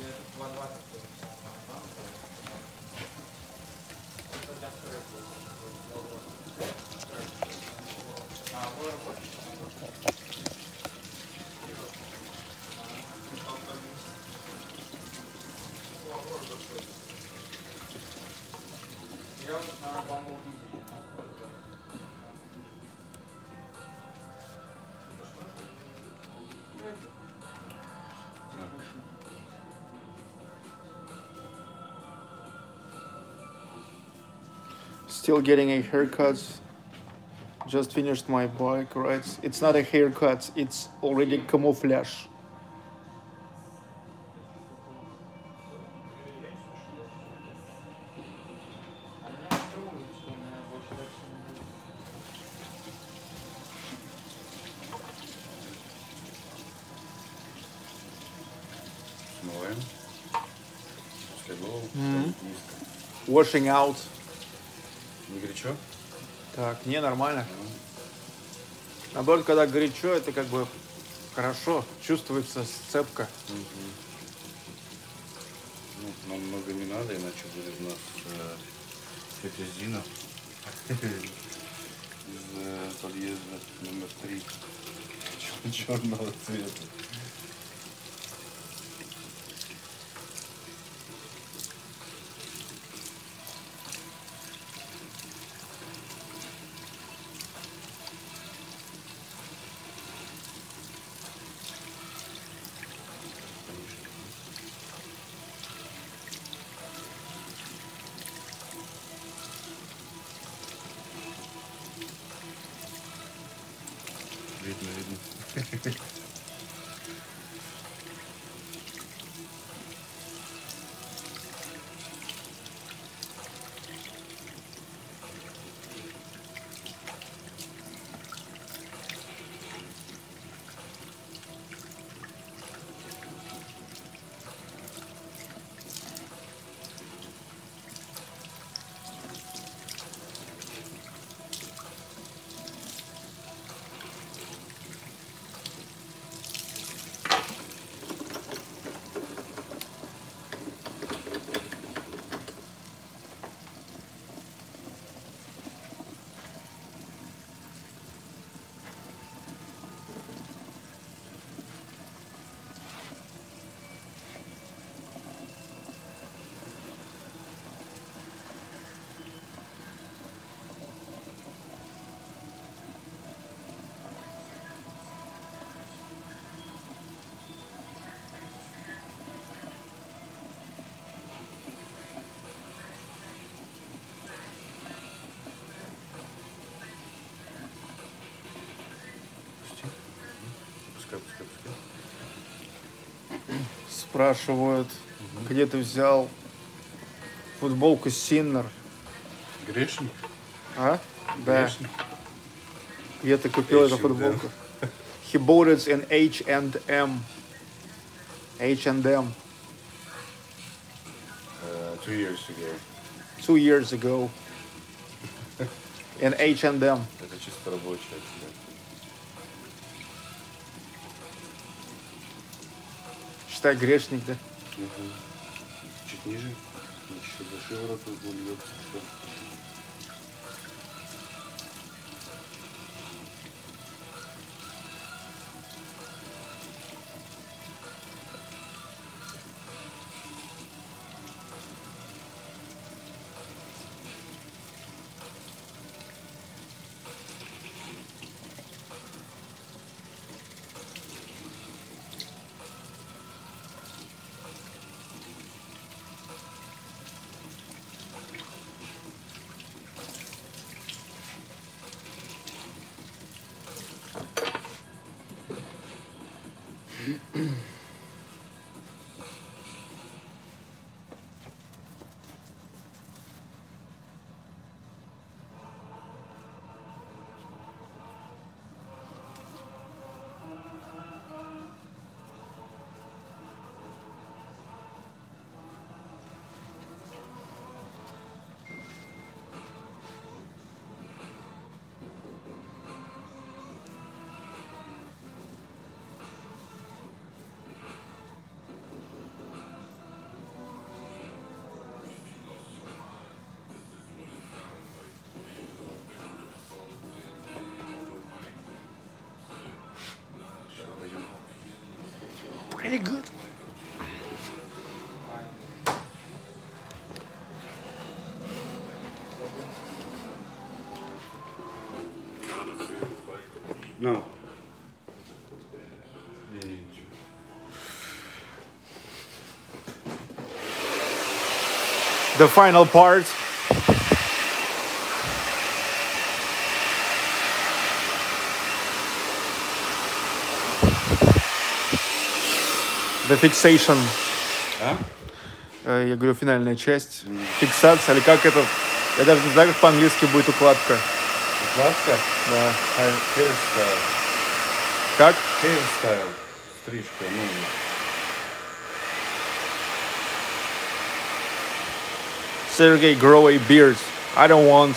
Still getting a haircut. Just finished my bike rides. It's not a haircut, it's already camouflage. Смываем. Washing out. Не горячо? Так, не, нормально. Наоборот, когда горячо, это как бы хорошо, чувствуется сцепка. Ну, нам много не надо, иначе будет у нас тетя Зина из подъезда номер 3. черного цвета. Видно, видно. Пускай. Спрашивают, где ты взял футболку Синнер? Грешник? А? Да. Грешник. Где ты купил эту H&M. футболку? He bought it in H&M. H&M. 2 years ago. 2 years ago. In H&M. Это чисто рабочая цвет. Считай, грешник, да? Чуть ниже. Еще до шиворота льется. Pretty good. No. The final part. The fixation. А? Я говорю, финальная часть. Фиксация, или как это? Я даже не знаю, как по-английски будет укладка. Укладка? Да. Hairstyle. Как? Hairstyle. Стрижка, ну. Sergey, grow a beard. I don't want.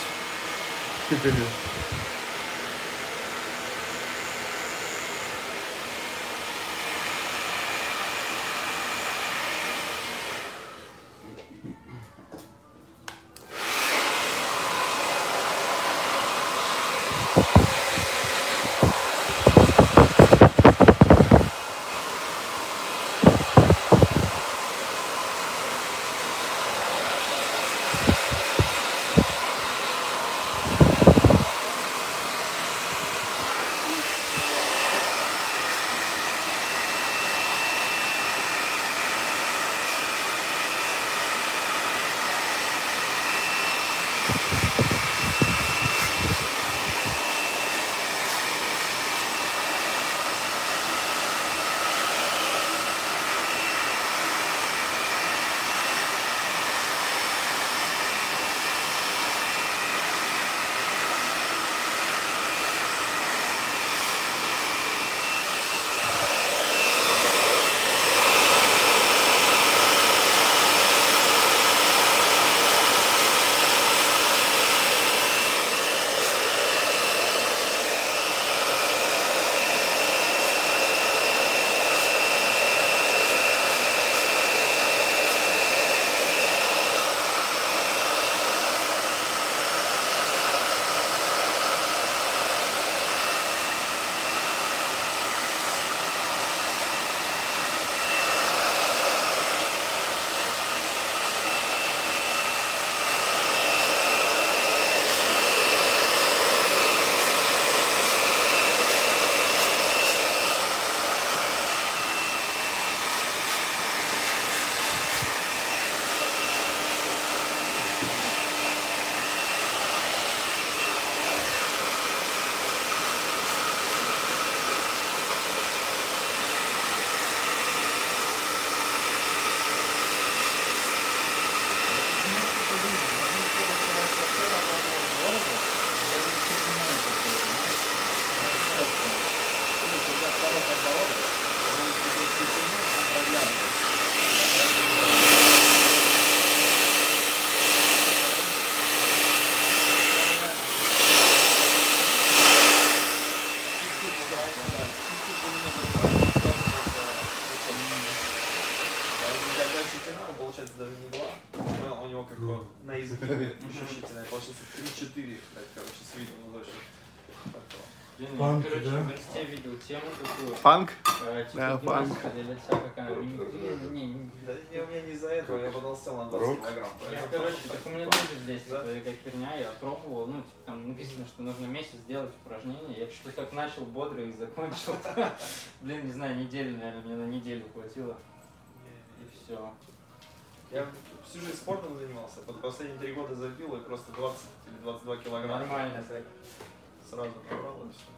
часа 3-4, короче, с видом на дождь. Панк, Короче, да? в инсте видел тему такую. Фанк? Типа Да, фанк. гимнастика для лица какая. Да у меня не из-за этого, я потолстел на 20 килограмм. Я, короче, так у меня тоже здесь такая херня, я пробовал, ну, типа, там написано, что нужно месяц делать упражнения. Я что-то так начал бодро и закончил. Блин, не знаю, неделю, наверное, мне на неделю хватило. И все. Я всю жизнь спортом занимался, последние 3 года забил и просто 20 или 22 килограмма. Нормально так. Сразу набрал и все.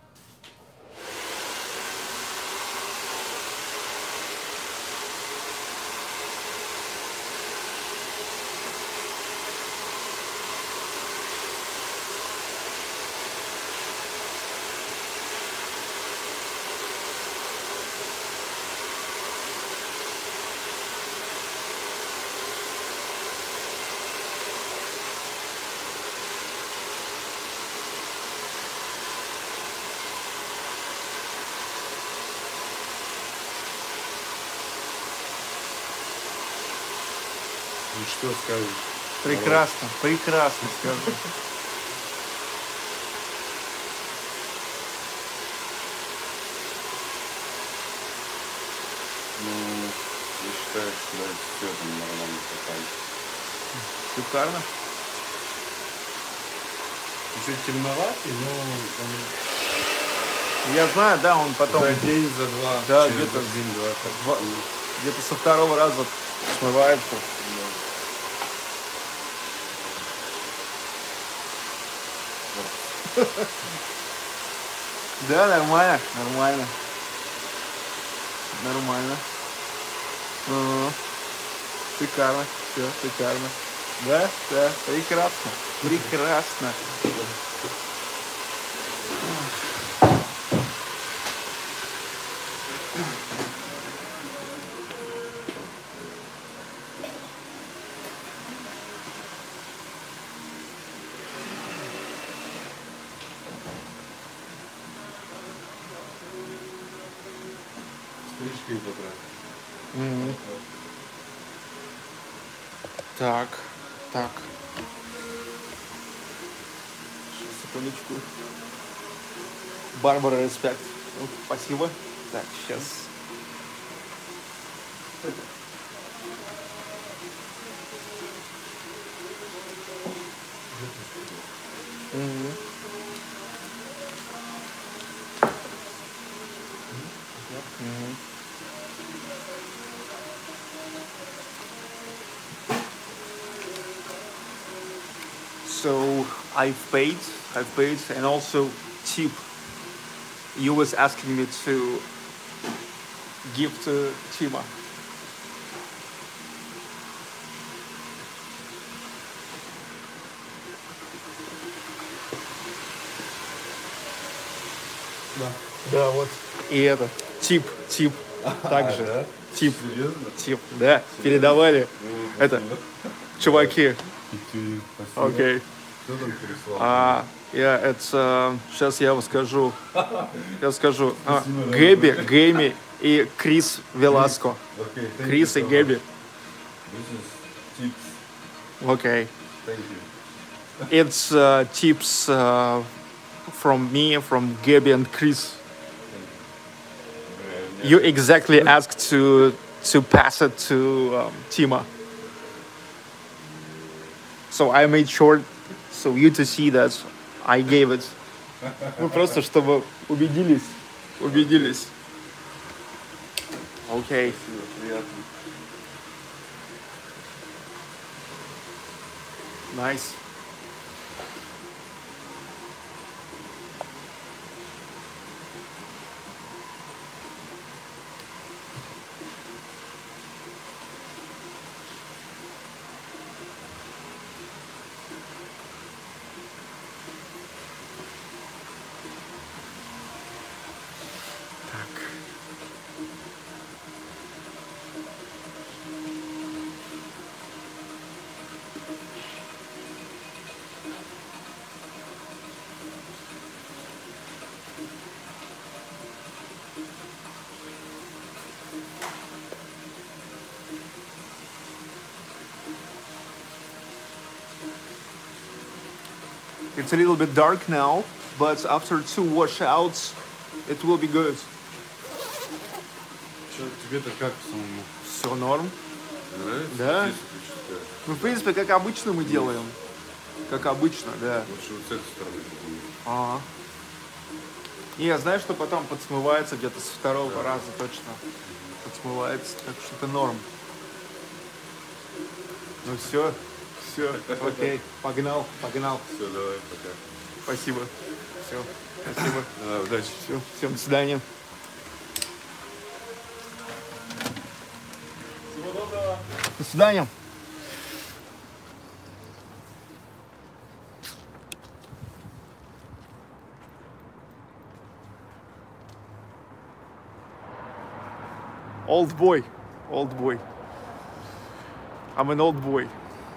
Ну что скажешь? Прекрасно, прекрасно скажу. Ну, я считаю, что да, все там нормально попали. Шикарно. Чуть темноватый, но Я знаю, да, он потом за день, за два, Да, через где-то один-два. где-то со второго раза смывается. Да, нормально, нормально. Нормально. Ага. Шикарно, все, шикарно. Да, да, прекрасно, прекрасно. Стрижкой потратил. Мгм. Так, так. Сейчас, секундочку. Барбара, респект. Ну, спасибо. Так, сейчас. Мгм. Мгм. So I've paid, and also tip. You was asking me to give to Tima. Да. Да, вот. И это, тип, также. да? Тип, Серьезно? тип, да, передавали. Это, чуваки, Спасибо. окей. Кто там прислал? Я это, сейчас я вам скажу. Я скажу. Спасибо, да. Гэми и Крис Веласко. Okay, thank Крис you и so Гэби. much. This is tips. Окей. Thank you. It's tips from me, from Gabby and Chris. You exactly asked to pass it to Tima. So I made sure so you to see that I gave it. Мы просто чтобы убедились. Окей. Спасибо, приятно. Nice. Так. It's a little bit dark now, but after 2 washouts, it will be good. Чё, тебе-то как самому? Все норм. Нравится? Да. Здесь почитаю. Ну, в принципе, как обычно мы делаем. Как обычно, да. Лучше вот с этой стороны будет. Ага. И я знаю, что потом подсмывается где-то со второго раза точно. Подсмывается, так что это норм. Ну все, окей, погнал. Все, давай, пока. Спасибо. Все, спасибо. Да, удачи. Все, всем до свидания. До свидания. Old boy. I'm an old boy.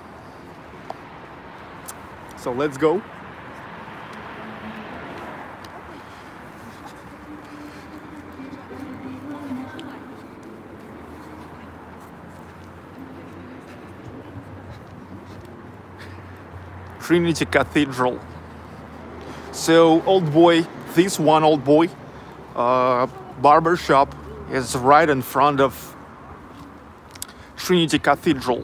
So let's go. Trinity Cathedral. So old boy, this one old boy barber shop is right in front of Trinity Cathedral.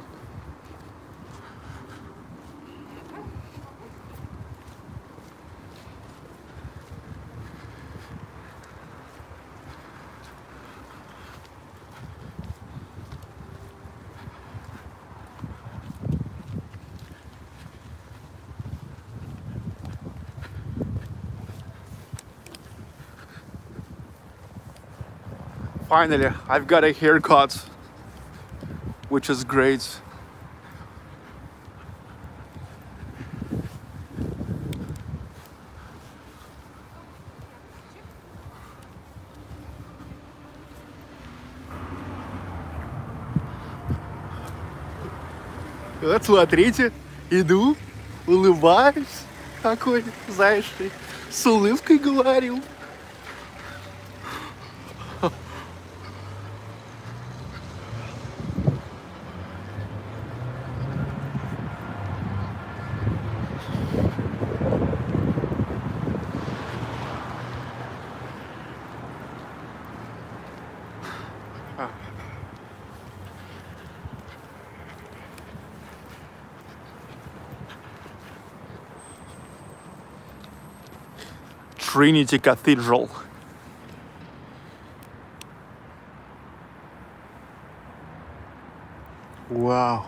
Finally, I've got a haircut, which is great. Вот смотрите, иду, улыбаюсь, какой, знаешь ли, с улыбкой говорю. Trinity Cathedral. Wow.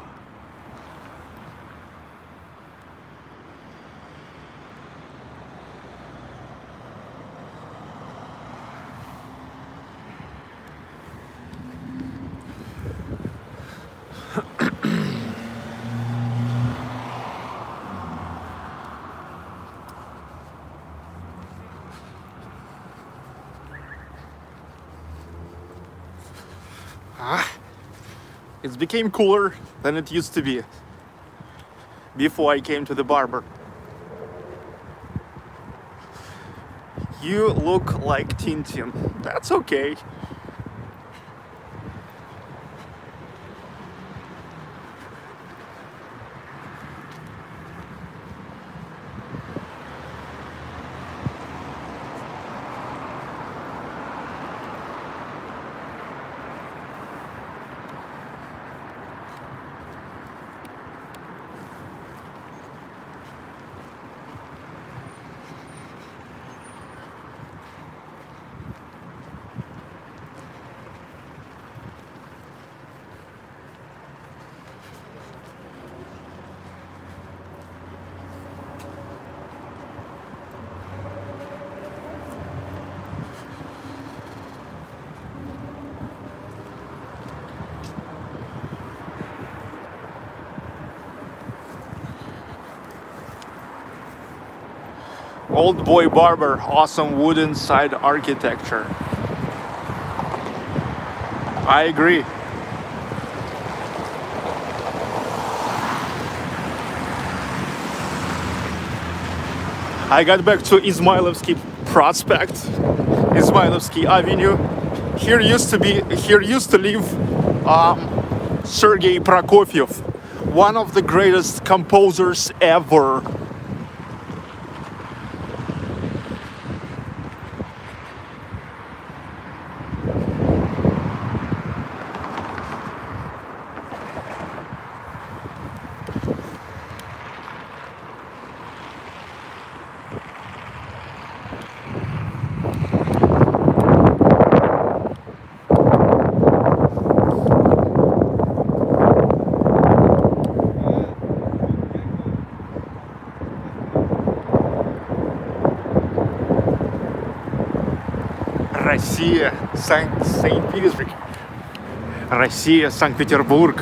It became cooler than it used to be before I came to the barber. You look like Tintin. That's okay. Old boy barber, awesome wooden side architecture. I agree. I got back to Izmailovsky Prospect, Izmailovsky Avenue. Here used to live Sergei Prokofiev, one of the greatest composers ever. Россия, Санкт-Петербург. Россия, Санкт-Петербург.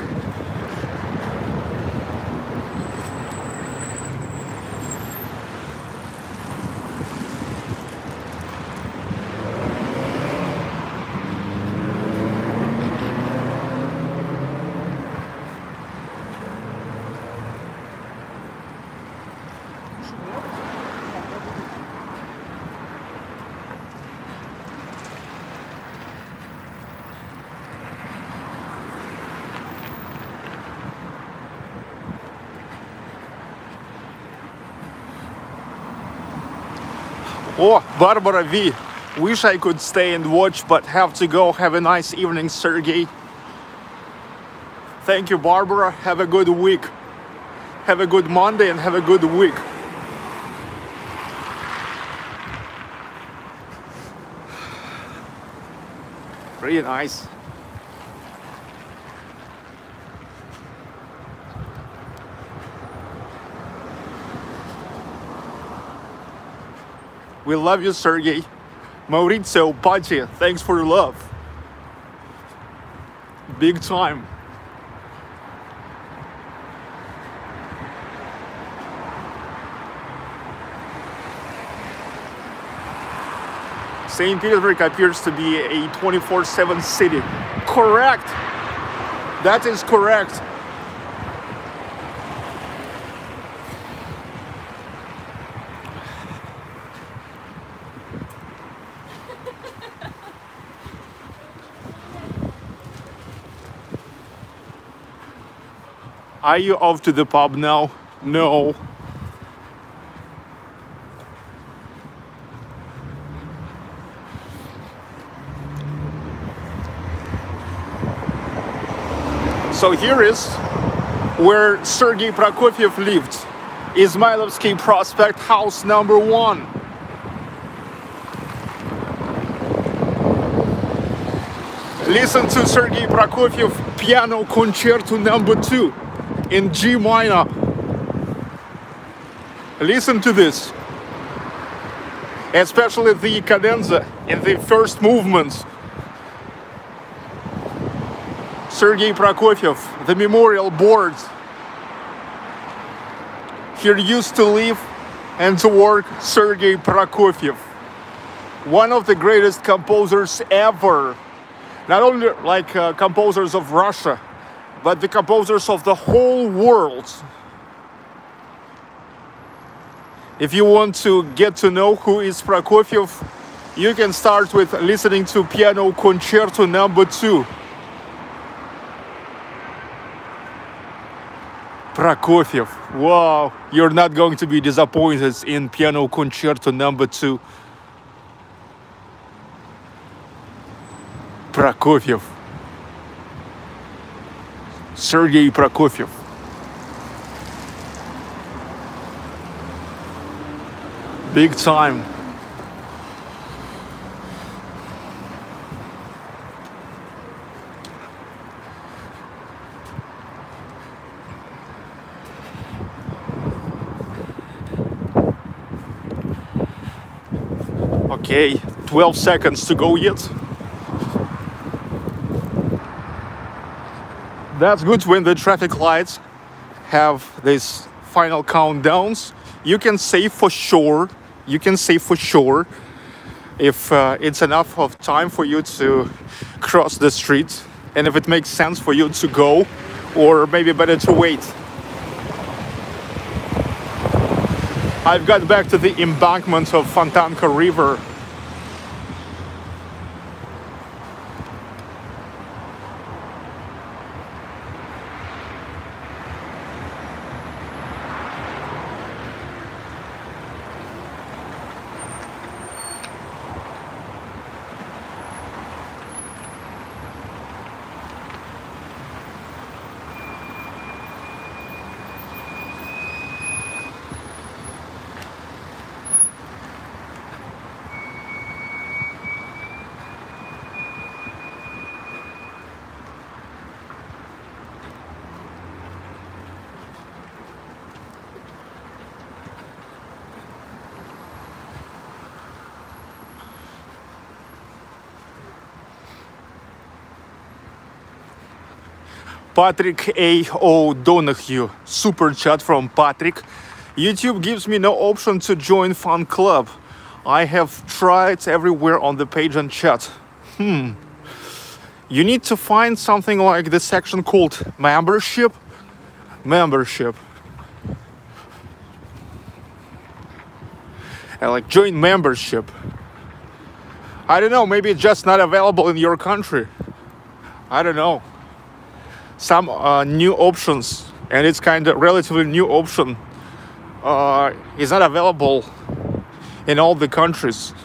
Oh, Barbara V. Wish I could stay and watch, but have to go. Have a nice evening, Sergey. Thank you, Barbara. Have a good week. Have a good Monday and have a good week. Really nice. We love you, Sergey. Maurizio, Pachi, thanks for your love. Big time. St. Petersburg appears to be a 24/7 city. Correct. That is correct. Are you off to the pub now? No. So here is where Sergei Prokofiev lived. Izmailovsky Prospect, house number 1. Listen to Sergei Prokofiev Piano Concerto number 2 in G minor. Listen to this. Especially the cadenza in the first movement. Sergei Prokofiev, the memorial board. Here used to live and to work Sergei Prokofiev. One of the greatest composers ever. Not only like composers of Russia, but the composers of the whole world. If you want to get to know who is Prokofiev, you can start with listening to Piano Concerto number 2. Prokofiev, wow, you're not going to be disappointed in Piano Concerto number 2. Prokofiev. Sergei Prokofiev. Big time. Okay, 12 seconds to go yet. That's good when the traffic lights have these final countdowns. You can say for sure, if it's enough of time for you to cross the street and if it makes sense for you to go, or maybe better to wait. I've got back to the embankment of Fontanka River. Patrick A.O. Donahue. Super chat from Patrick. YouTube gives me no option to join fan club. I have tried everywhere on the page and chat. You need to find something like this section called membership. Membership. And like join membership. I don't know, maybe it's just not available in your country. I don't know. Some new options, and it's kind of relatively new option, is not available in all the countries.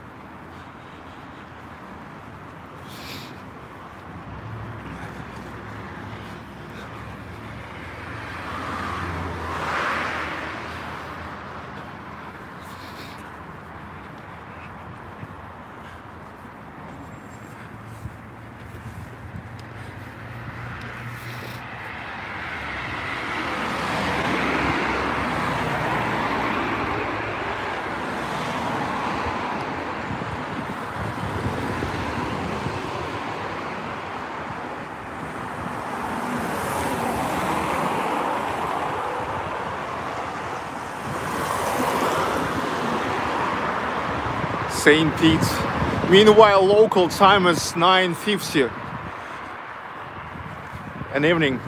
St. Pete. Meanwhile, local time is 9:50 in the evening.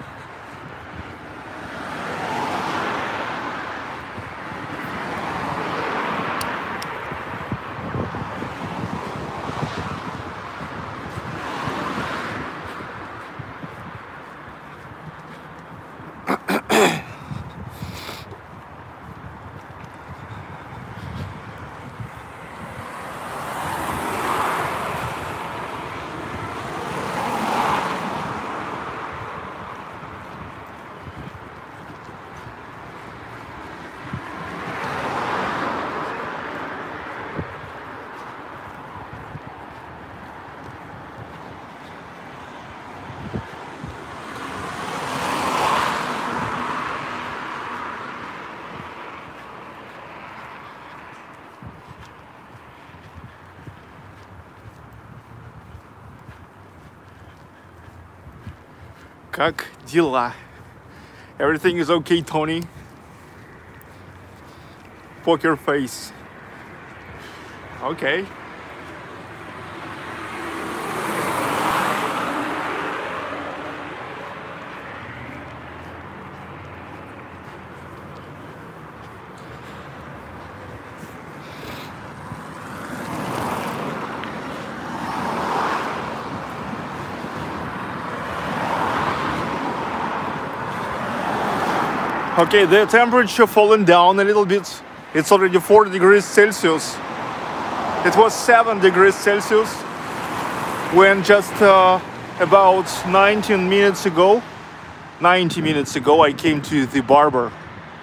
Как дела? Everything is okay, Tony? Poker face. Okay. Okay, the temperature fallen down a little bit. It's already 4 degrees Celsius. It was 7 degrees Celsius when just about 90 minutes ago I came to the barber.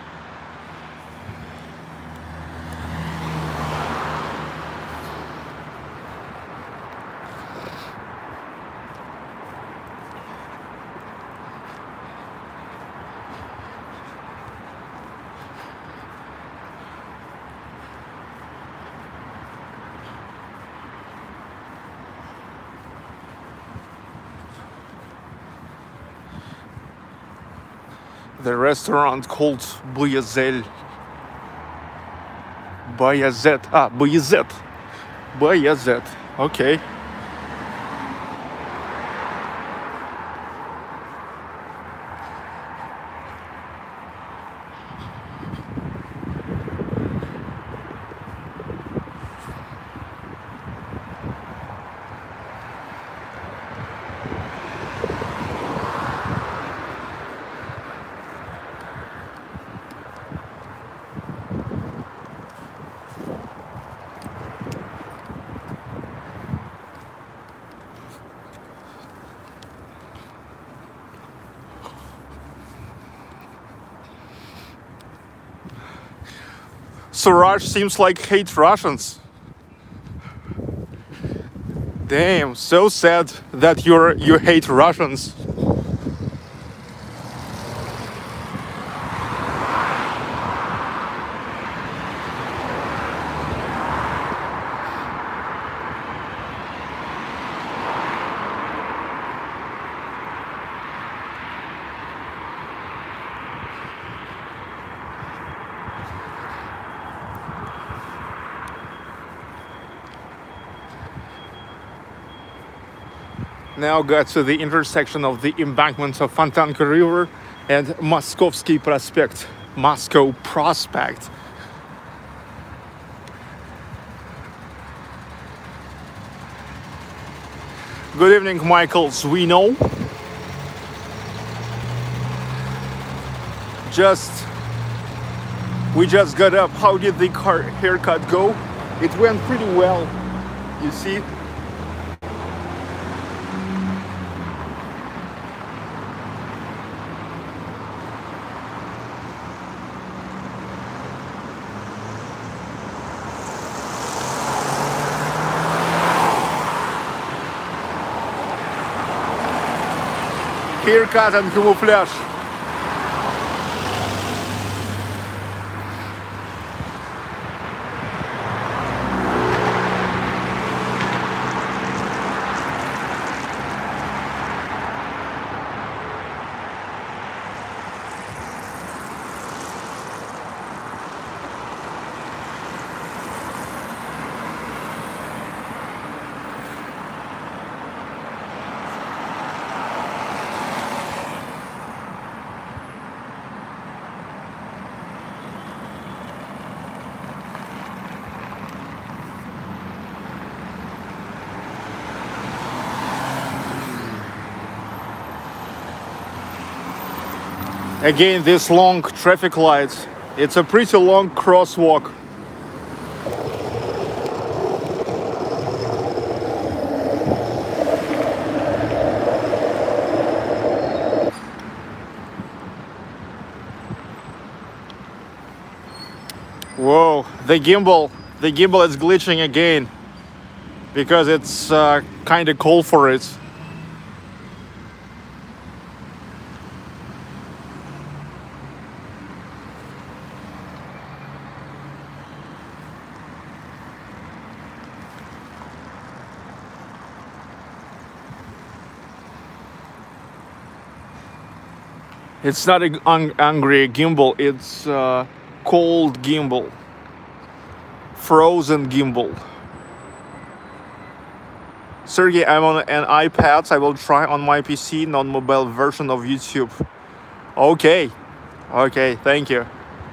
The restaurant called Boyazel. Bayazet. Ah, Bayazet. Bayazet. Okay. Suraj seems like hate Russians. Damn, so sad that you hate Russians. Now got to the intersection of the embankments of Fontanka River and Moskovsky Prospect. Moscow Prospect. Good evening, Michael Zwino. We just got up. How did the haircut go? It went pretty well, you see. Haircut and camouflage. Again, this long traffic lights. It's a pretty long crosswalk. Whoa, the gimbal is glitching again because it's kind of cold for it. It's not an angry gimbal, it's cold gimbal. Frozen gimbal. Sergey, I'm on an iPad. I will try on my PC, non-mobile version of YouTube. Okay. Okay, thank you.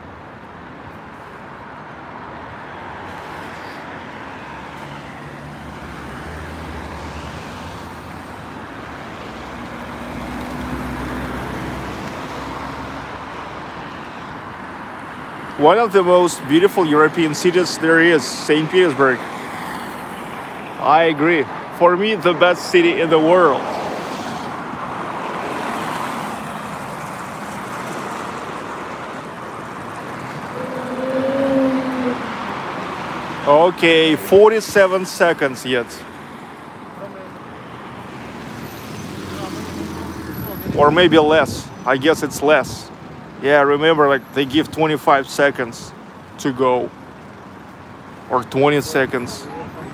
One of the most beautiful European cities there is, St. Petersburg. I agree. For me, the best city in the world. Okay, 47 seconds yet. Or maybe less. I guess it's less. Yeah, remember, like, they give 25 seconds to go. Or 20 seconds.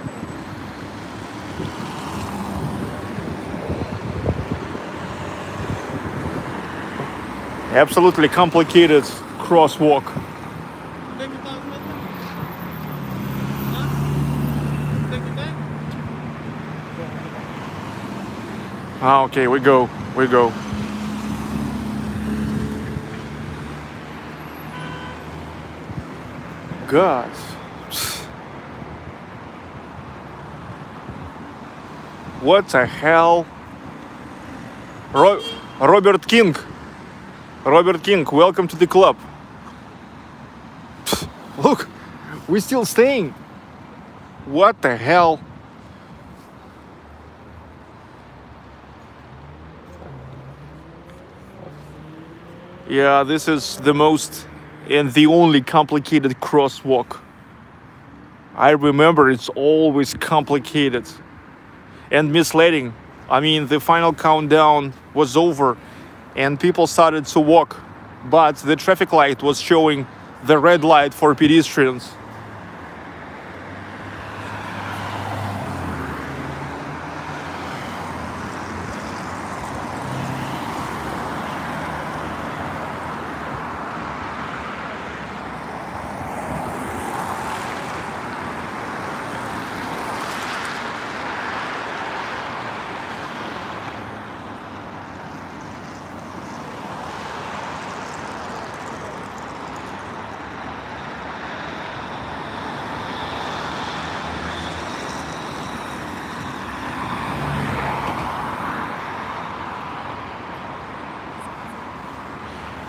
Absolutely complicated crosswalk. Ah, okay, we go. God. What the hell? Robert King. Robert King, welcome to the club. Look, we're still staying. What the hell? Yeah, this is the most and the only complicated crosswalk. I remember it's always complicated and misleading. I mean, the final countdown was over and people started to walk, but the traffic light was showing the red light for pedestrians.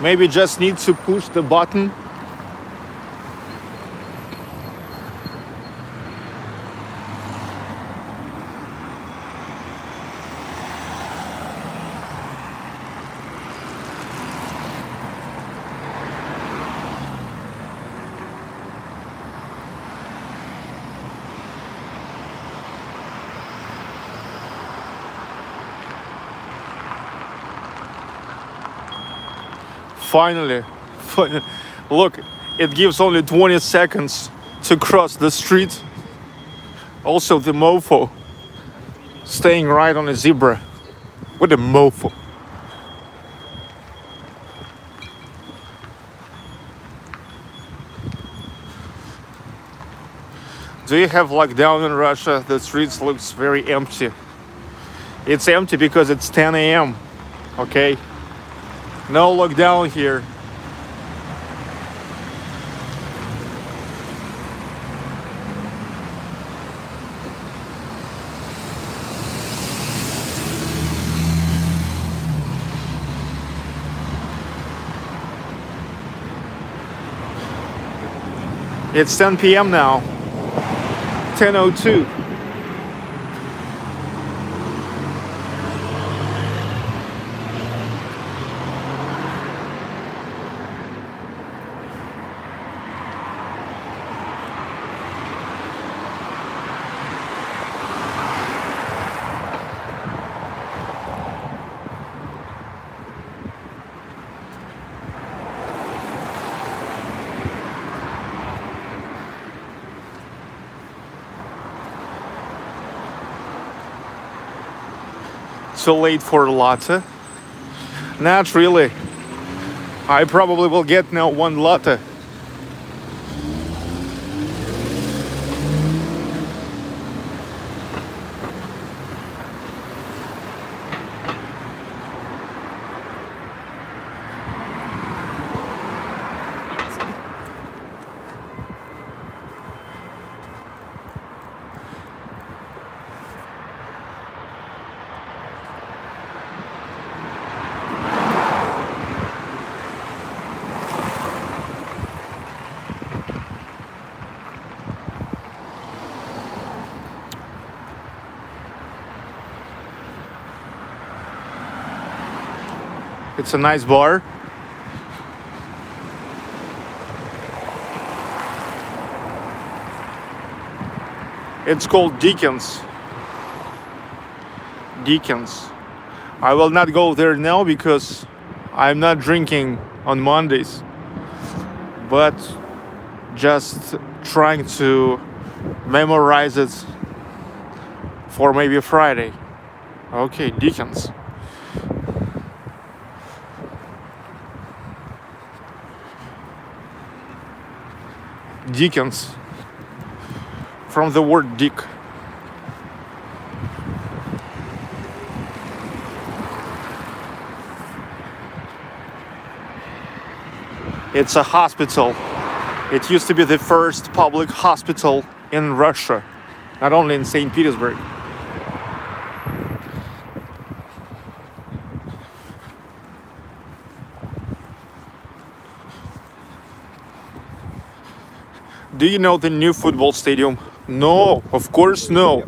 Maybe just need to push the button. Finally, look, it gives only 20 seconds to cross the street. Also, the mofo staying right on a zebra. What a mofo. Do you have lockdown in Russia? The streets looks very empty. It's empty because it's 10 a.m. Okay? No lockdown here. It's 10 p.m. now. 10:02. Too late for a latte? Not really. I probably will get now one latte. It's a nice bar. It's called Deacon's. Deacon's. I will not go there now because I'm not drinking on Mondays, but just trying to memorize it for maybe Friday. Okay, Deacon's. Deacons, from the word dick. It's a hospital. It used to be the first public hospital in Russia, not only in St. Petersburg. Do you know the new football stadium? No, of course no.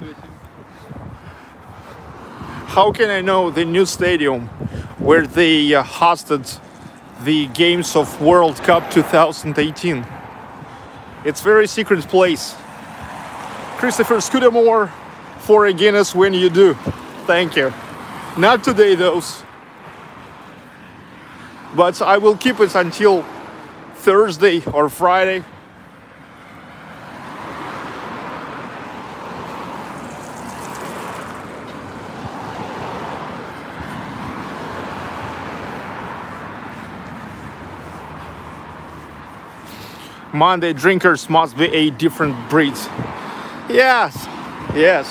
How can I know the new stadium where they hosted the games of World Cup 2018? It's very secret place. Christopher Scudamore for a Guinness when you do. Thank you. Not today though. But I will keep it until Thursday or Friday. Monday drinkers must be a different breed. Yes, yes.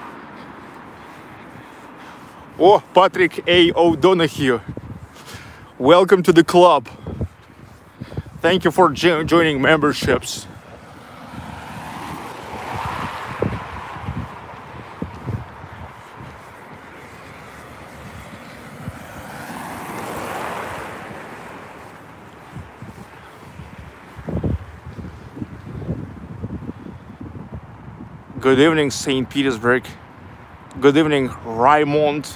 Oh, Patrick A. O'Donoghue. Welcome to the club. Thank you for joining memberships. Good evening, St. Petersburg. Good evening, Raymond.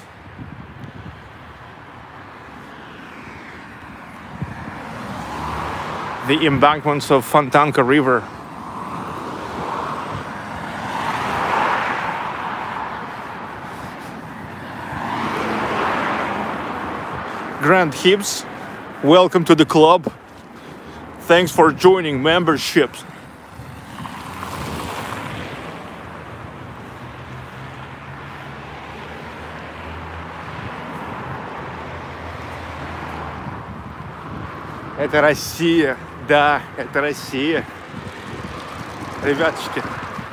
The embankments of Fontanka River. Grand Hibbs, welcome to the club. Thanks for joining memberships. Это Россия, да, это Россия. Ребяточки.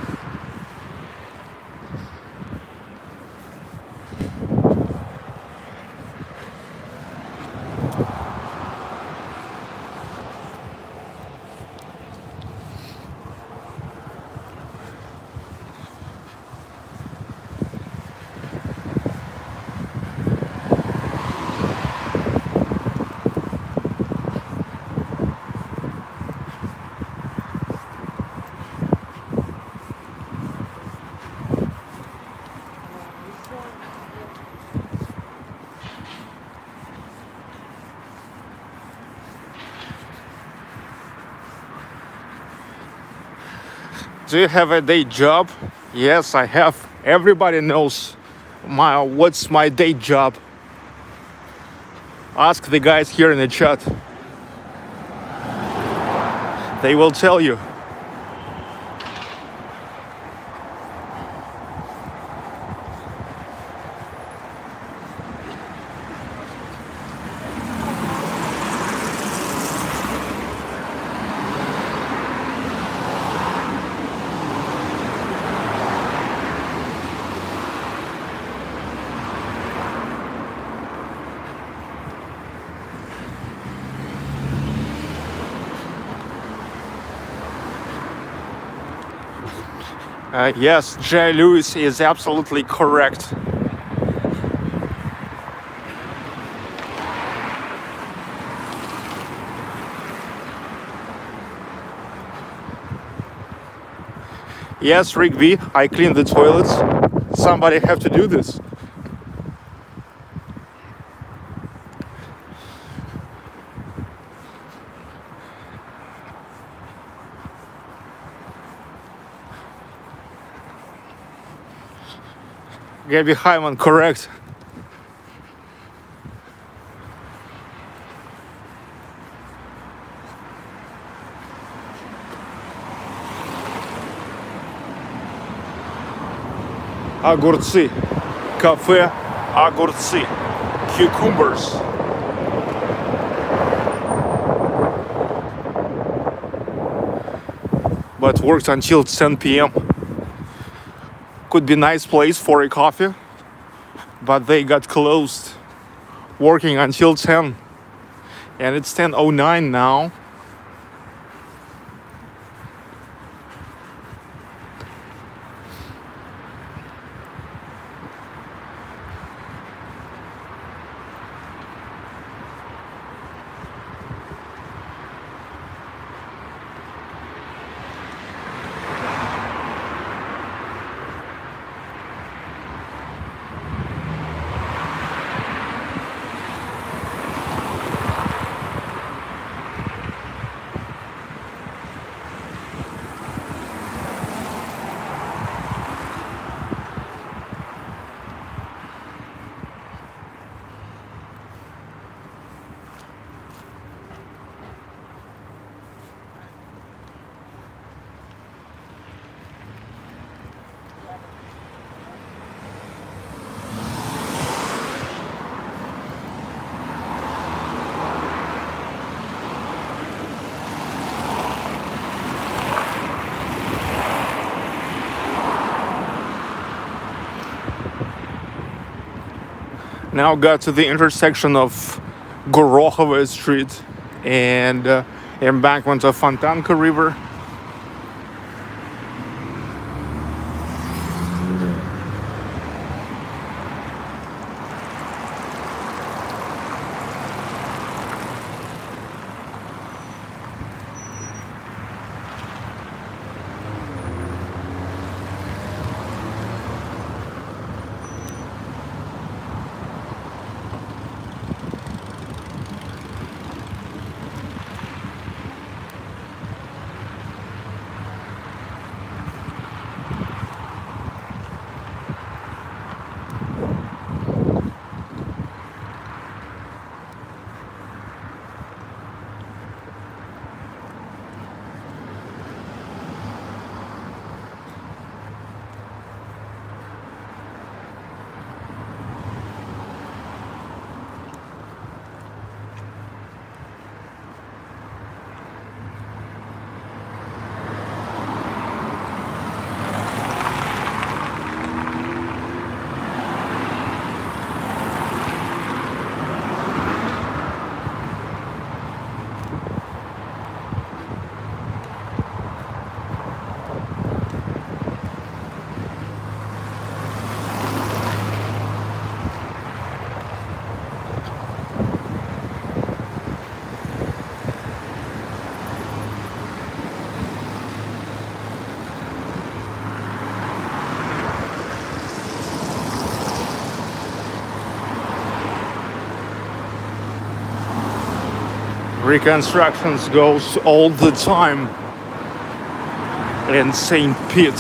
Do you have a day job? Yes, I have. Everybody knows what's my day job. Ask the guys here in the chat. They will tell you. Yes, Jay Lewis is absolutely correct. Yes, Rick B, I clean the toilets. Somebody have to do this. Gabby Hyman, correct. Огурцы. Кафе огурцы. Cucumbers. But worked until 10 p.m. Could be nice place for a coffee, but they got closed. Working until 10, and it's 10:09 now. Now got to the intersection of Gorokhovo Street and embankment of Fontanka River. reconstructions goes all the time in St. Pete.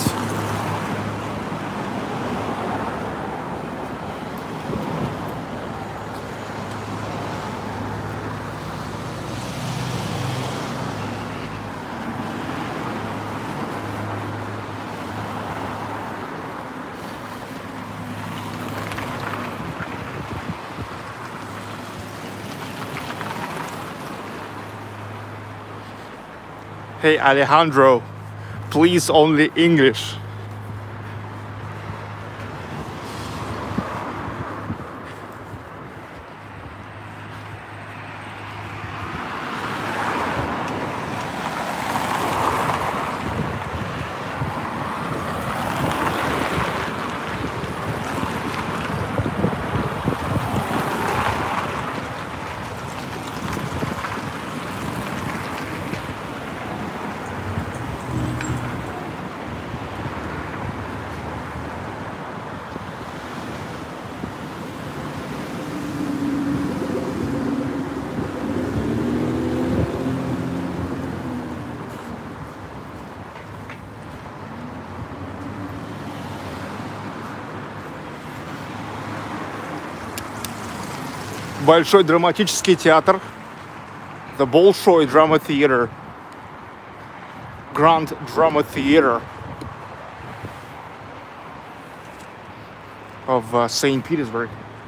Hey Alejandro, please only English. Большой драматический театр, the Bolshoi Drama Theater, Grand Drama Theater of St. Petersburg.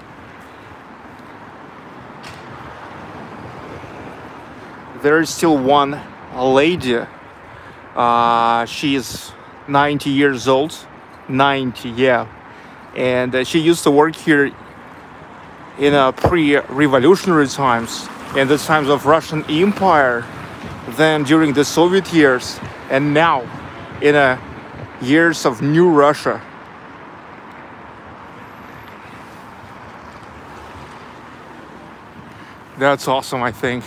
There is still one lady. She is 90 years old, 90, yeah, and she used to work here in pre-revolutionary times, in the times of Russian Empire, then during the Soviet years, and now in years of new Russia. That's awesome, I think.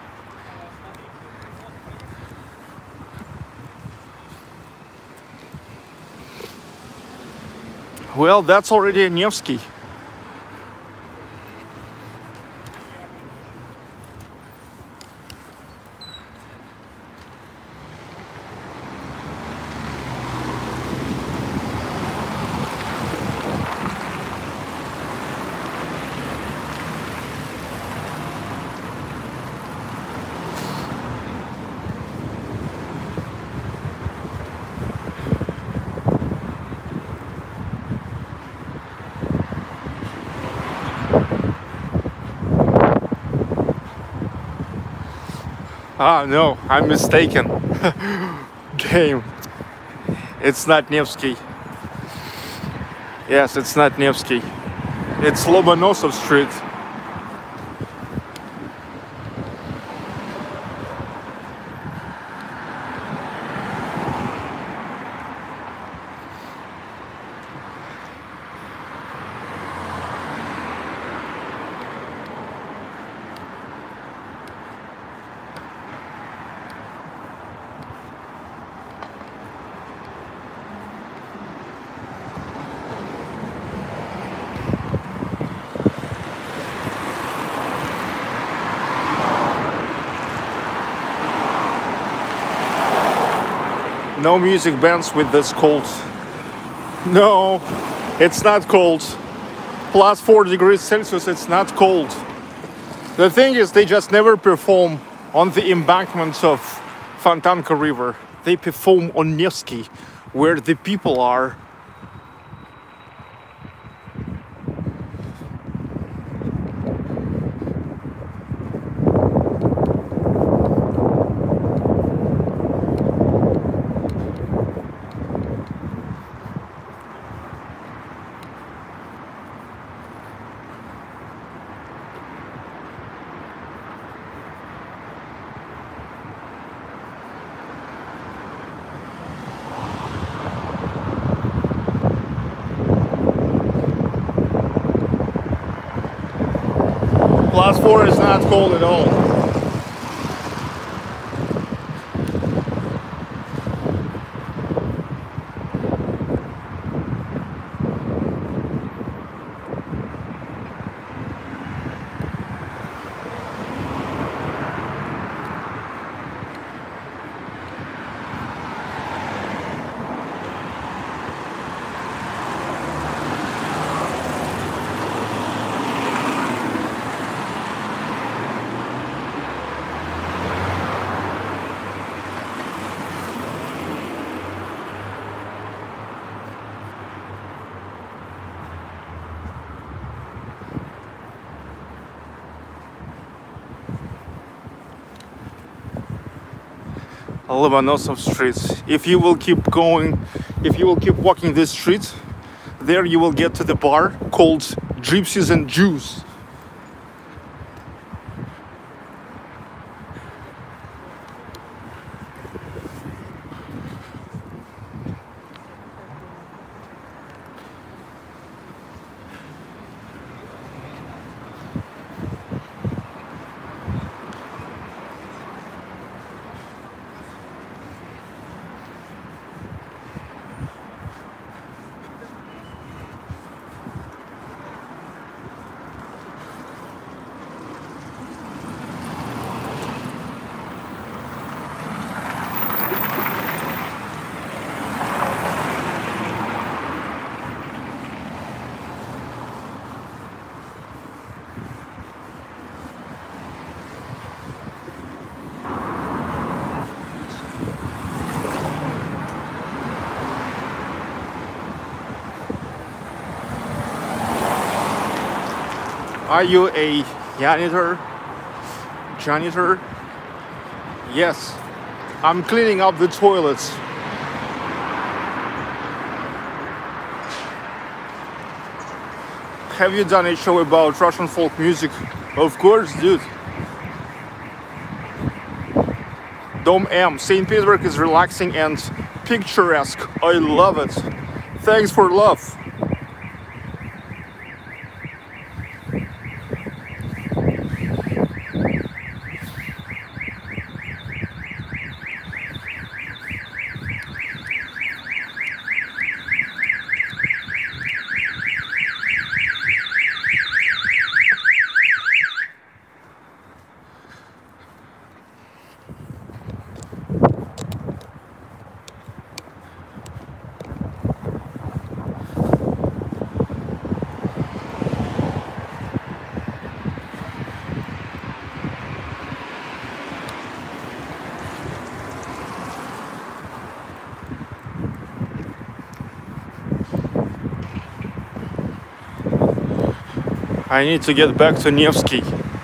Well, that's already Nevsky. Ah, no, I'm mistaken. Game. It's not Nevsky. Yes, it's not Nevsky. It's Lomonosov Street. No music bands with this cold. No, it's not cold. Plus 4 degrees Celsius, it's not cold. The thing is, they just never perform on the embankments of Fontanka River. They perform on Nevsky, where the people are. Plus 4 is not cold at all. Lomonosov Street. If you will keep going, if you will keep walking this street, there you will get to the bar called Gypsies and Jews. Are you a janitor? Janitor? Yes. I'm cleaning up the toilets. Have you done a show about Russian folk music? Of course, dude. Dom M. St. Petersburg is relaxing and picturesque. I love it. Thanks for love. I need to get back to Nevsky.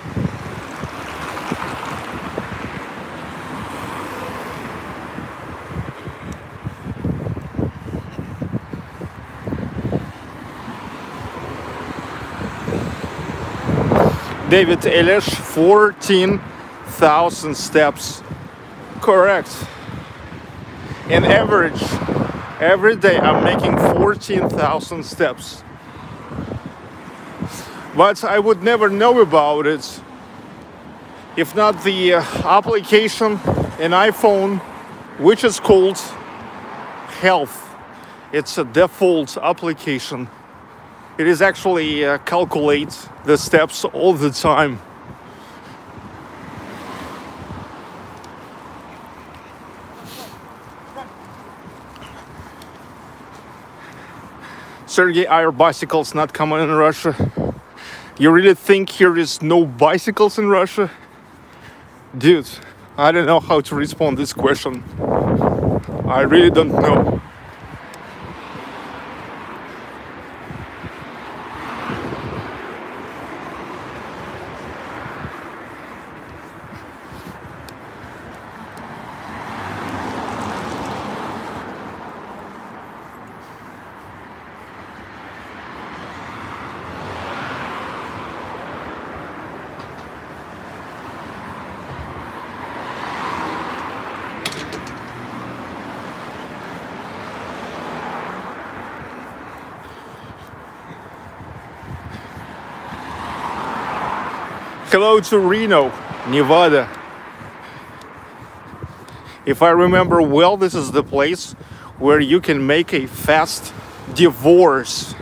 David Elish, 14,000 steps. Correct. In average, every day I'm making 14,000 steps. But I would never know about it if not the application in iPhone, which is called Health. It's a default application. It is actually calculates the steps all the time. Sergey, are bicycles not common in Russia? You really think here is no bicycles in Russia? Dude, I don't know how to respond to this question. I really don't know. Hello to Reno, Nevada. If I remember well, this is the place where you can make a fast divorce.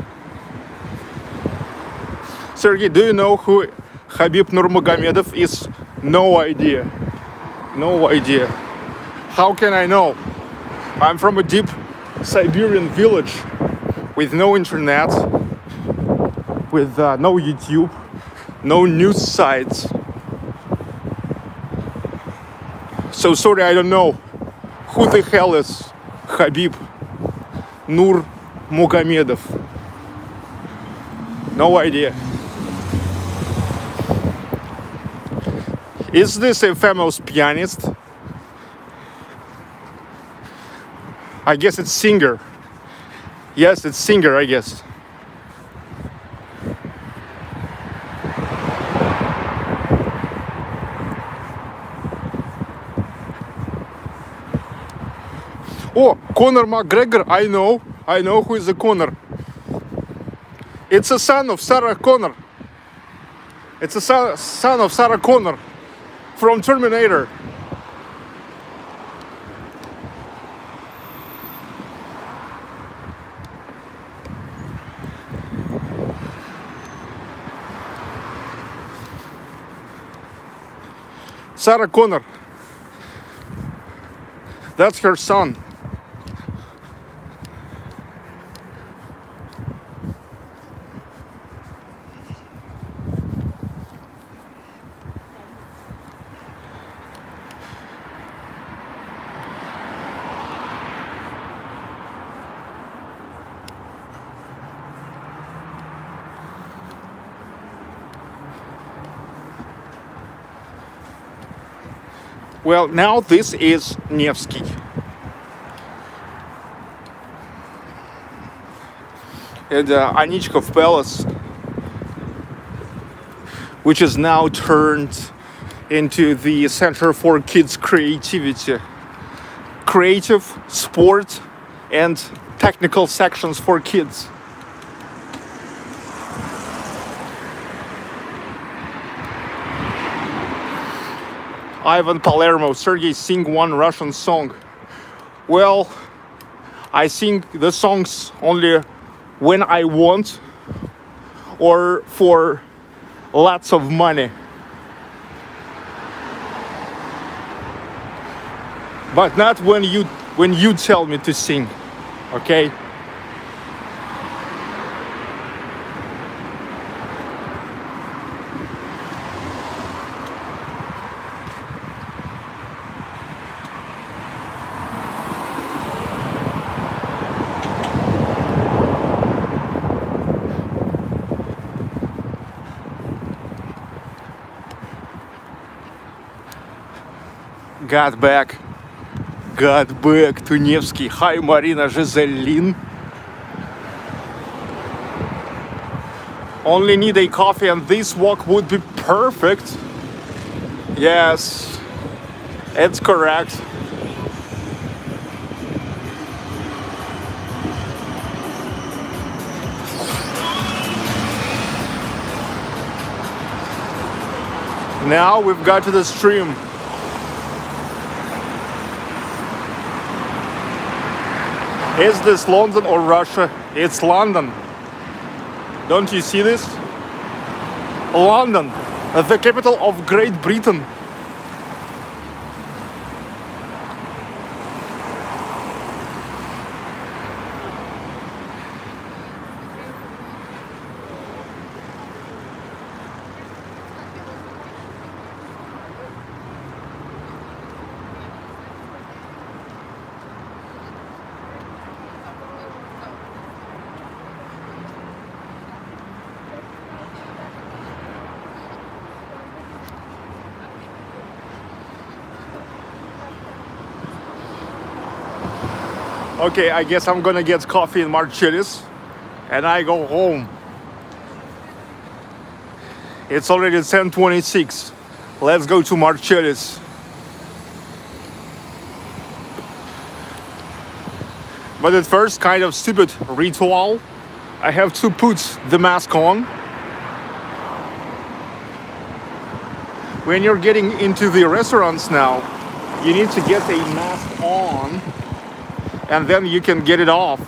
Sergey, do you know who Khabib Nurmagomedov is? No idea. No idea. How can I know? I'm from a deep Siberian village with no internet, with no YouTube. No news sites. So sorry, I don't know who the hell is Khabib Nurmagomedov. No idea. Is this a famous pianist? I guess it's Singer. Yes, it's Singer, I guess. Oh, Conor McGregor, I know who is the Conor. It's a son of Sarah Connor. It's a son of Sarah Connor from Terminator. Sarah Connor. That's her son. Well, now this is Nevsky. And Anichkov Palace, which is now turned into the Center for Kids Creativity. Creative, sport, and technical sections for kids. Ivan Palermo, Sergey, sing one Russian song. Well, I sing the songs only when I want or for lots of money. But not when you tell me to sing, okay? Got back to Nevsky. Hi, Marina Giselin. Only need a coffee and this walk would be perfect. Yes, it's correct. Now we've got to the stream. Is this London or Russia? It's London. Don't you see this? London, the capital of Great Britain. Okay, I guess I'm gonna get coffee in Marcellus and I go home. It's already 10:26. Let's go to Marcellus. But at first, kind of stupid ritual. I have to put the mask on. When you're getting into the restaurants now, you need to get a mask on and then you can get it off.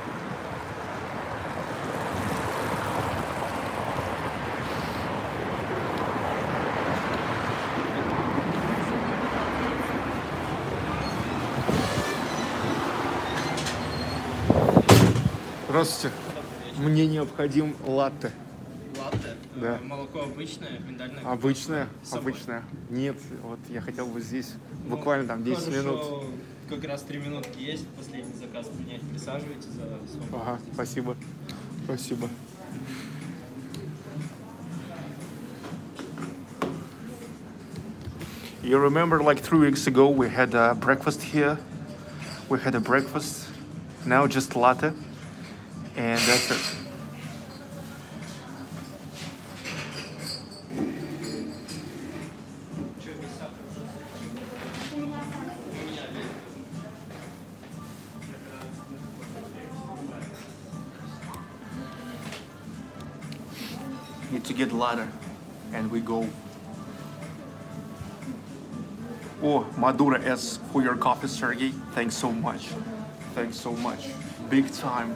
Здравствуйте. Мне необходим латте. Латте? Да. Молоко обычное, миндальное? Обычное? С собой? Обычное. Нет, вот я хотел бы здесь буквально там 10 минут. Как раз 3 минутки есть, последний заказ принять. Присаживайтесь за свободу. Ага, спасибо. Спасибо. You remember like 3 weeks ago we had a breakfast here? We had a breakfast Now just latte, and that's it. Need to get latte, and we go. Oh, Madura S for your coffee, Sergey. Thanks so much. Thanks so much. Big time.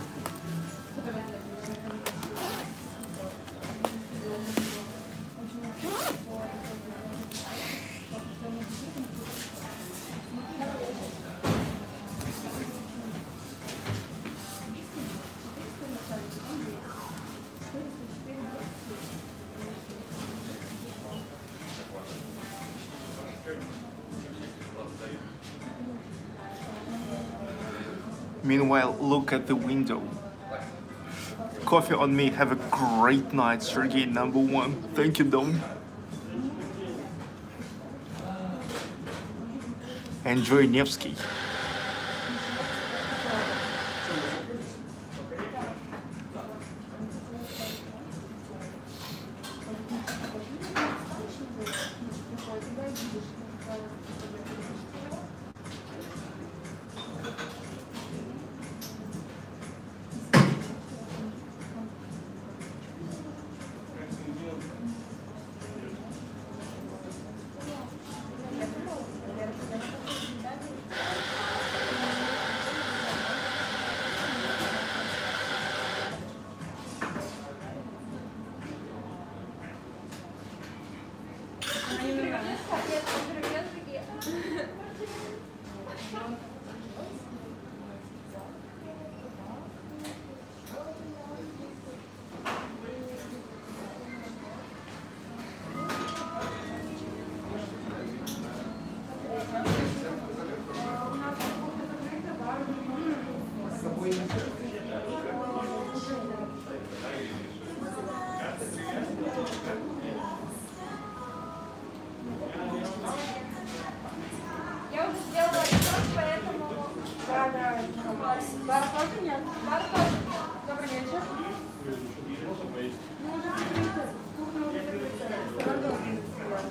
Meanwhile, look at the window. Coffee on me. Have a great night, Sergey #1. Thank you, Dom. Enjoy Nevsky. Я уже сделала отчет, поэтому... Бар тоже нет? Бар тоже. Добрый вечер. Мы уже закрыты. Кухня уже закрыта. Ресторан должен быть открывать.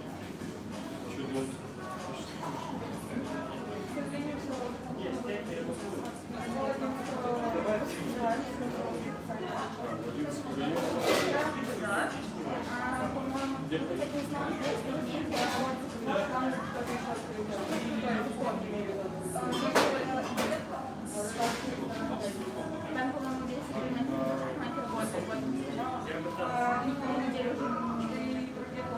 К сожалению, там, по-моему, весь мать работает. Неделю уже 4 проекта.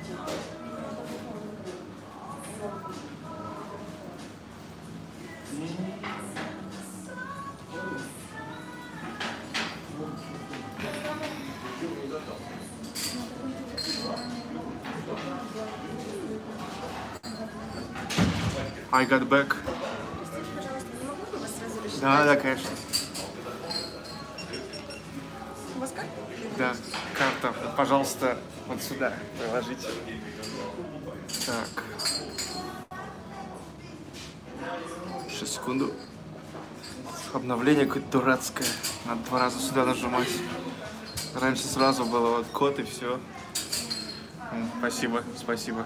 I got back. Да, конечно. У вас как? Да, карта. Пожалуйста, вот сюда приложите. Так. Сейчас, секунду. Обновление какое-то дурацкое. Надо 2 раза сюда нажимать. Раньше сразу было вот код и все. Спасибо, спасибо.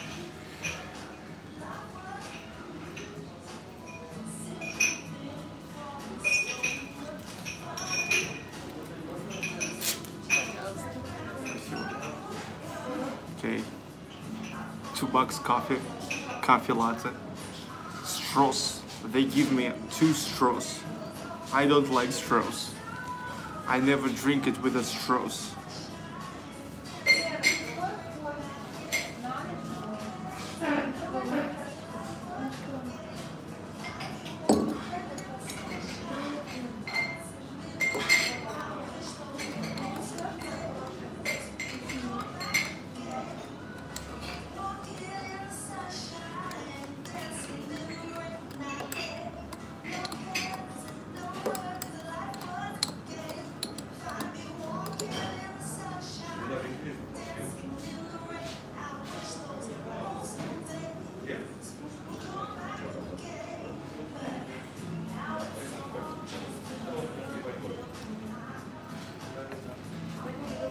Okay. $2 coffee latte. Straws. They give me 2 straws. I don't like straws. I never drink it with a straws.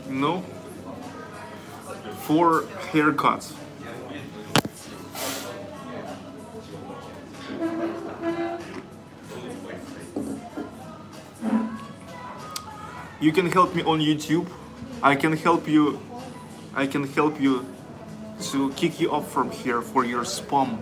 No. 4 haircuts. You can help me on YouTube. I can help you to kick you off from here for your spam.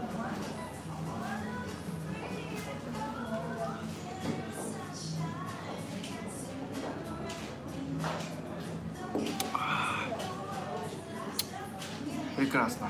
Прекрасно.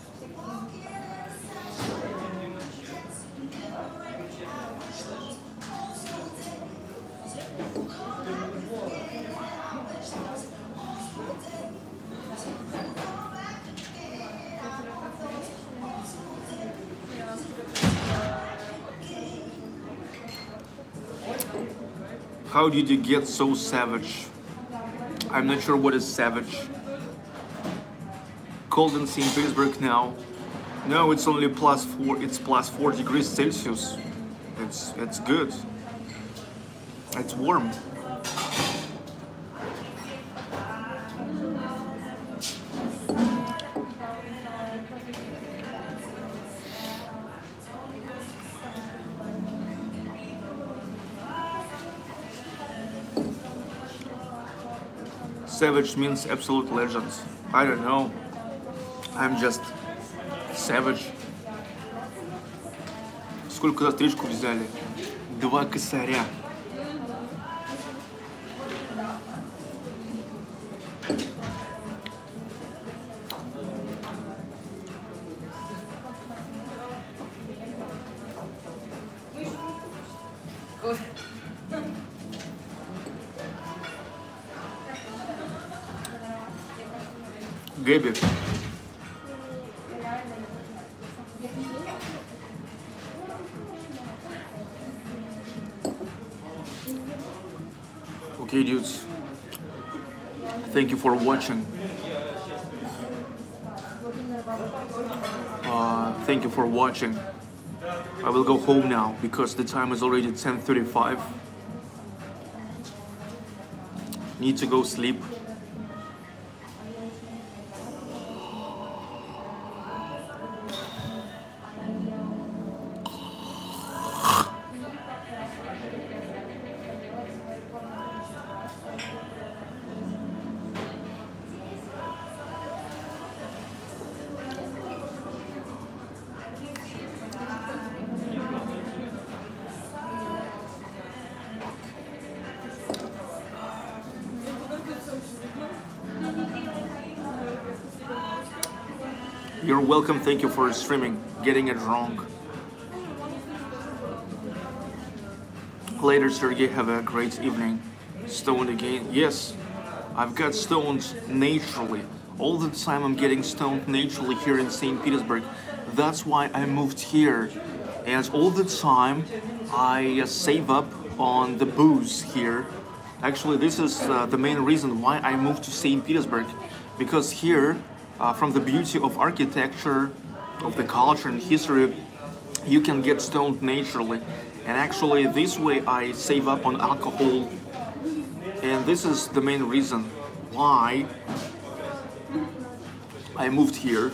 How did you get so savage? I'm not sure what is savage. Cold in St. Petersburg now. No, it's only +4. It's +4 degrees Celsius. It's good. It's warm. Savage means absolute legend. I don't know. I'm just savage. Сколько за стрижку взяли? 2 косаря. Гэби. Okay, dudes. Thank you for watching. Thank you for watching. I will go home now because the time is already 10:35. Need to go sleep. You're welcome, thank you for streaming, getting it wrong. Later, Sergey, have a great evening. Stoned again? Yes, I've got stoned naturally. All the time I'm getting stoned naturally here in St. Petersburg. That's why I moved here. And all the time I save up on the booze here. Actually, this is the main reason why I moved to St. Petersburg. Because here, from the beauty of architecture, of the culture and history, you can get stoned naturally. And actually, this way I save up on alcohol. And this is the main reason why I moved here.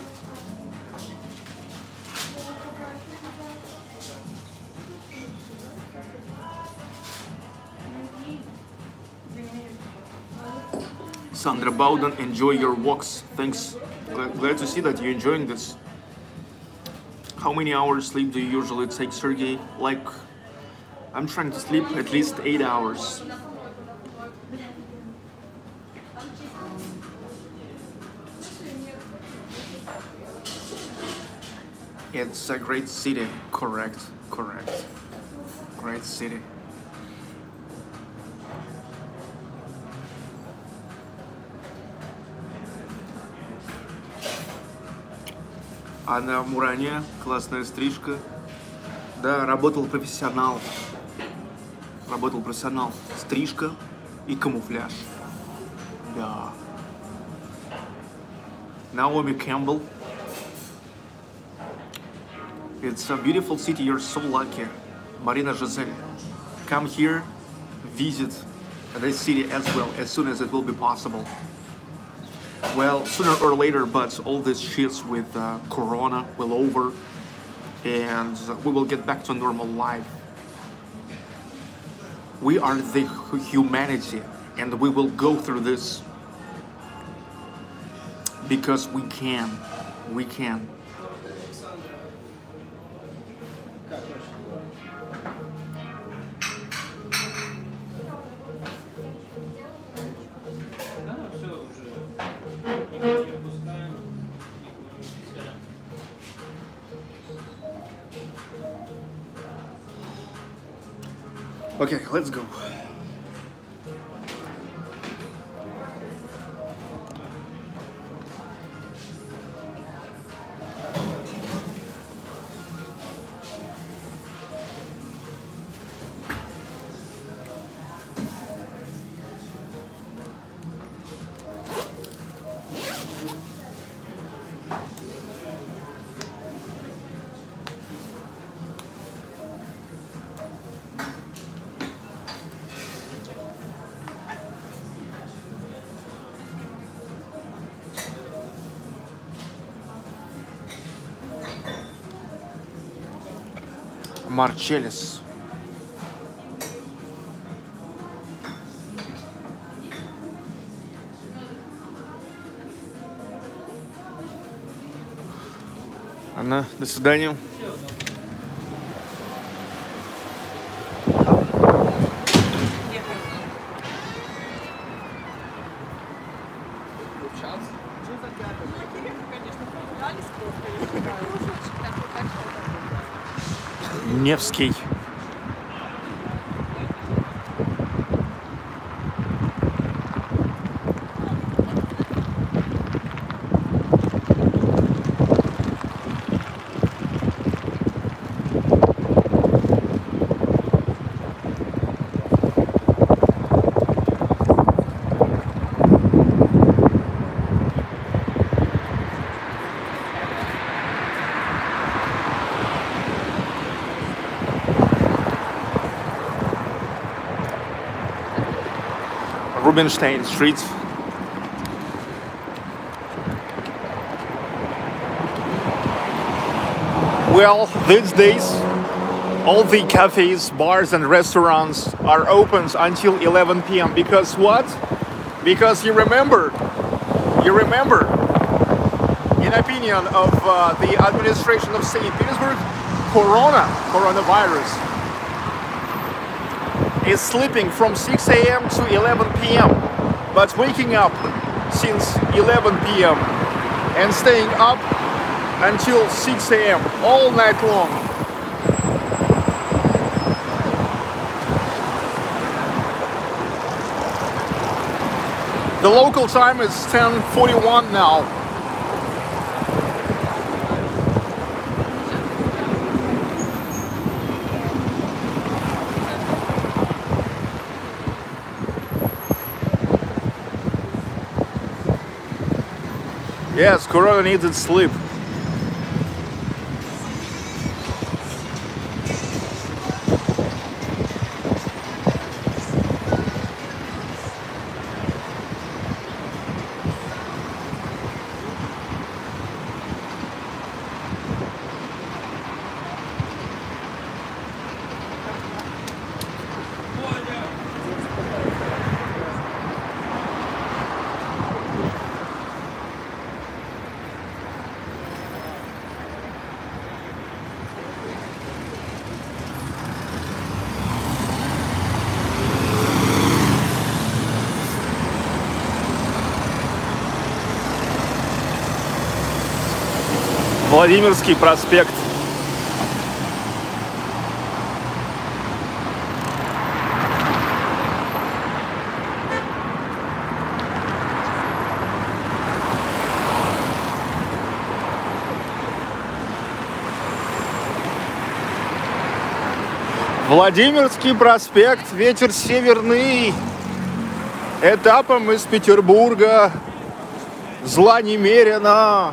Sandra Bowden, enjoy your walks. Thanks. Glad to see that you're enjoying this. How many hours sleep do you usually take, Sergey? Like, I'm trying to sleep at least 8 hours. It's a great city. Correct. Great city. А на Муране классная стрижка. Да, работал профессионал. Стрижка и камуфляж. Да. Naomi Campbell. It's a beautiful city, you're so lucky. Marina Giselle. Come here, visit this city as well, as soon as it will be possible. Well, sooner or later, but all this shits with Corona will over, and we will get back to normal life. We are the humanity, and we will go through this because we can. We can. Okay, let's go. Marcellus. Анна, до свидания. Невский. Rubinstein Street. Well, these days, all the cafes, bars and restaurants are open until 11 p.m. Because what? Because you remember, in opinion of the administration of St. Petersburg, coronavirus is sleeping from 6 a.m. to 11 p.m. but waking up since 11 p.m. and staying up until 6 a.m. all night long. The local time is 10:41 now. Yes, Corona needs its sleep. Владимирский проспект. Владимирский проспект, ветер северный, этапом из Петербурга, зла немерено.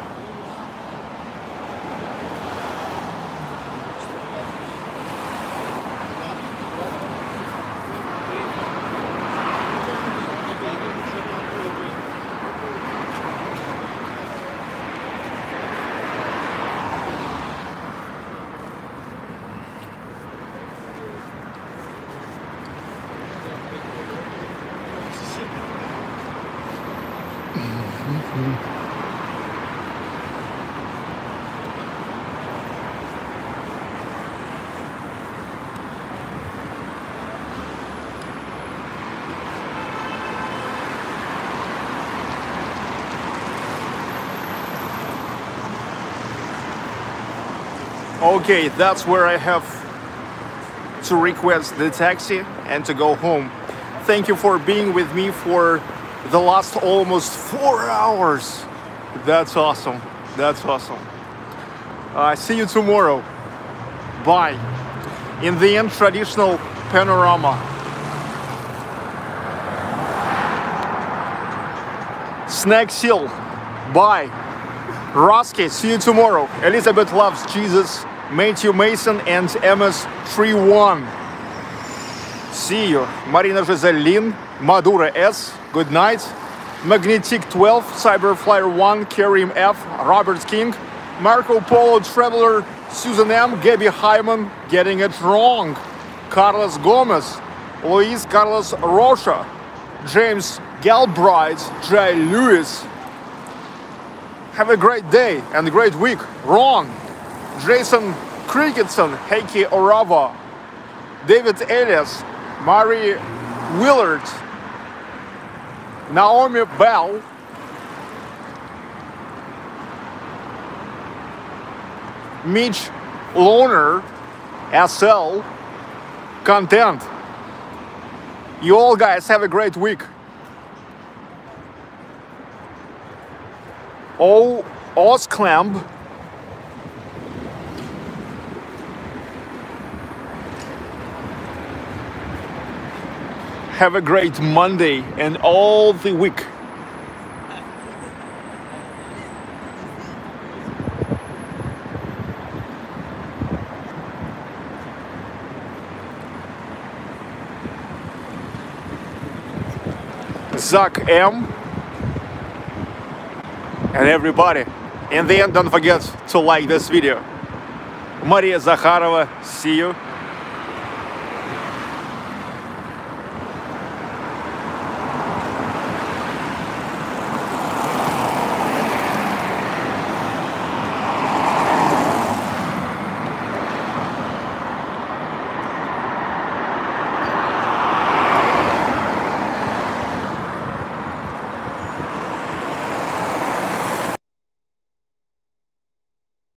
Okay, that's where I have to request the taxi and to go home. Thank you for being with me for the last almost 4 hours. That's awesome. That's awesome. See you tomorrow. Bye. In the end, traditional panorama. Snag Hill. Bye. Roski, see you tomorrow. Elizabeth loves Jesus. Matthew Mason and MS31. See you. Marina Giselle, Madura S. Good night. Magnetic 12, Cyberflyer 1, Karim F, Robert King, Marco Polo Traveler, Susan M, Gabby Hyman, Getting It Wrong, Carlos Gomez, Luis Carlos Rocha, James Galbraith, Jay Lewis. Have a great day and a great week. Wrong. Jason Cricketson, Heike Orava, David Elias, Mary Willard, Naomi Bell, Mitch Loner, SL, Content. You all guys have a great week. Oh, Osclamb. Have a great Monday and all the week. Zach M. And everybody. In the end, don't forget to like this video. Maria Zakharova, see you.